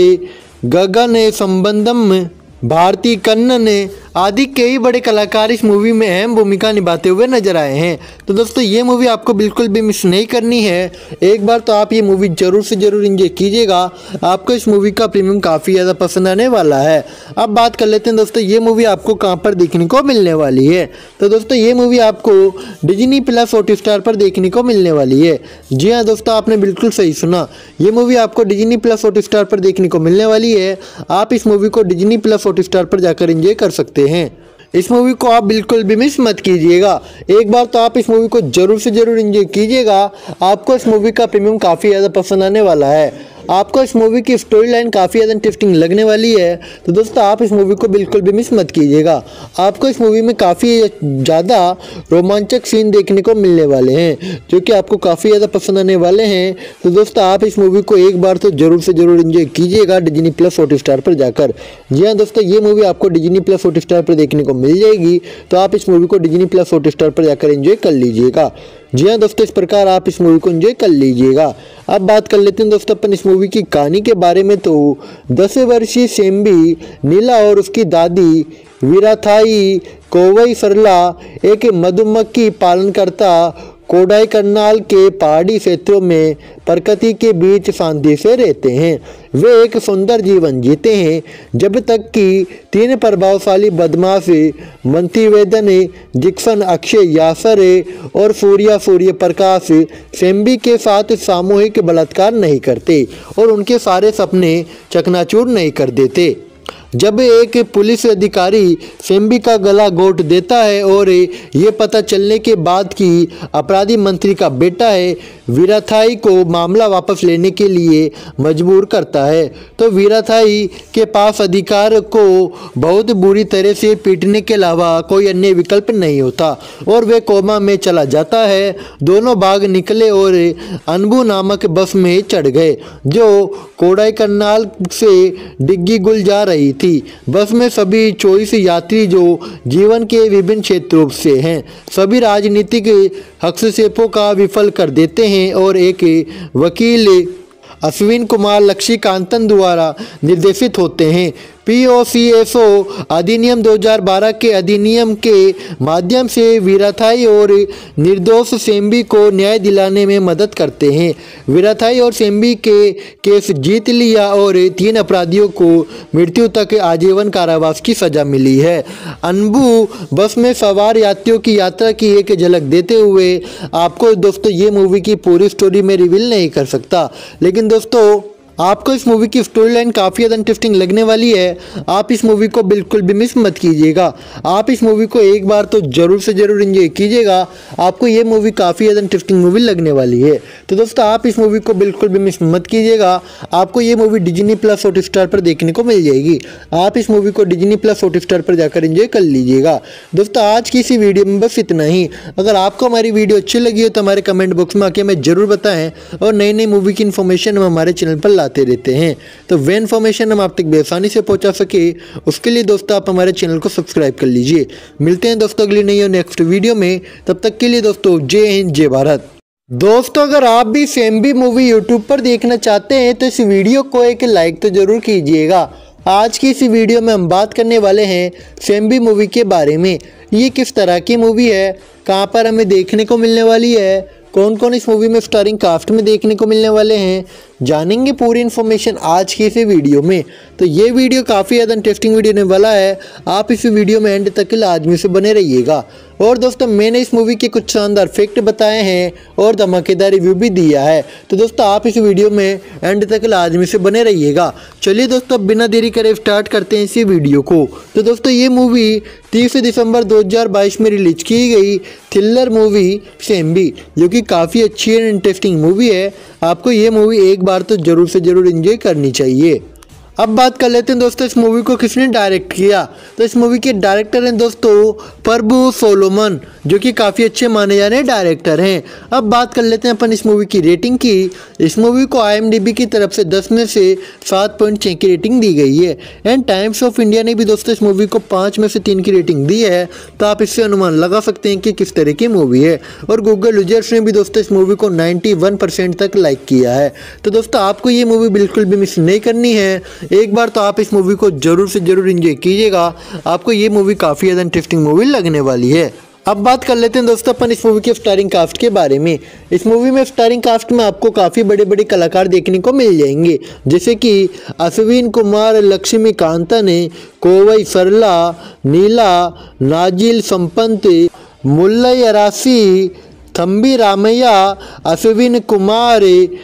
गगन संबंधम, भारती कन्नन आदि कई बड़े कलाकार इस मूवी में अहम भूमिका निभाते हुए नजर आए हैं। तो दोस्तों ये मूवी आपको बिल्कुल भी मिस नहीं करनी है। एक बार तो आप ये मूवी जरूर से जरूर एंजॉय कीजिएगा। आपको इस मूवी का प्रीमियम काफ़ी ज़्यादा पसंद आने वाला है। अब बात कर लेते हैं दोस्तों ये मूवी आपको कहाँ पर देखने को मिलने वाली है। तो दोस्तों ये मूवी आपको डिज्नी प्लस हॉटस्टार पर देखने को मिलने वाली है। जी हाँ दोस्तों आपने बिल्कुल सही सुना, ये मूवी आपको डिज्नी प्लस हॉटस्टार पर देखने को मिलने वाली है। आप इस मूवी को डिज्नी प्लस हॉटस्टार पर जाकर एंजॉय कर सकते हैं। इस मूवी को आप बिल्कुल भी मिस मत कीजिएगा। एक बार तो आप इस मूवी को जरूर से जरूर एंजॉय कीजिएगा। आपको इस मूवी का प्रीमियम काफ़ी ज़्यादा पसंद आने वाला है। आपको इस मूवी की स्टोरी लाइन काफ़ी ज़्यादा इंटरेस्टिंग लगने वाली है। तो दोस्तों आप इस मूवी को बिल्कुल भी मिस मत कीजिएगा। आपको इस मूवी में काफ़ी ज़्यादा रोमांचक सीन देखने को मिलने वाले हैं, जो कि आपको काफ़ी ज़्यादा पसंद आने वाले हैं। तो दोस्तों आप इस मूवी को एक बार तो जरूर से जरूर एंजॉय कीजिएगा डिज्नी प्लस हॉटस्टार पर जाकर। जी हाँ दोस्तों ये मूवी आपको डिज्नी प्लस हॉटस्टार पर देखने को मिल जाएगी। तो आप इस मूवी को डिज्नी प्लस हॉटस्टार पर जाकर एंजॉय कर लीजिएगा। जी हाँ दोस्तों इस प्रकार आप इस मूवी को एंजॉय कर लीजिएगा। अब बात कर लेते हैं दोस्तों अपन इस मूवी की कहानी के बारह में। तो दस वर्षीय सेम्बी नीला और उसकी दादी वीराथाई कोवई सरला एक मधुमक्खी पालनकर्ता कोडाईकनाल के पहाड़ी क्षेत्रों में प्रकृति के बीच शांति से रहते हैं। वे एक सुंदर जीवन जीते हैं जब तक कि तीन प्रभावशाली बदमाश मंत्रिवेदन जिक्सन अक्षय यासरे और सूर्या सूर्य प्रकाश सेम्बी के साथ सामूहिक बलात्कार नहीं करते और उनके सारे सपने चकनाचूर नहीं कर देते। जब एक पुलिस अधिकारी सेम्बी का गला घोंट देता है और ये पता चलने के बाद कि अपराधी मंत्री का बेटा है, वीराथाई को मामला वापस लेने के लिए मजबूर करता है, तो वीराथाई के पास अधिकार को बहुत बुरी तरह से पीटने के अलावा कोई अन्य विकल्प नहीं होता और वे कोमा में चला जाता है। दोनों भाग निकले और अनबू नामक बस में चढ़ गए जो कोडाईकनाल से डिग्गी गुल जा रही थी। बस में सभी चौबीस यात्री जो जीवन के विभिन्न क्षेत्रों से हैं, सभी राजनीतिक हस्तक्षेपों का विफल कर देते हैं और एक वकील अश्विन कुमार लक्ष्मीकांतन द्वारा निर्देशित होते हैं। P O C S O अधिनियम दो हज़ार बारह के अधिनियम के माध्यम से वीराथाई और निर्दोष सेम्बी को न्याय दिलाने में मदद करते हैं। वीराथाई और सेम्बी के केस जीत लिया और तीन अपराधियों को मृत्यु तक आजीवन कारावास की सजा मिली है। अनबू बस में सवार यात्रियों की यात्रा की एक झलक देते हुए आपको दोस्तों ये मूवी की पूरी स्टोरी में रिवील नहीं कर सकता, लेकिन दोस्तों आपको इस मूवी की स्टोरी लाइन काफ़ी ज़्यादा इंटरेस्टिंग लगने वाली है। आप इस मूवी को बिल्कुल भी मिस मत कीजिएगा। आप इस मूवी को एक बार तो ज़रूर से ज़रूर एंजॉय कीजिएगा। आपको ये मूवी काफ़ी ज़्यादा इंटरेस्टिंग मूवी लगने वाली है। तो दोस्तों आप इस मूवी को बिल्कुल भी मिस मत कीजिएगा। आपको ये मूवी डिज्नी प्लस हॉटस्टार पर देखने को मिल जाएगी। आप इस मूवी को डिज्नी प्लस हॉटस्टार पर जाकर एंजॉय कर लीजिएगा। दोस्तों आज की इसी वीडियो में बस इतना ही। अगर आपको हमारी वीडियो अच्छी लगी हो तो हमारे कमेंट बॉक्स में आके हमें ज़रूर बताएं और नई नई मूवी की इन्फॉर्मेशन हम हमारे चैनल पर लाते रहते हैं, तो वे इन्फॉर्मेशन हम आप तक बेआसानी से पहुंचा सके उसके लिए दोस्तों आप हमारे चैनल को सब्सक्राइब कर लीजिए। मिलते हैं दोस्तों अगली नई और नेक्स्ट वीडियो में, तब तक के लिए दोस्तों जय हिंद जय भारत। दोस्तों अगर आप भी सेम्बी मूवी यूट्यूब पर देखना चाहते हैं तो इस वीडियो को एक लाइक तो जरूर कीजिएगा। आज की इस वीडियो में हम बात करने वाले हैं सेम्बी मूवी के बारे में। ये किस तरह की मूवी है, कहाँ पर हमें देखने को मिलने वाली है, कौन कौन इस मूवी में स्टारिंग कास्ट में देखने को मिलने वाले हैं, जानेंगे पूरी इन्फॉर्मेशन आज की इस वीडियो में। तो ये वीडियो काफ़ी ज़्यादा इंटरेस्टिंग वीडियो होने वाला है। आप इस वीडियो में एंड तक लाजमी से बने रहिएगा। और दोस्तों मैंने इस मूवी के कुछ शानदार फैक्ट बताए हैं और धमाकेदार रिव्यू भी दिया है, तो दोस्तों आप इस वीडियो में एंड तक लाजमी से बने रहिएगा। चलिए दोस्तों बिना देरी करे स्टार्ट करते हैं इसी वीडियो को। तो दोस्तों ये मूवी तीस दिसंबर दो हज़ार बाईस में रिलीज की गई थ्रिलर मूवी सेम्बी, जो कि काफ़ी अच्छी और इंटरेस्टिंग मूवी है। आपको ये मूवी एक बार तो जरूर से जरूर एंजॉय करनी चाहिए। अब बात कर लेते हैं दोस्तों इस मूवी को किसने डायरेक्ट किया। तो इस मूवी के डायरेक्टर हैं दोस्तों प्रभु सोलोमन, जो कि काफ़ी अच्छे माने जाने डायरेक्टर हैं। अब बात कर लेते हैं अपन इस मूवी की रेटिंग की। इस मूवी को आई एम डी बी की तरफ से दस में से सात पॉइंट छः की रेटिंग दी गई है। एंड टाइम्स ऑफ इंडिया ने भी दोस्तों इस मूवी को पाँच में से तीन की रेटिंग दी है, तो आप इससे अनुमान लगा सकते हैं कि किस तरह की मूवी है। और गूगल यूजर्स ने भी दोस्तों इस मूवी को नाइन्टी वन परसेंट तक लाइक किया है। तो दोस्तों आपको ये मूवी बिल्कुल भी मिस नहीं करनी है। एक बार तो आप इस मूवी को जरूर से जरूर एंजॉय कीजिएगा। आपको ये मूवी काफ़ी ज़्यादा इंटरेस्टिंग मूवी लगने वाली है। अब बात कर लेते हैं दोस्तों अपन इस मूवी के स्टारिंग कास्ट के बारे में। इस मूवी में स्टारिंग कास्ट में आपको काफ़ी बड़े बड़े कलाकार देखने को मिल जाएंगे, जैसे कि अश्विन कुमार लक्ष्मीकांतन, कोवई सरला, नीला, नाजिल संपंत, मुल्लई अरासी, थम्बी रामैया, अश्विन कुमार,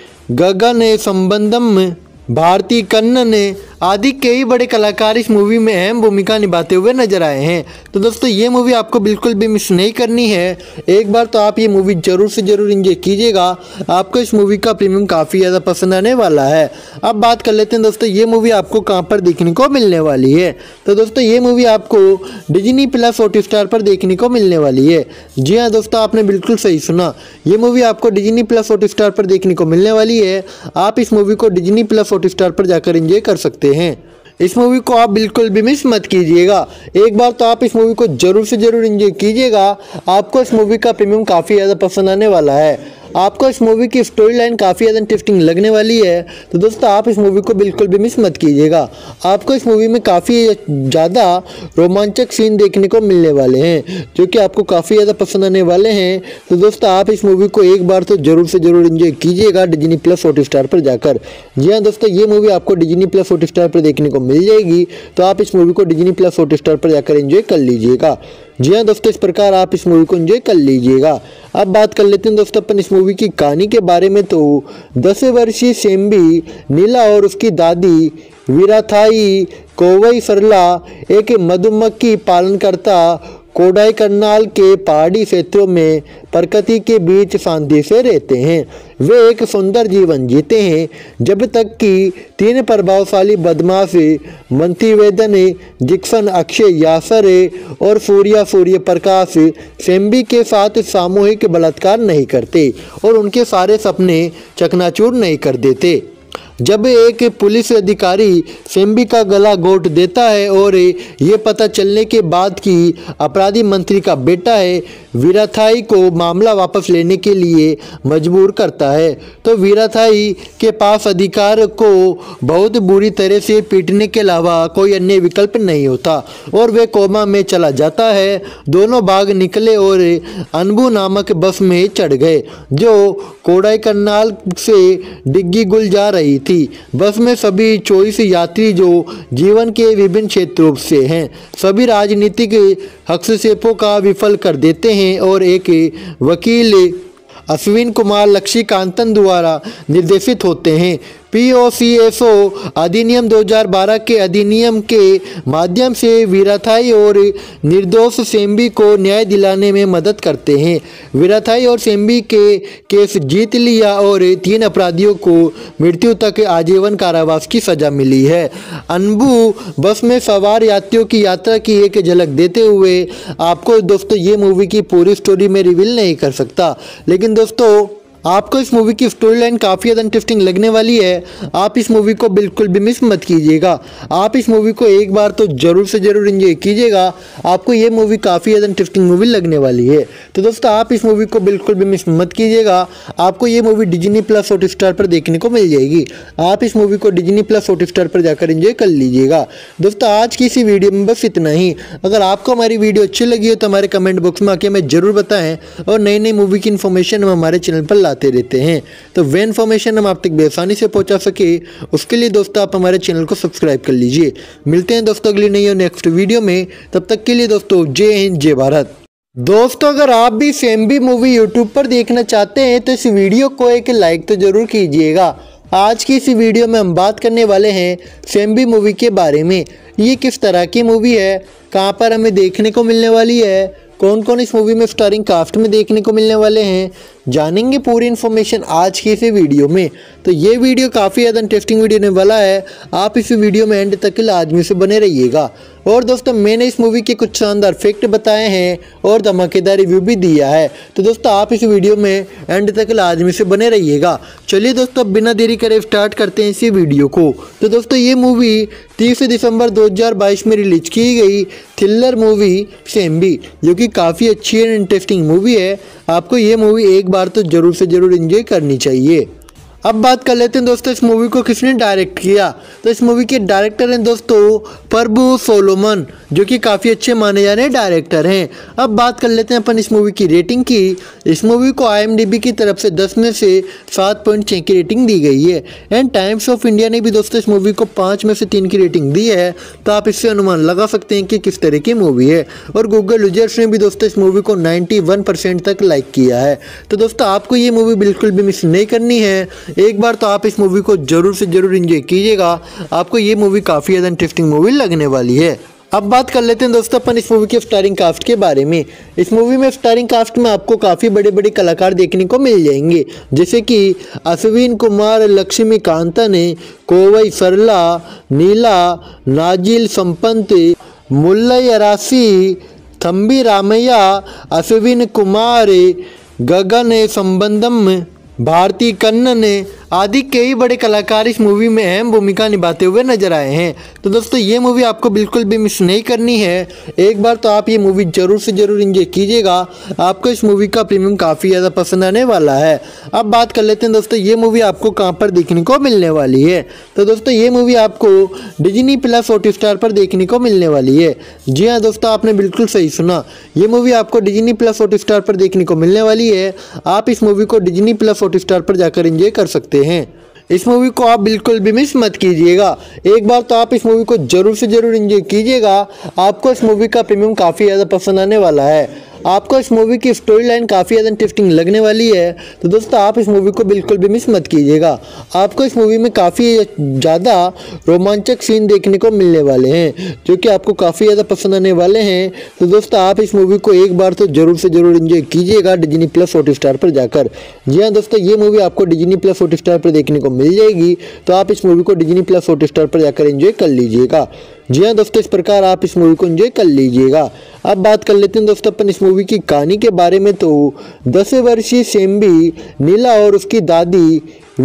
गगन संबंधम, भारती कन्नन आदि कई बड़े कलाकार इस मूवी में अहम भूमिका निभाते हुए नजर आए हैं। तो दोस्तों ये मूवी आपको बिल्कुल भी मिस नहीं करनी है। एक बार तो आप ये मूवी जरूर से जरूर एंजॉय कीजिएगा। आपको इस मूवी का प्रीमियम काफ़ी ज़्यादा पसंद आने वाला है। अब बात कर लेते हैं दोस्तों ये मूवी आपको कहाँ पर देखने को मिलने वाली है। तो दोस्तों ये मूवी आपको डिज्नी प्लस हॉटस्टार पर देखने को मिलने वाली है। जी हाँ दोस्तों आपने बिल्कुल सही सुना, ये मूवी आपको डिज्नी प्लस हॉटस्टार पर देखने को मिलने वाली है। आप इस मूवी को डिज्नी प्लस हॉटस्टार पर जाकर एंजॉय कर सकते हैं। इस मूवी को आप बिल्कुल भी मिस मत कीजिएगा। एक बार तो आप इस मूवी को जरूर से जरूर एंजॉय कीजिएगा। आपको इस मूवी का प्रीमियम काफ़ी ज़्यादा पसंद आने वाला है। आपको इस मूवी की स्टोरी लाइन काफ़ी ज़्यादा इंटरेस्टिंग लगने वाली है। तो दोस्तों आप इस मूवी को बिल्कुल भी मिस मत कीजिएगा। आपको इस मूवी में काफ़ी ज़्यादा रोमांचक सीन देखने को मिलने वाले हैं जो कि आपको काफ़ी ज़्यादा पसंद आने वाले हैं। तो दोस्तों आप इस मूवी को एक बार तो जरूर से जरूर एंजॉय कीजिएगा डिज्नी प्लस हॉटस्टार पर जाकर। जी हाँ दोस्तों, ये मूवी आपको डिज्नी प्लस हॉटस्टार पर देखने को मिल जाएगी, तो आप इस मूवी को डिज्नी प्लस हॉटस्टार पर जाकर एंजॉय कर लीजिएगा। जी हाँ दोस्तों, इस प्रकार आप इस मूवी को एंजॉय कर लीजिएगा। अब बात कर लेते हैं दोस्तों अपन इस मूवी की कहानी के बारे में। तो दस वर्षीय सेम्बी नीला और उसकी दादी वीराथाई कोवई सरला एक मधुमक्खी पालनकर्ता कोडाईकनाल के पहाड़ी क्षेत्रों में प्रकृति के बीच शांति से रहते हैं। वे एक सुंदर जीवन जीते हैं जब तक कि तीन प्रभावशाली बदमाश मंत्रिवेदन जिक्सन अक्षय यासरे और सूर्या सूर्य प्रकाश सेम्बी के साथ सामूहिक बलात्कार नहीं करते और उनके सारे सपने चकनाचूर नहीं कर देते। जब एक पुलिस अधिकारी सेम्बी का गला घोंट देता है और ये पता चलने के बाद कि अपराधी मंत्री का बेटा है, वीराथाई को मामला वापस लेने के लिए मजबूर करता है। तो वीराथाई के पास अधिकार को बहुत बुरी तरह से पीटने के अलावा कोई अन्य विकल्प नहीं होता और वे कोमा में चला जाता है। दोनों भाग निकले और अनबू नामक बस में चढ़ गए जो कोडाईकनाल से डिग्गी गुल जा रही थी। बस में सभी चौबीस यात्री जो जीवन के विभिन्न क्षेत्रों से हैं सभी राजनीतिक हस्तक्षेपों का विफल कर देते हैं और एक वकील अश्विन कुमार लक्ष्मीकांतन द्वारा निर्देशित होते हैं। P O C S O अधिनियम दो हज़ार बारह के अधिनियम के माध्यम से वीराथाई और निर्दोष सेम्बी को न्याय दिलाने में मदद करते हैं। वीराथाई और सेम्बी के केस जीत लिया और तीन अपराधियों को मृत्यु तक आजीवन कारावास की सजा मिली है। अनबू बस में सवार यात्रियों की यात्रा की एक झलक देते हुए आपको दोस्तों ये मूवी की पूरी स्टोरी में रिवील नहीं कर सकता, लेकिन दोस्तों आपको इस मूवी की स्टोरी लाइन काफ़ी ज़्यादा इंटरेस्टिंग लगने वाली है। आप इस मूवी को बिल्कुल भी मिस मत कीजिएगा। आप इस मूवी को एक बार तो जरूर से जरूर एंजॉय कीजिएगा। आपको ये मूवी काफ़ी ज़्यादा इंटरेस्टिंग मूवी लगने वाली है। तो दोस्तों आप इस मूवी को बिल्कुल भी मिस मत कीजिएगा। आपको ये मूवी डिज्नी प्लस हॉटस्टार पर देखने को मिल जाएगी। आप इस मूवी को डिज्नी प्लस हॉटस्टार पर जाकर एंजॉय कर लीजिएगा। दोस्तों आज की इसी वीडियो में बस इतना ही। अगर आपको हमारी वीडियो अच्छी लगी हो तो हमारे कमेंट बॉक्स में आके हमें जरूर बताएं और नई नई मूवी की इन्फॉर्मेशन हम हमारे चैनल पर लाते रहते हैं। तो वे इन्फॉर्मेशन हम आप तक बेआसानी से पहुंचा सके उसके लिए दोस्तों आप हमारे चैनल को सब्सक्राइब कर लीजिए। मिलते हैं दोस्तों अगली नई और नेक्स्ट वीडियो में, तब तक के लिए दोस्तों जय हिंद जय भारत। दोस्तों अगर आप भी सेम्बी मूवी यूट्यूब पर देखना चाहते हैं तो इस वीडियो को एक लाइक तो जरूर कीजिएगा। आज की इस वीडियो में हम बात करने वाले हैं सेम्बी मूवी के बारे में। ये किस तरह की मूवी है, कहाँ पर हमें देखने को मिलने वाली है, कौन कौन इस मूवी में स्टारिंग कास्ट में देखने को मिलने वाले हैं, जानेंगे पूरी इन्फॉर्मेशन आज की इस वीडियो में। तो ये वीडियो काफ़ी ज़्यादा इंटरेस्टिंग वीडियो होने वाला है। आप इस वीडियो में एंड तक लाजमी से बने रहिएगा। और दोस्तों मैंने इस मूवी के कुछ शानदार फैक्ट बताए हैं और धमाकेदार रिव्यू भी दिया है। तो दोस्तों आप इस वीडियो में एंड तक लाजमी से बने रहिएगा। चलिए दोस्तों बिना देरी करे स्टार्ट करते हैं इसी वीडियो को। तो दोस्तों ये मूवी तीस दिसंबर दो हज़ार बाईस में रिलीज की गई थ्रिलर मूवी सेम्बी, जो कि काफ़ी अच्छी और इंटरेस्टिंग मूवी है। आपको ये मूवी एक बार तो जरूर से जरूर एंजॉय करनी चाहिए। अब बात कर लेते हैं दोस्तों इस मूवी को किसने डायरेक्ट किया। तो इस मूवी के डायरेक्टर हैं दोस्तों प्रभु सोलोमन, जो कि काफ़ी अच्छे माने जाने डायरेक्टर हैं। अब बात कर लेते हैं अपन इस मूवी की रेटिंग की। इस मूवी को आई एम डी बी की तरफ से दस में से सात पॉइंट छः की रेटिंग दी गई है। एंड टाइम्स ऑफ इंडिया ने भी दोस्तों इस मूवी को पाँच में से तीन की रेटिंग दी है। तो आप इससे अनुमान लगा सकते हैं कि किस तरह की मूवी है। और गूगल यूजर्स ने भी दोस्तों इस मूवी को नाइन्टी वन परसेंट तक लाइक किया है। तो दोस्तों आपको ये मूवी बिल्कुल भी मिस नहीं करनी है। एक बार तो आप इस मूवी को जरूर से जरूर एंजॉय कीजिएगा। आपको ये मूवी काफ़ी ज़्यादा इंटरेस्टिंग मूवी लगने वाली है। अब बात कर लेते हैं दोस्तों अपन इस मूवी के स्टारिंग कास्ट के बारे में। इस मूवी में स्टारिंग कास्ट में आपको काफ़ी बड़े बड़े कलाकार देखने को मिल जाएंगे, जैसे कि अश्विन कुमार लक्ष्मीकांतन, कोवई सरला, नीला, नाजिल संपंत, मुल्लई अरासी, थम्बी रामैया, अश्विन कुमार, गगन संबंधम, भारती कन्नन आदि कई बड़े कलाकार इस मूवी में अहम भूमिका निभाते हुए नजर आए हैं। तो दोस्तों ये मूवी आपको बिल्कुल भी मिस नहीं करनी है। एक बार तो आप ये मूवी जरूर से जरूर एंजॉय कीजिएगा। आपको इस मूवी का प्रीमियम काफ़ी ज़्यादा पसंद आने वाला है। अब बात कर लेते हैं दोस्तों ये मूवी आपको कहाँ पर देखने को मिलने वाली है। तो दोस्तों ये मूवी आपको डिज्नी प्लस हॉटस्टार पर देखने को मिलने वाली है। जी हाँ दोस्तों, आपने बिल्कुल सही सुना, ये मूवी आपको डिज्नी प्लस हॉटस्टार पर देखने को मिलने वाली है। आप इस मूवी को डिज्नी प्लस हॉटस्टार पर जाकर एंजॉय कर सकते हैं। इस मूवी को आप बिल्कुल भी मिस मत कीजिएगा। एक बार तो आप इस मूवी को जरूर से जरूर एंजॉय कीजिएगा। आपको इस मूवी का प्रीमियम काफ़ी ज़्यादा पसंद आने वाला है। आपको इस मूवी की स्टोरी लाइन काफ़ी ज़्यादा इंटरेस्टिंग लगने वाली है। तो दोस्तों आप इस मूवी को बिल्कुल भी मिस मत कीजिएगा। आपको इस मूवी में काफ़ी ज़्यादा रोमांचक सीन देखने को मिलने वाले हैं जो कि आपको काफ़ी ज़्यादा पसंद आने वाले हैं। तो दोस्तों आप इस मूवी को एक बार तो जरूर से जरूर एंजॉय कीजिएगा डिज्नी प्लस हॉटस्टार पर जाकर। जी हाँ दोस्तों, ये मूवी आपको डिज्नी प्लस हॉटस्टार पर देखने को मिल जाएगी। तो आप इस मूवी को डिज्नी प्लस हॉटस्टार पर जाकर एंजॉय कर लीजिएगा। जी हाँ दोस्तों, इस प्रकार आप इस मूवी को एंजॉय कर लीजिएगा। अब बात कर लेते हैं दोस्तों अपन इस मूवी की कहानी के बारे में। तो दस वर्षीय सेम्बी नीला और उसकी दादी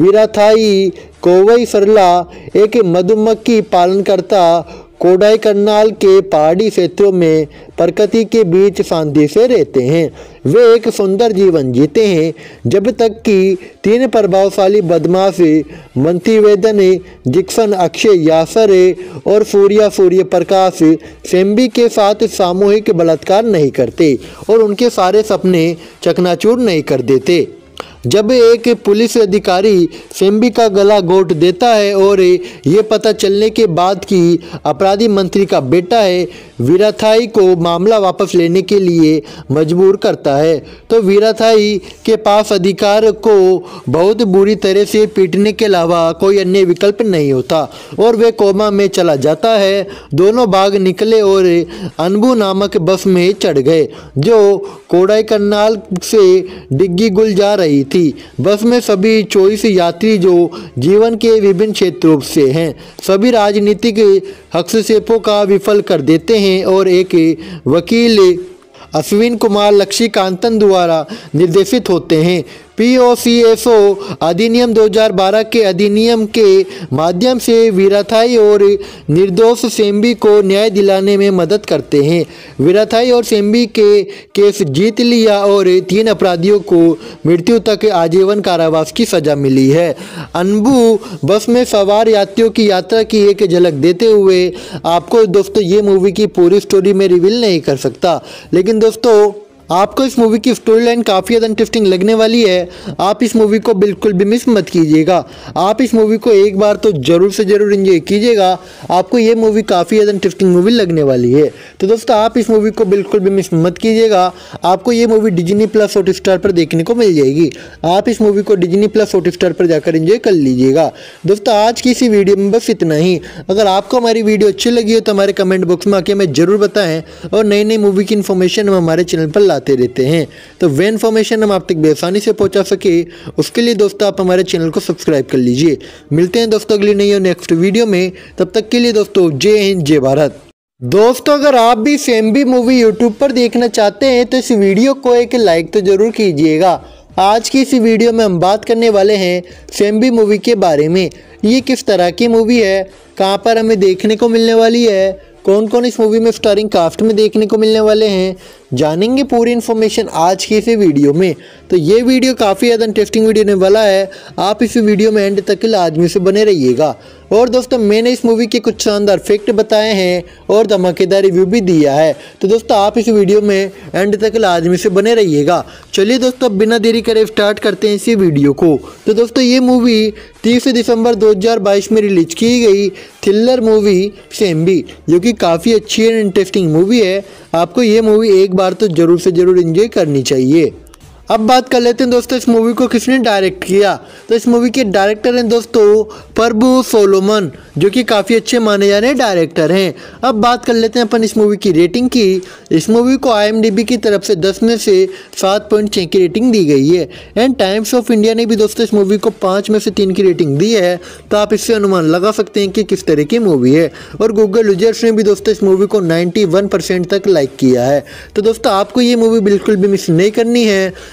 वीराथाई कोवई सरला एक मधुमक्खी पालनकर्ता कोडाईकनाल के पहाड़ी क्षेत्रों में प्रकृति के बीच शांति से रहते हैं। वे एक सुंदर जीवन जीते हैं जब तक कि तीन प्रभावशाली बदमाश मंत्रिवेदन जिक्सन अक्षय यासरे और सूर्या सूर्य प्रकाश सेम्बी के साथ सामूहिक बलात्कार नहीं करते और उनके सारे सपने चकनाचूर नहीं कर देते। जब एक पुलिस अधिकारी सेम्बी का गला घोंट देता है और ये पता चलने के बाद कि अपराधी मंत्री का बेटा है, वीराथाई को मामला वापस लेने के लिए मजबूर करता है। तो वीराथाई के पास अधिकार को बहुत बुरी तरह से पीटने के अलावा कोई अन्य विकल्प नहीं होता और वे कोमा में चला जाता है। दोनों भाग निकले और अनबू नामक बस में चढ़ गए जो कोडाईकनाल से डिग्गी गुल जा रही थी। बस में सभी चौबीस यात्री जो जीवन के विभिन्न क्षेत्रों से हैं सभी राजनीतिक हस्तक्षेपों का विफल कर देते हैं और एक वकील अश्विन कुमार लक्ष्मीकांतन द्वारा निर्देशित होते हैं। P O C S O अधिनियम दो हज़ार बारह के अधिनियम के माध्यम से वीराथाई और निर्दोष सेम्बी को न्याय दिलाने में मदद करते हैं। वीराथाई और सेम्बी के केस जीत लिया और तीन अपराधियों को मृत्यु तक आजीवन कारावास की सजा मिली है। अनबू बस में सवार यात्रियों की यात्रा की एक झलक देते हुए आपको दोस्तों ये मूवी की पूरी स्टोरी में रिवील नहीं कर सकता, लेकिन दोस्तों आपको इस मूवी की स्टोरी लाइन काफ़ी ज़्यादा इंटरेस्टिंग लगने वाली है। आप इस मूवी को बिल्कुल भी मिस मत कीजिएगा। आप इस मूवी को एक बार तो जरूर से जरूर एंजॉय कीजिएगा। आपको ये मूवी काफ़ी ज़्यादा इंटरेस्टिंग मूवी लगने वाली है। तो दोस्तों आप इस मूवी को बिल्कुल भी मिस मत कीजिएगा। आपको ये मूवी डिज्नी प्लस हॉटस्टार पर देखने को मिल जाएगी। आप इस मूवी को डिज्नी प्लस हॉटस्टार पर जाकर एंजॉय कर लीजिएगा। दोस्तों आज की इसी वीडियो में बस इतना ही। अगर आपको हमारी वीडियो अच्छी लगी हो तो हमारे कमेंट बॉक्स में आके हमें जरूर बताएं और नई नई मूवी की इन्फॉर्मेशन हम हमारे चैनल पर लाते रहते हैं। तो वे इन्फॉर्मेशन हम आप तक बेआसानी से पहुंचा सके उसके लिए दोस्तों आप हमारे चैनल को सब्सक्राइब कर लीजिए। मिलते हैं दोस्तों अगली नई और नेक्स्ट वीडियो में। तब तक के लिए दोस्तों जय हिंद जय भारत। दोस्तों अगर आप भी सेम्बी मूवी यूट्यूब पर देखना चाहते हैं तो इस वीडियो को एक लाइक तो जरूर कीजिएगा। आज की इस वीडियो में हम बात करने वाले हैं सेम्बी मूवी के बारे में। ये किस तरह की मूवी है, कहाँ पर हमें देखने को मिलने वाली है, कौन कौन इस मूवी में स्टारिंग कास्ट में देखने को मिलने वाले हैं, जानेंगे पूरी इन्फॉर्मेशन आज की इस वीडियो में। तो ये वीडियो काफ़ी ज़्यादा इंटरेस्टिंग वीडियो होने वाला है। आप इस वीडियो में एंड तक लाजमी से बने रहिएगा। और दोस्तों मैंने इस मूवी के कुछ शानदार फैक्ट बताए हैं और धमाकेदार रिव्यू भी दिया है। तो दोस्तों आप इस वीडियो में एंड तक लाजमी से बने रहिएगा। चलिए दोस्तों बिना देरी करे स्टार्ट करते हैं इसी वीडियो को। तो दोस्तों ये मूवी तीस दिसंबर दो हज़ार बाईस में रिलीज की गई थ्रिलर मूवी सेम्बी, जो कि काफ़ी अच्छी और इंटरेस्टिंग मूवी है। आपको ये मूवी एक बार तो जरूर से जरूर एंजॉय करनी चाहिए। अब बात कर लेते हैं दोस्तों इस मूवी को किसने डायरेक्ट किया। तो इस मूवी के डायरेक्टर हैं दोस्तों प्रभु सोलोमन, जो कि काफ़ी अच्छे माने जाने डायरेक्टर हैं। अब बात कर लेते हैं अपन इस मूवी की रेटिंग की। इस मूवी को आई एम डी बी की तरफ से दस में से सात पॉइंट छः की रेटिंग दी गई है। एंड टाइम्स ऑफ इंडिया ने भी दोस्तों इस मूवी को पाँच में से तीन की रेटिंग दी है। तो आप इससे अनुमान लगा सकते हैं कि किस तरह की मूवी है। और गूगल यूजर्स ने भी दोस्तों इस मूवी को नाइन्टी वन परसेंट तक लाइक किया है। तो दोस्तों आपको ये मूवी बिल्कुल भी मिस नहीं करनी है।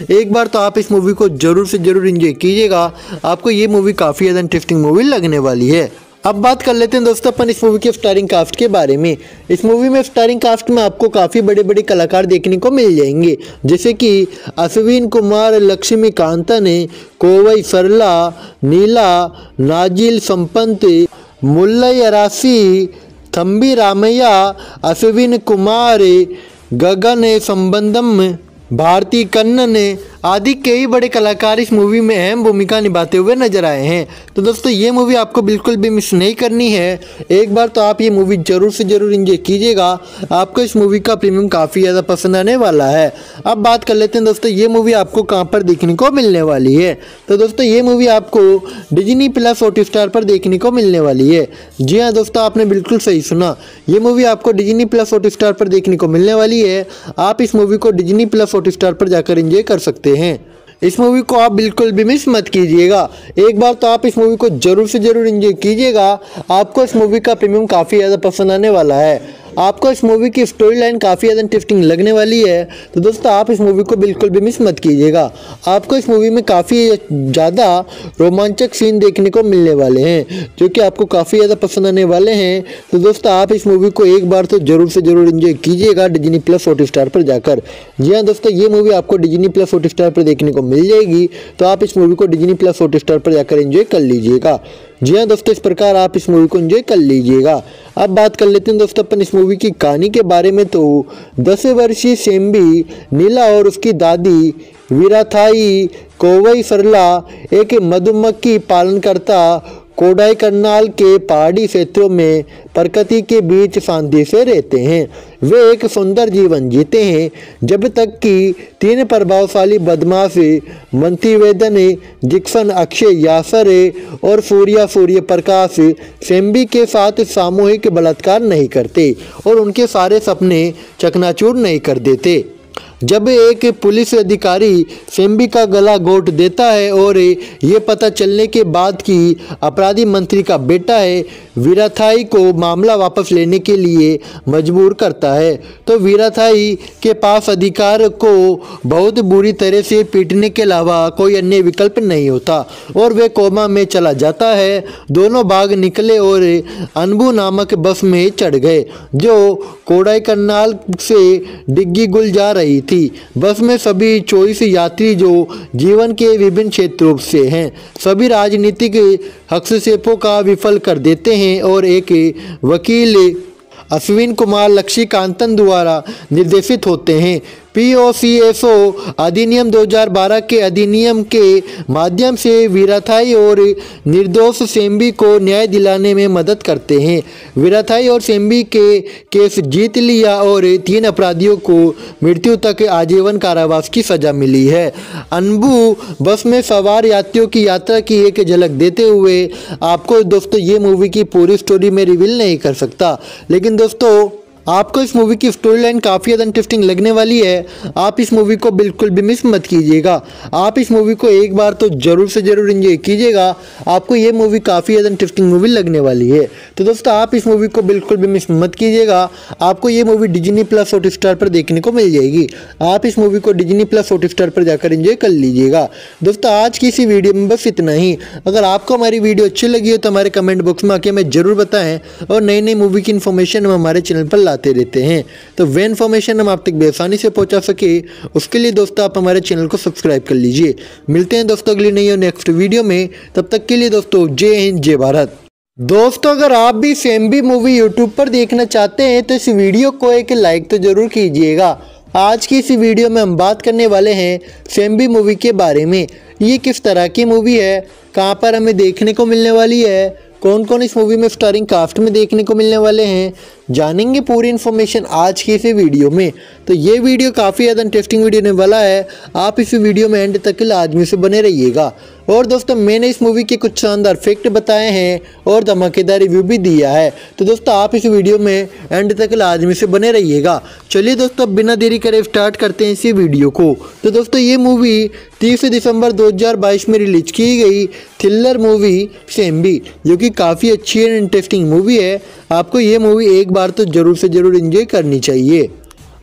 एक बार तो आप इस मूवी को जरूर से जरूर एंजॉय कीजिएगा। आपको ये मूवी काफ़ी ज़्यादा इंटरेस्टिंग मूवी लगने वाली है। अब बात कर लेते हैं दोस्तों अपन इस मूवी के स्टारिंग कास्ट के बारे में। इस मूवी में स्टारिंग कास्ट में आपको काफ़ी बड़े बड़े कलाकार देखने को मिल जाएंगे, जैसे कि अश्विन कुमार, लक्ष्मीकांतन, कोवई सरला, नीला, नाजिल संपंत, मुल्लई अरासी, थंबी रामैया, अश्विन कुमार, गगन संबंधम, भारती कन्नन आदि कई बड़े कलाकार इस मूवी में अहम भूमिका निभाते हुए नजर आए हैं। तो दोस्तों ये मूवी आपको बिल्कुल भी मिस नहीं करनी है। एक बार तो आप ये मूवी जरूर से जरूर एंजॉय कीजिएगा। आपको इस मूवी का प्रीमियम काफ़ी ज़्यादा पसंद आने वाला है। अब बात कर लेते हैं दोस्तों ये मूवी आपको कहाँ पर देखने को मिलने वाली है। तो दोस्तों ये मूवी आपको डिज्नी प्लस हॉटस्टार पर देखने को मिलने वाली है। जी हाँ दोस्तों, आपने बिल्कुल सही सुना, ये मूवी आपको डिज्नी प्लस हॉटस्टार पर देखने को मिलने वाली है। आप इस मूवी को डिज्नी प्लस हॉटस्टार पर जाकर एंजॉय कर सकते हैं। इस मूवी को आप बिल्कुल भी मिस मत कीजिएगा। एक बार तो आप इस मूवी को जरूर से जरूर एंजॉय कीजिएगा। आपको इस मूवी का प्रीमियम काफ़ी ज़्यादा पसंद आने वाला है। आपको इस मूवी की स्टोरी लाइन काफ़ी ज़्यादा इंटरेस्टिंग लगने वाली है। तो दोस्तों आप इस मूवी को बिल्कुल भी मिस मत कीजिएगा। आपको इस मूवी में काफ़ी ज़्यादा रोमांचक सीन देखने को मिलने वाले हैं, जो कि आपको काफ़ी ज़्यादा पसंद आने वाले हैं। तो दोस्तों आप इस मूवी को एक बार तो जरूर से जरूर एंजॉय कीजिएगा डिज्नी प्लस हॉटस्टार पर जाकर। जी हाँ दोस्तों, ये मूवी आपको डिज्नी प्लस हॉटस्टार पर देखने को मिल जाएगी। तो आप इस मूवी को डिज्नी प्लस हॉटस्टार पर जाकर एंजॉय कर लीजिएगा। जी हाँ दोस्तों, इस प्रकार आप इस मूवी को एंजॉय कर लीजिएगा। अब बात कर लेते हैं दोस्तों अपन इस मूवी की कहानी के बारे में। तो दस वर्षीय सेम्बी, नीला और उसकी दादी वीराथाई कोवई सरला एक मधुमक्खी पालनकर्ता कोडाईकनाल के पहाड़ी क्षेत्रों में प्रकृति के बीच शांति से रहते हैं। वे एक सुंदर जीवन जीते हैं जब तक कि तीन प्रभावशाली बदमाश मंथीवेदन, जिक्सन, अक्षय यासर और सूर्या सूर्य प्रकाश सेम्बी के साथ सामूहिक बलात्कार नहीं करते और उनके सारे सपने चकनाचूर नहीं कर देते। जब एक पुलिस अधिकारी सेम्बी का गला घोंट देता है और ये पता चलने के बाद कि अपराधी मंत्री का बेटा है, वीराथाई को मामला वापस लेने के लिए मजबूर करता है। तो वीराथाई के पास अधिकार को बहुत बुरी तरह से पीटने के अलावा कोई अन्य विकल्प नहीं होता और वे कोमा में चला जाता है। दोनों भाग निकले और अनबू नामक बस में चढ़ गए जो कोडाईकनाल से डिग्गी गुल जा रही थी। बस में सभी चौबीस यात्री जो जीवन के विभिन्न क्षेत्रों से हैं, सभी राजनीतिक हस्तक्षेपों का विफल कर देते हैं और एक वकील अश्विन कुमार लक्ष्मीकांतन द्वारा निर्देशित होते हैं। P O C S O अधिनियम दो हज़ार बारह के अधिनियम के माध्यम से वीराथाई और निर्दोष सेम्बी को न्याय दिलाने में मदद करते हैं। वीराथाई और सेम्बी के केस जीत लिया और तीन अपराधियों को मृत्यु तक आजीवन कारावास की सजा मिली है। अनबू बस में सवार यात्रियों की यात्रा की एक झलक देते हुए आपको दोस्तों ये मूवी की पूरी स्टोरी में रिवील नहीं कर सकता, लेकिन दोस्तों आपको इस मूवी की स्टोरी लाइन काफ़ी ज़्यादा इंटरेस्टिंग लगने वाली है। आप इस मूवी को बिल्कुल भी मिस मत कीजिएगा। आप इस मूवी को एक बार तो जरूर से जरूर एंजॉय कीजिएगा। आपको ये मूवी काफ़ी ज़्यादा इंटरेस्टिंग मूवी लगने वाली है। तो दोस्तों आप इस मूवी को बिल्कुल भी मिस मत कीजिएगा। आपको ये मूवी डिज्नी प्लस हॉटस्टार पर देखने को मिल जाएगी। आप इस मूवी को डिज्नी प्लस हॉटस्टार पर जाकर एंजॉय कर लीजिएगा। दोस्तों आज की इसी वीडियो में बस इतना ही। अगर आपको हमारी वीडियो अच्छी लगी हो तो हमारे कमेंट बॉक्स में आके हमें जरूर बताएं और नई नई मूवी की इन्फॉर्मेशन हम हमारे चैनल पर लाते रहते हैं। तो वे इन्फॉर्मेशन हम आप तक बेआसानी से पहुंचा सके उसके लिए दोस्तों आप हमारे चैनल को सब्सक्राइब कर लीजिए। मिलते हैं दोस्तों अगली नई और नेक्स्ट वीडियो में। तब तक के लिए दोस्तों जय हिंद जय भारत। दोस्तों अगर आप भी सेम्बी मूवी यूट्यूब पर देखना चाहते हैं तो इस वीडियो को एक लाइक तो जरूर कीजिएगा। आज की इस वीडियो में हम बात करने वाले हैं सेम्बी मूवी के बारे में। ये किस तरह की मूवी है, कहाँ पर हमें देखने को मिलने वाली है, कौन कौन इस मूवी में स्टारिंग कास्ट में देखने को मिलने वाले हैं, जानेंगे पूरी इन्फॉर्मेशन आज की इस वीडियो में। तो ये वीडियो काफ़ी ज़्यादा इंटरेस्टिंग वीडियो होने वाला है। आप इस वीडियो में एंड तक लाजमी से बने रहिएगा। और दोस्तों मैंने इस मूवी के कुछ शानदार फैक्ट बताए हैं और धमाकेदार रिव्यू भी दिया है। तो दोस्तों आप इस वीडियो में एंड तक लाजमी से बने रहिएगा। चलिए दोस्तों बिना देरी करे स्टार्ट करते हैं इसी वीडियो को। तो दोस्तों ये मूवी तीस दिसंबर दो हज़ार बाईस में रिलीज की गई थ्रिलर मूवी सेम्बी, जो कि काफ़ी अच्छी एंड इंटरेस्टिंग मूवी है। आपको ये मूवी एक बार तो जरूर से जरूर एंजॉय करनी चाहिए।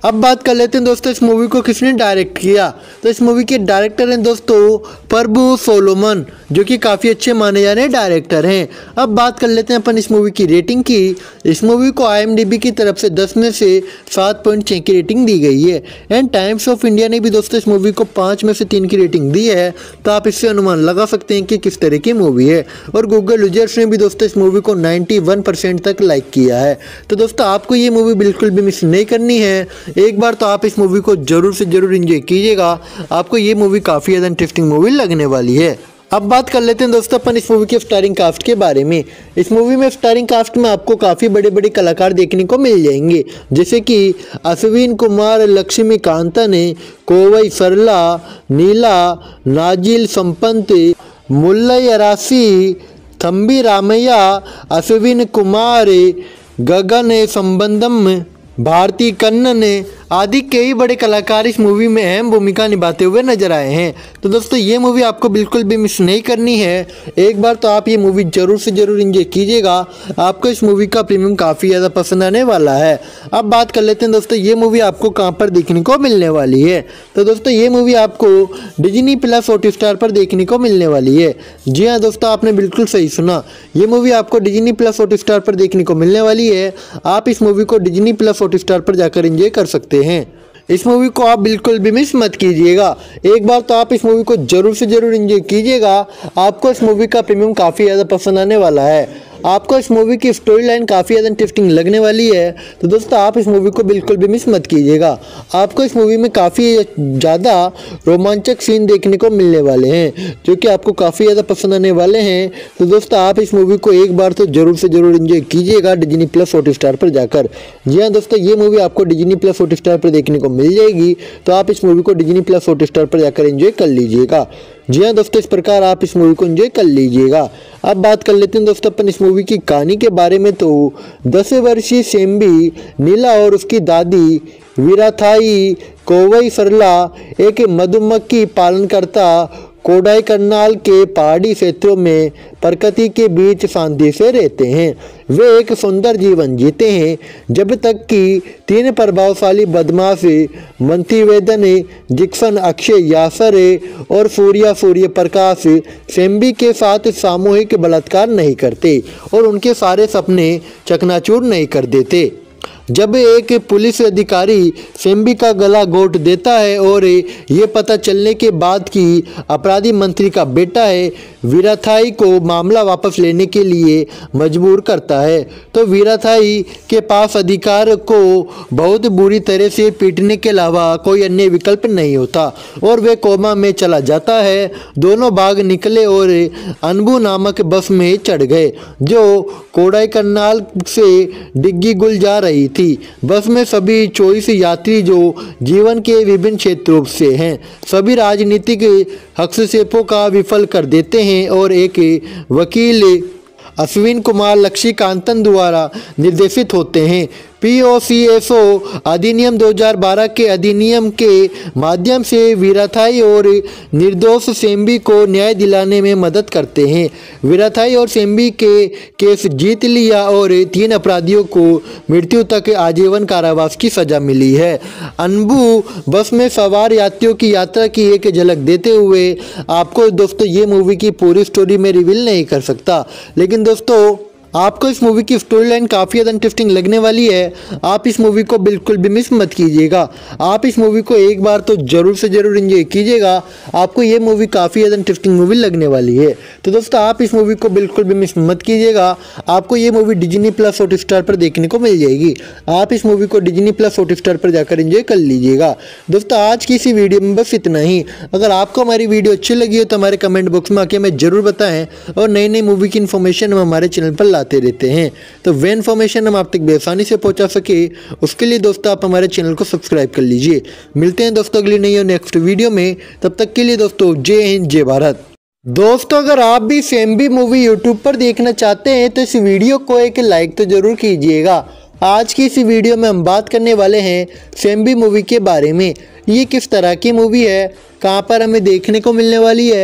अब बात कर लेते हैं दोस्तों इस मूवी को किसने डायरेक्ट किया। तो इस मूवी के डायरेक्टर हैं दोस्तों प्रभु सोलोमन, जो कि काफ़ी अच्छे माने जाने डायरेक्टर हैं। अब बात कर लेते हैं अपन इस मूवी की रेटिंग की। इस मूवी को आई एम डी बी की तरफ से दस में से सात पॉइंट छः की रेटिंग दी गई है। एंड टाइम्स ऑफ इंडिया ने भी दोस्तों इस मूवी को पाँच में से तीन की रेटिंग दी है। तो आप इससे अनुमान लगा सकते हैं कि किस तरह की मूवी है। और गूगल यूजर्स ने भी दोस्तों इस मूवी को इक्यानवे परसेंट तक लाइक किया है। तो दोस्तों आपको ये मूवी बिल्कुल भी मिस नहीं करनी है। एक बार तो आप इस मूवी को जरूर से जरूर एंजॉय कीजिएगा। आपको ये मूवी काफ़ी ज़्यादा इंटरेस्टिंग मूवी लगने वाली है। अब बात कर लेते हैं दोस्तों अपन इस मूवी के स्टारिंग कास्ट के बारे में। इस मूवी में स्टारिंग कास्ट में आपको काफ़ी बड़े बड़े कलाकार देखने को मिल जाएंगे, जैसे कि अश्विन कुमार, लक्ष्मीकांता ने, कोवई सरला, नीला, नाजिल संपंत, मुल्लई अरासी, थम्बी रामैया, अश्विन कुमार, गगन संबंधम, भारती कन्नन आदि कई बड़े कलाकार इस मूवी में अहम भूमिका निभाते हुए नजर आए हैं। तो दोस्तों ये मूवी आपको बिल्कुल भी मिस नहीं करनी है। एक बार तो आप ये मूवी जरूर से जरूर एंजॉय कीजिएगा। आपको इस मूवी का प्रीमियम काफ़ी ज़्यादा पसंद आने वाला है। अब बात कर लेते हैं दोस्तों ये मूवी आपको कहाँ पर देखने को मिलने वाली है। तो दोस्तों ये मूवी आपको डिज्नी प्लस हॉटस्टार पर देखने को मिलने वाली है। जी हाँ दोस्तों, आपने बिल्कुल सही सुना, ये मूवी आपको डिज्नी प्लस हॉटस्टार पर देखने को मिलने वाली है। आप इस मूवी को डिज्नी प्लस हॉटस्टार पर जाकर एंजॉय कर सकते हैं। इस मूवी को आप बिल्कुल भी मिस मत कीजिएगा। एक बार तो आप इस मूवी को जरूर से जरूर एंजॉय कीजिएगा। आपको इस मूवी का प्रीमियम काफ़ी ज़्यादा पसंद आने वाला है। आपको इस मूवी की स्टोरी लाइन काफ़ी ज़्यादा इंटरेस्टिंग लगने वाली है। तो दोस्तों आप इस मूवी को बिल्कुल भी मिस मत कीजिएगा। आपको इस मूवी में काफ़ी ज़्यादा रोमांचक सीन देखने को मिलने वाले हैं, जो कि आपको काफ़ी ज़्यादा पसंद आने वाले हैं। तो दोस्तों आप इस मूवी को एक बार तो जरूर से जरूर एंजॉय कीजिएगा डिज्नी प्लस हॉटस्टार पर जाकर। जी हाँ दोस्तों, ये मूवी आपको डिज्नी प्लस हॉटस्टार पर देखने को मिल जाएगी। तो आप इस मूवी को डिज्नी प्लस हॉटस्टार पर जाकर एंजॉय कर लीजिएगा। जी हाँ दोस्तों, इस प्रकार आप इस मूवी को एंजॉय कर लीजिएगा। अब बात कर लेते हैं दोस्तों अपन इस मूवी की कहानी के बारे में। तो दस वर्षीय सेम्बी, नीला और उसकी दादी वीराथाई कोवई सरला एक मधुमक्खी पालनकर्ता कोडाई करनाल के पहाड़ी क्षेत्रों में प्रकृति के बीच शांति से रहते हैं। वे एक सुंदर जीवन जीते हैं जब तक कि तीन प्रभावशाली बदमाश मंत्रिवेदन, जिक्सन, अक्षय यासर और सूर्या सूर्य प्रकाश सेम्बी के साथ सामूहिक बलात्कार नहीं करते और उनके सारे सपने चकनाचूर नहीं कर देते। जब एक पुलिस अधिकारी सेम्बी का गला घोट देता है और ये पता चलने के बाद कि अपराधी मंत्री का बेटा है, वीराथाई को मामला वापस लेने के लिए मजबूर करता है। तो वीराथाई के पास अधिकार को बहुत बुरी तरह से पीटने के अलावा कोई अन्य विकल्प नहीं होता और वे कोमा में चला जाता है। दोनों भाग निकले और अनबू नामक बस में चढ़ गए जो कोडाई करनाल से डिग्गी गुल जा रही थी। बस में सभी चौबीस यात्री जो जीवन के विभिन्न क्षेत्रों से हैं, सभी राजनीतिक हस्तक्षेपों का विफल कर देते हैं और एक वकील अश्विन कुमार लक्ष्मीकांतन द्वारा निर्देशित होते हैं। P O C S O अधिनियम दो हज़ार बारह के अधिनियम के माध्यम से वीराथाई और निर्दोष सेम्बी को न्याय दिलाने में मदद करते हैं। वीराथाई और सेम्बी के केस जीत लिया और तीन अपराधियों को मृत्यु तक आजीवन कारावास की सजा मिली है। अनबू बस में सवार यात्रियों की यात्रा की एक झलक देते हुए आपको दोस्तों ये मूवी की पूरी स्टोरी में रिवील नहीं कर सकता, लेकिन दोस्तों आपको इस मूवी की स्टोरी लाइन काफ़ी ज़्यादा इंटरेस्टिंग लगने वाली है। आप इस मूवी को बिल्कुल भी मिस मत कीजिएगा। आप इस मूवी को एक बार तो जरूर से जरूर एंजॉय कीजिएगा। आपको ये मूवी काफ़ी ज़्यादा इंटरेस्टिंग मूवी लगने वाली है। तो दोस्तों आप इस मूवी को बिल्कुल भी मिस मत कीजिएगा। आपको ये मूवी डिज्नी प्लस हॉटस्टार पर देखने को मिल जाएगी। आप इस मूवी को डिज्नी प्लस हॉटस्टार पर जाकर एंजॉय कर लीजिएगा। दोस्तों आज की इसी वीडियो में बस इतना ही। अगर आपको हमारी वीडियो अच्छी लगी हो तो हमारे कमेंट बॉक्स में आके हमें जरूर बताएं और नई नई मूवी की इन्फॉर्मेशन हम हमारे चैनल पर आते रहते हैं। तो वे इन्फॉर्मेशन हम आप तक बेआसानी से पहुंचा सके उसके लिए दोस्तों आप हमारे चैनल को सब्सक्राइब कर लीजिए। मिलते हैं दोस्तों अगली नई और नेक्स्ट वीडियो में। तब तक के लिए दोस्तों जय हिंद जय भारत। दोस्तों अगर आप भी सेम्बी मूवी यूट्यूब पर देखना चाहते हैं तो इस वीडियो को एक लाइक तो जरूर कीजिएगा। आज की इस वीडियो में हम बात करने वाले हैं सेम्बी मूवी के बारे में। ये किस तरह की मूवी है, कहाँ पर हमें देखने को मिलने वाली है,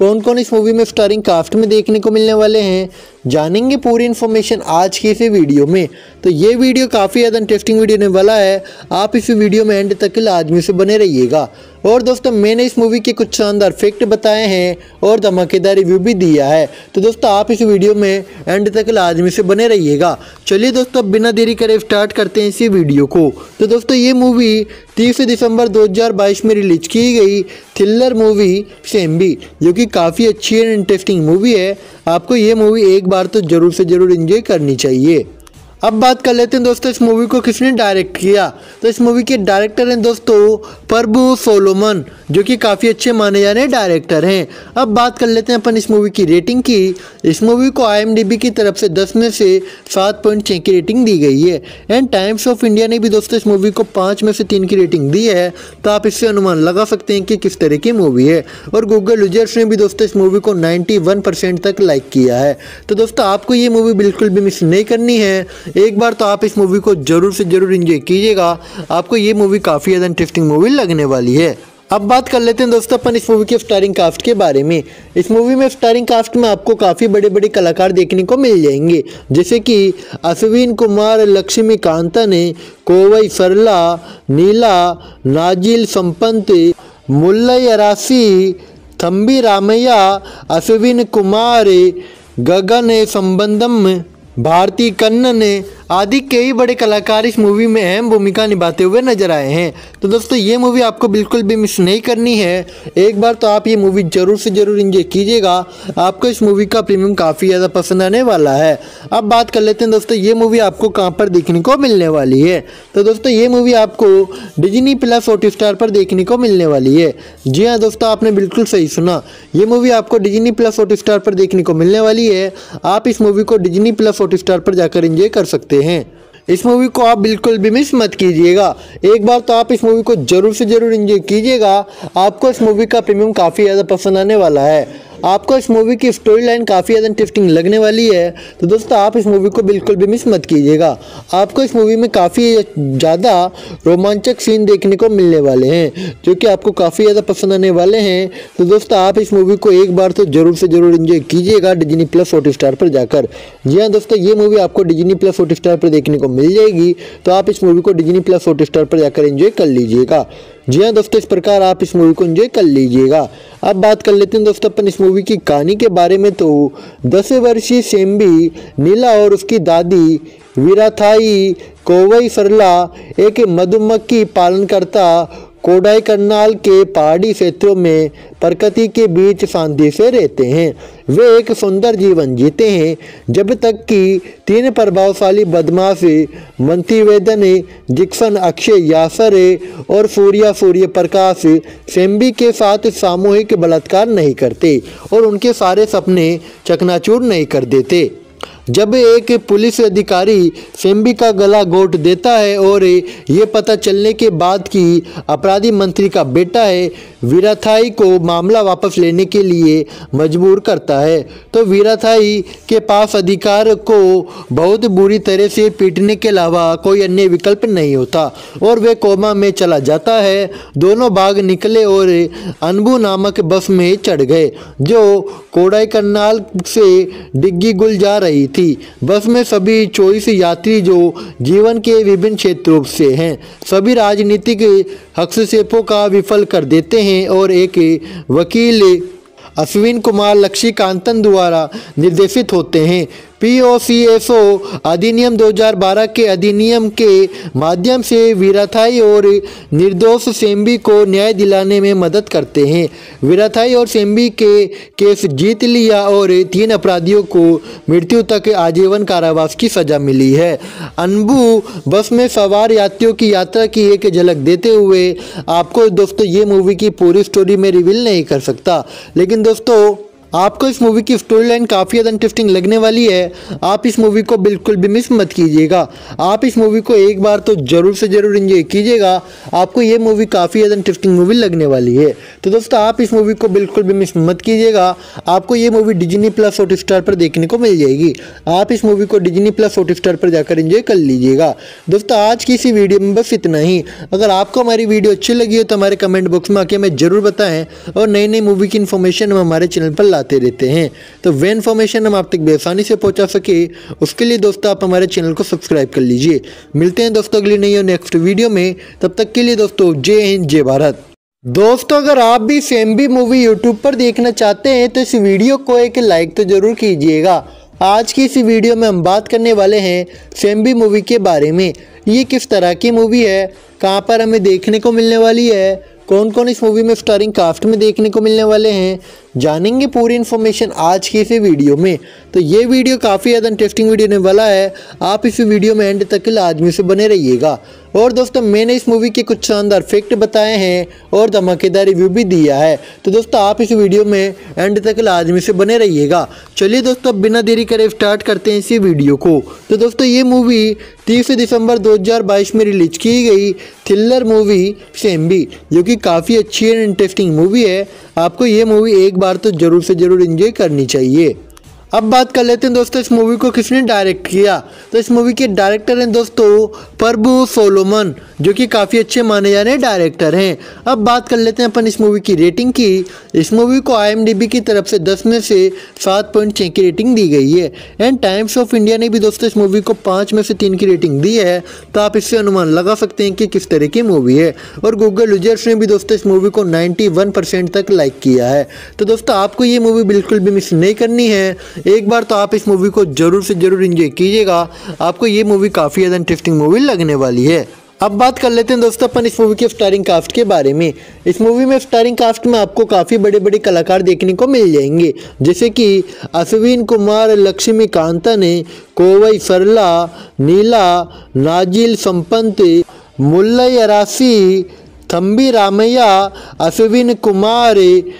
कौन कौन इस मूवी में स्टारिंग कास्ट में देखने को मिलने वाले हैं, जानेंगे पूरी इन्फॉर्मेशन आज की इस वीडियो में। तो ये वीडियो काफ़ी ज़्यादा इंटरेस्टिंग वीडियो होने वाला है, आप इस वीडियो में एंड तक लाजमी से बने रहिएगा। और दोस्तों मैंने इस मूवी के कुछ शानदार फैक्ट बताए हैं और धमाकेदार रिव्यू भी दिया है, तो दोस्तों आप इस वीडियो में एंड तक लाजमी से बने रहिएगा। चलिए दोस्तों बिना देरी करे स्टार्ट करते हैं इसी वीडियो को। तो दोस्तों ये मूवी तीस दिसंबर दो हज़ार बाईस में रिलीज की गई थ्रिलर मूवी सेम्बी, जो कि काफ़ी अच्छी एंड इंटरेस्टिंग मूवी है। आपको ये मूवी एक बार तो जरूर से जरूर एंजॉय करनी चाहिए। अब बात कर लेते हैं दोस्तों इस मूवी को किसने डायरेक्ट किया। तो इस मूवी के डायरेक्टर हैं दोस्तों प्रभु सोलोमन, जो कि काफ़ी अच्छे माने जाने डायरेक्टर हैं। अब बात कर लेते हैं अपन इस मूवी की रेटिंग की। इस मूवी को आई एम डी बी की तरफ से दस में से सात पॉइंट छः की रेटिंग दी गई है। एंड टाइम्स ऑफ इंडिया ने भी दोस्तों इस मूवी को पाँच में से तीन की रेटिंग दी है, तो आप इससे अनुमान लगा सकते हैं कि किस तरह की मूवी है। और गूगल यूजर्स ने भी दोस्तों इस मूवी को इक्यानवे परसेंट तक लाइक किया है। तो दोस्तों आपको ये मूवी बिल्कुल भी मिस नहीं करनी है, एक बार तो आप इस मूवी को जरूर से जरूर एंजॉय कीजिएगा। आपको ये मूवी काफ़ी ज़्यादा इंटरेस्टिंग मूवी लगने वाली है। अब बात कर लेते हैं दोस्तों अपन इस मूवी के स्टारिंग कास्ट के बारे में। इस मूवी में स्टारिंग कास्ट में आपको काफ़ी बड़े बड़े कलाकार देखने को मिल जाएंगे, जैसे कि अश्विन कुमार, लक्ष्मीकांतन, कोवई सरला, नीला, नाजिल संपंत, मुल्लई अरासी, थम्बी रामैया, अश्विन कुमार, गगन संबंधम, भारती कन्नन आदि कई बड़े कलाकार इस मूवी में अहम भूमिका निभाते हुए नजर आए हैं। तो दोस्तों ये मूवी आपको बिल्कुल भी मिस नहीं करनी है, एक बार तो आप ये मूवी जरूर से जरूर एंजॉय कीजिएगा। आपको इस मूवी का प्रीमियम काफ़ी ज़्यादा पसंद आने वाला है। अब बात कर लेते हैं दोस्तों ये मूवी आपको कहाँ पर देखने को मिलने वाली है। तो दोस्तों ये मूवी आपको डिज्नी प्लस हॉटस्टार पर देखने को मिलने वाली है। जी हाँ दोस्तों, आपने बिल्कुल सही सुना, ये मूवी आपको डिज्नी प्लस हॉटस्टार पर देखने को मिलने वाली है। आप इस मूवी को डिज्नी प्लस हॉटस्टार पर जाकर एंजॉय कर सकते हैं। इस मूवी को आप बिल्कुल भी मिस मत कीजिएगा, एक बार तो आप इस मूवी को जरूर से जरूर एंजॉय कीजिएगा। आपको इस मूवी का प्रीमियम काफ़ी ज़्यादा पसंद आने वाला है। आपको इस मूवी की स्टोरी लाइन काफ़ी ज़्यादा इंटरेस्टिंग लगने वाली है, तो दोस्तों आप इस मूवी को बिल्कुल भी मिस मत कीजिएगा। आपको इस मूवी में काफ़ी ज़्यादा रोमांचक सीन देखने को मिलने वाले हैं, जो कि आपको काफ़ी ज़्यादा पसंद आने वाले हैं। तो दोस्तों आप इस मूवी को एक बार तो जरूर से जरूर एंजॉय कीजिएगा डिज्नी प्लस हॉटस्टार पर जाकर। जी हाँ दोस्तों, ये मूवी आपको डिज्नी प्लस हॉटस्टार पर देखने को मिल जाएगी, तो आप इस मूवी को डिज्नी प्लस हॉटस्टार पर जाकर एंजॉय कर लीजिएगा। जी हाँ दोस्तों, इस प्रकार आप इस मूवी को एंजॉय कर लीजिएगा। अब बात कर लेते हैं दोस्तों अपन इस मूवी की कहानी के बारे में। तो दस वर्षीय सेम्बी, नीला और उसकी दादी वीराथाई कोवई सरला एक मधुमक्खी पालनकर्ता कोडाईकनाल के पहाड़ी क्षेत्रों में प्रकृति के बीच शांति से रहते हैं। वे एक सुंदर जीवन जीते हैं जब तक कि तीन प्रभावशाली बदमाश मंथीवेदन, जिक्सन, अक्षय यासर और सूर्या सूर्य प्रकाश सेम्बी के साथ सामूहिक बलात्कार नहीं करते और उनके सारे सपने चकनाचूर नहीं कर देते। जब एक पुलिस अधिकारी सेम्बी का गला घोट देता है और ये पता चलने के बाद कि अपराधी मंत्री का बेटा है, वीराथाई को मामला वापस लेने के लिए मजबूर करता है। तो वीराथाई के पास अधिकार को बहुत बुरी तरह से पीटने के अलावा कोई अन्य विकल्प नहीं होता और वे कोमा में चला जाता है। दोनों भाग निकले और अनबू नामक बस में चढ़ गए, जो कोडाईकनाल से डिग्गी गुल जा रही थी। बस में सभी चौबीस यात्री जो जीवन के विभिन्न क्षेत्रों से हैं, सभी राजनीतिक हस्तक्षेपों का विफल कर देते हैं और एक वकील अश्विन कुमार लक्ष्मीकांतन द्वारा निर्देशित होते हैं। P O C S O अधिनियम दो हज़ार बारह के अधिनियम के माध्यम से वीराथाई और निर्दोष सेम्बी को न्याय दिलाने में मदद करते हैं। वीराथाई और सेम्बी के केस जीत लिया और तीन अपराधियों को मृत्यु तक आजीवन कारावास की सजा मिली है। अनबू बस में सवार यात्रियों की यात्रा की एक झलक देते हुए आपको दोस्तों ये मूवी की पूरी स्टोरी में रिवील नहीं कर सकता, लेकिन दोस्तों आपको इस मूवी की स्टोरी लाइन काफ़ी ज़्यादा इंटरेस्टिंग लगने वाली है। आप इस मूवी को बिल्कुल भी मिस मत कीजिएगा। आप इस मूवी को एक बार तो जरूर से जरूर एंजॉय कीजिएगा। आपको ये मूवी काफ़ी ज़्यादा इंटरेस्टिंग मूवी लगने वाली है। तो दोस्तों आप इस मूवी को बिल्कुल भी मिस मत कीजिएगा। आपको ये मूवी डिज्नी प्लस हॉटस्टार पर देखने को मिल जाएगी। आप इस मूवी को डिज्नी प्लस हॉटस्टार पर जाकर एंजॉय कर लीजिएगा। दोस्तों आज की इसी वीडियो में बस इतना ही। अगर आपको हमारी वीडियो अच्छी लगी हो तो हमारे कमेंट बॉक्स में आके हमें जरूर बताएं और नई नई मूवी की इन्फॉर्मेशन हम हमारे चैनल पर लाते रहते हैं। तो वे इन्फॉर्मेशन हम आप तक बेआसानी से पहुंचा सके उसके लिए दोस्तों आप हमारे चैनल को सब्सक्राइब कर लीजिए। मिलते हैं दोस्तों अगली नई और नेक्स्ट वीडियो में। तब तक के लिए दोस्तों जय हिंद जय भारत। दोस्तों अगर आप भी सेम भी मूवी यूट्यूब पर देखना चाहते हैं तो इस वीडियो को एक लाइक तो जरूर कीजिएगा। आज की इस वीडियो में हम बात करने वाले हैं सेम भी मूवी के बारे में। ये किस तरह की मूवी है, कहाँ पर हमें देखने को मिलने वाली है, कौन कौन इस मूवी में स्टारिंग कास्ट में देखने को मिलने वाले हैं, जानेंगे पूरी इन्फॉर्मेशन आज की इस वीडियो में। तो ये वीडियो काफ़ी ज़्यादा इंटरेस्टिंग वीडियो होने वाला है। आप इस वीडियो में एंड तक लाजमी से बने रहिएगा। और दोस्तों मैंने इस मूवी के कुछ शानदार फैक्ट बताए हैं और धमाकेदार रिव्यू भी दिया है। तो दोस्तों आप इस वीडियो में एंड तक लाजमी से बने रहिएगा। चलिए दोस्तों बिना देरी करे स्टार्ट करते हैं इसी वीडियो को। तो दोस्तों ये मूवी तीस दिसंबर दो हज़ार बाईस में रिलीज की गई थ्रिलर मूवी सेम भी, जो कि काफ़ी अच्छी और इंटरेस्टिंग मूवी है। आपको ये मूवी एक बार तो जरूर से जरूर एंजॉय करनी चाहिए। अब बात कर लेते हैं दोस्तों इस मूवी को किसने डायरेक्ट किया। तो इस मूवी के डायरेक्टर हैं दोस्तों प्रभु सोलोमन, जो कि काफ़ी अच्छे माने जाने डायरेक्टर हैं। अब बात कर लेते हैं अपन इस मूवी की रेटिंग की। इस मूवी को आई एम डी बी की तरफ से दस में से सात पॉइंट छः की रेटिंग दी गई है। एंड टाइम्स ऑफ इंडिया ने भी दोस्तों इस मूवी को पाँच में से तीन की रेटिंग दी है। तो आप इससे अनुमान लगा सकते हैं कि किस तरह की मूवी है। और गूगल यूजर्स ने भी दोस्तों इस मूवी को नाइन्टी वन परसेंट तक लाइक किया है। तो दोस्तों आपको ये मूवी बिल्कुल भी मिस नहीं करनी है। एक बार तो आप इस मूवी को जरूर से जरूर एंजॉय कीजिएगा। आपको ये मूवी काफ़ी ज़्यादा इंटरेस्टिंग मूवी लगने वाली है। अब बात कर लेते हैं दोस्तों अपन इस मूवी के स्टारिंग कास्ट के बारे में। इस मूवी में स्टारिंग कास्ट में आपको काफ़ी बड़े बड़े कलाकार देखने को मिल जाएंगे, जैसे कि अश्विन कुमार, लक्ष्मीकांतन, कोवई सरला, नीला, नाजिल संपंत, मुल्लई अरासी, थम्बी रामैया, अश्विन कुमार,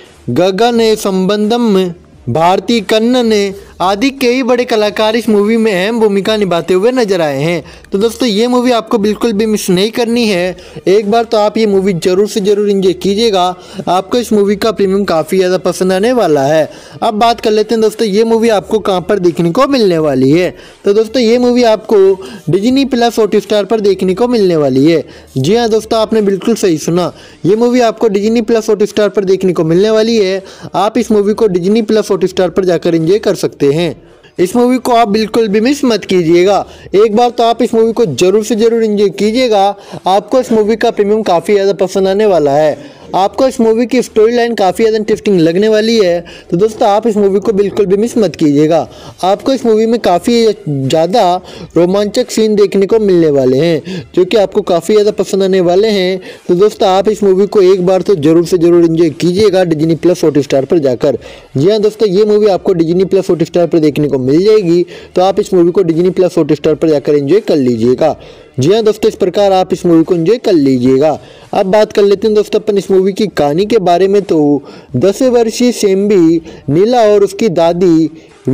गगन संबंधम, भारती कन्नन आदि कई बड़े कलाकार इस मूवी में अहम भूमिका निभाते हुए नजर आए हैं। तो दोस्तों ये मूवी आपको बिल्कुल भी मिस नहीं करनी है। एक बार तो आप ये मूवी जरूर से जरूर एंजॉय कीजिएगा। आपको इस मूवी का प्रीमियम काफ़ी ज़्यादा पसंद आने वाला है। अब बात कर लेते हैं दोस्तों ये मूवी आपको कहाँ पर देखने को मिलने वाली है। तो दोस्तों ये मूवी आपको डिज्नी प्लस हॉटस्टार पर देखने को मिलने वाली है। जी हाँ दोस्तों आपने बिल्कुल सही सुना, ये मूवी आपको डिज्नी प्लस हॉटस्टार पर देखने को मिलने वाली है। आप इस मूवी को डिज्नी प्लस हॉटस्टार पर जाकर एंजॉय कर सकते हैं। इस मूवी को आप बिल्कुल भी मिस मत कीजिएगा। एक बार तो आप इस मूवी को जरूर से जरूर एंजॉय कीजिएगा। आपको इस मूवी का प्रीमियम काफ़ी ज़्यादा पसंद आने वाला है। आपको इस मूवी की स्टोरी लाइन काफ़ी ज़्यादा इंटरेस्टिंग लगने वाली है। तो दोस्तों आप इस मूवी को बिल्कुल भी मिस मत कीजिएगा। आपको इस मूवी में काफ़ी ज़्यादा रोमांचक सीन देखने को मिलने वाले हैं, जो कि आपको काफ़ी ज़्यादा पसंद आने वाले हैं। तो दोस्तों आप इस मूवी को एक बार तो जरूर से जरूर एंजॉय कीजिएगा डिज्नी प्लस हॉटस्टार पर जाकर। जी हाँ दोस्तों ये मूवी आपको डिज्नी प्लस हॉटस्टार पर देखने को मिल जाएगी। तो आप इस मूवी को डिज्नी प्लस हॉटस्टार पर जाकर एंजॉय कर लीजिएगा। जी हाँ दोस्तों इस प्रकार आप इस मूवी को एंजॉय कर लीजिएगा। अब बात कर लेते हैं दोस्तों अपन इस मूवी की कहानी के बारे में। तो दस वर्षीय सेम्बी नीला और उसकी दादी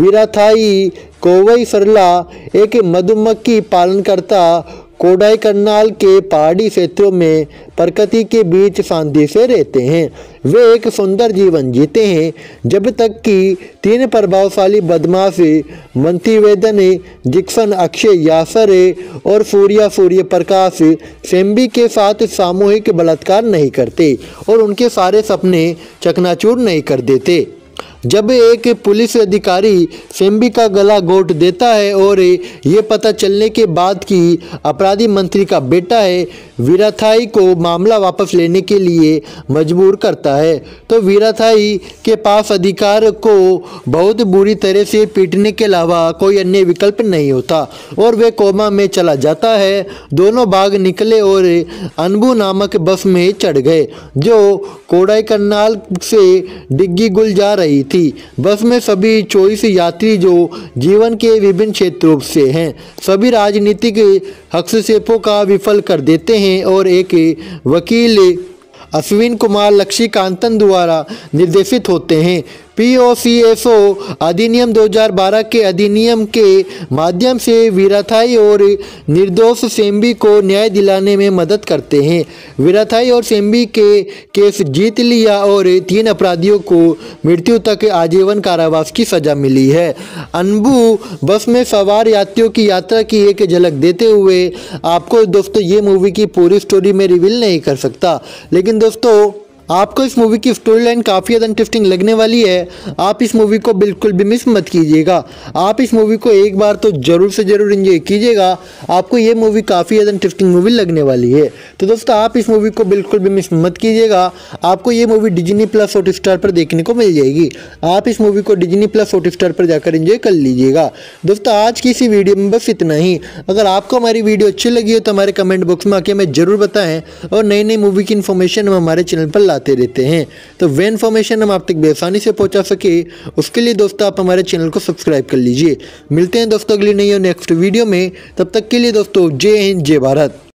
वीराथाई कोवई सरला एक मधुमक्खी पालन करता कोडाई करनाल के पहाड़ी क्षेत्रों में प्रकृति के बीच शांति से रहते हैं। वे एक सुंदर जीवन जीते हैं जब तक कि तीन प्रभावशाली बदमाश मंथीवेदन, जिक्सन, अक्षय यासर और सूर्या सूर्य प्रकाश सेम्बी के साथ सामूहिक बलात्कार नहीं करते और उनके सारे सपने चकनाचूर नहीं कर देते। जब एक पुलिस अधिकारी सेम्बी का गला घोट देता है और ये पता चलने के बाद कि अपराधी मंत्री का बेटा है, वीराथाई को मामला वापस लेने के लिए मजबूर करता है। तो वीराथाई के पास अधिकार को बहुत बुरी तरह से पीटने के अलावा कोई अन्य विकल्प नहीं होता और वे कोमा में चला जाता है। दोनों भाग निकले और अनबू नामक बस में चढ़ गए जो कोडाई करनाल से डिग्गी गुल जा रही थी। बस में सभी चौबीस यात्री जो जीवन के विभिन्न क्षेत्रों से हैं सभी राजनीतिक हस्तक्षेपों का विफल कर देते हैं और एक वकील अश्विन कुमार लक्ष्मीकांतन द्वारा निर्देशित होते हैं। P O C S O अधिनियम दो हज़ार बारह के अधिनियम के माध्यम से वीराथाई और निर्दोष सेम्बी को न्याय दिलाने में मदद करते हैं। वीराथाई और सेम्बी के केस जीत लिया और तीन अपराधियों को मृत्यु तक आजीवन कारावास की सजा मिली है। अनबू बस में सवार यात्रियों की यात्रा की एक झलक देते हुए आपको दोस्तों ये मूवी की पूरी स्टोरी में रिवील नहीं कर सकता, लेकिन दोस्तों आपको इस मूवी की स्टोरी लाइन काफ़ी ज़्यादा इंटरेस्टिंग लगने वाली है। आप इस मूवी को बिल्कुल भी मिस मत कीजिएगा। आप इस मूवी को एक बार तो ज़रूर से ज़रूर एंजॉय कीजिएगा। आपको ये मूवी काफ़ी ज़्यादा इंटरेस्टिंग मूवी लगने वाली है। तो दोस्तों आप इस मूवी को बिल्कुल भी मिस मत कीजिएगा। आपको ये मूवी डिज्नी प्लस हॉटस्टार पर देखने को मिल जाएगी। आप इस मूवी को डिज्नी प्लस हॉटस्टार पर जाकर एंजॉय कर लीजिएगा। दोस्तों आज की इसी वीडियो में बस इतना ही। अगर आपको हमारी वीडियो अच्छी लगी हो तो हमारे कमेंट बॉक्स में आके हमें ज़रूर बताएं और नई नई मूवी की इन्फॉर्मेशन हम हमारे चैनल पर लाते रहते हैं। तो वे इन्फॉर्मेशन हम आप तक बेआसानी से पहुंचा सके उसके लिए दोस्तों आप हमारे चैनल को सब्सक्राइब कर लीजिए। मिलते हैं दोस्तों अगली नई और नेक्स्ट वीडियो में। तब तक के लिए दोस्तों जय हिंद जय भारत।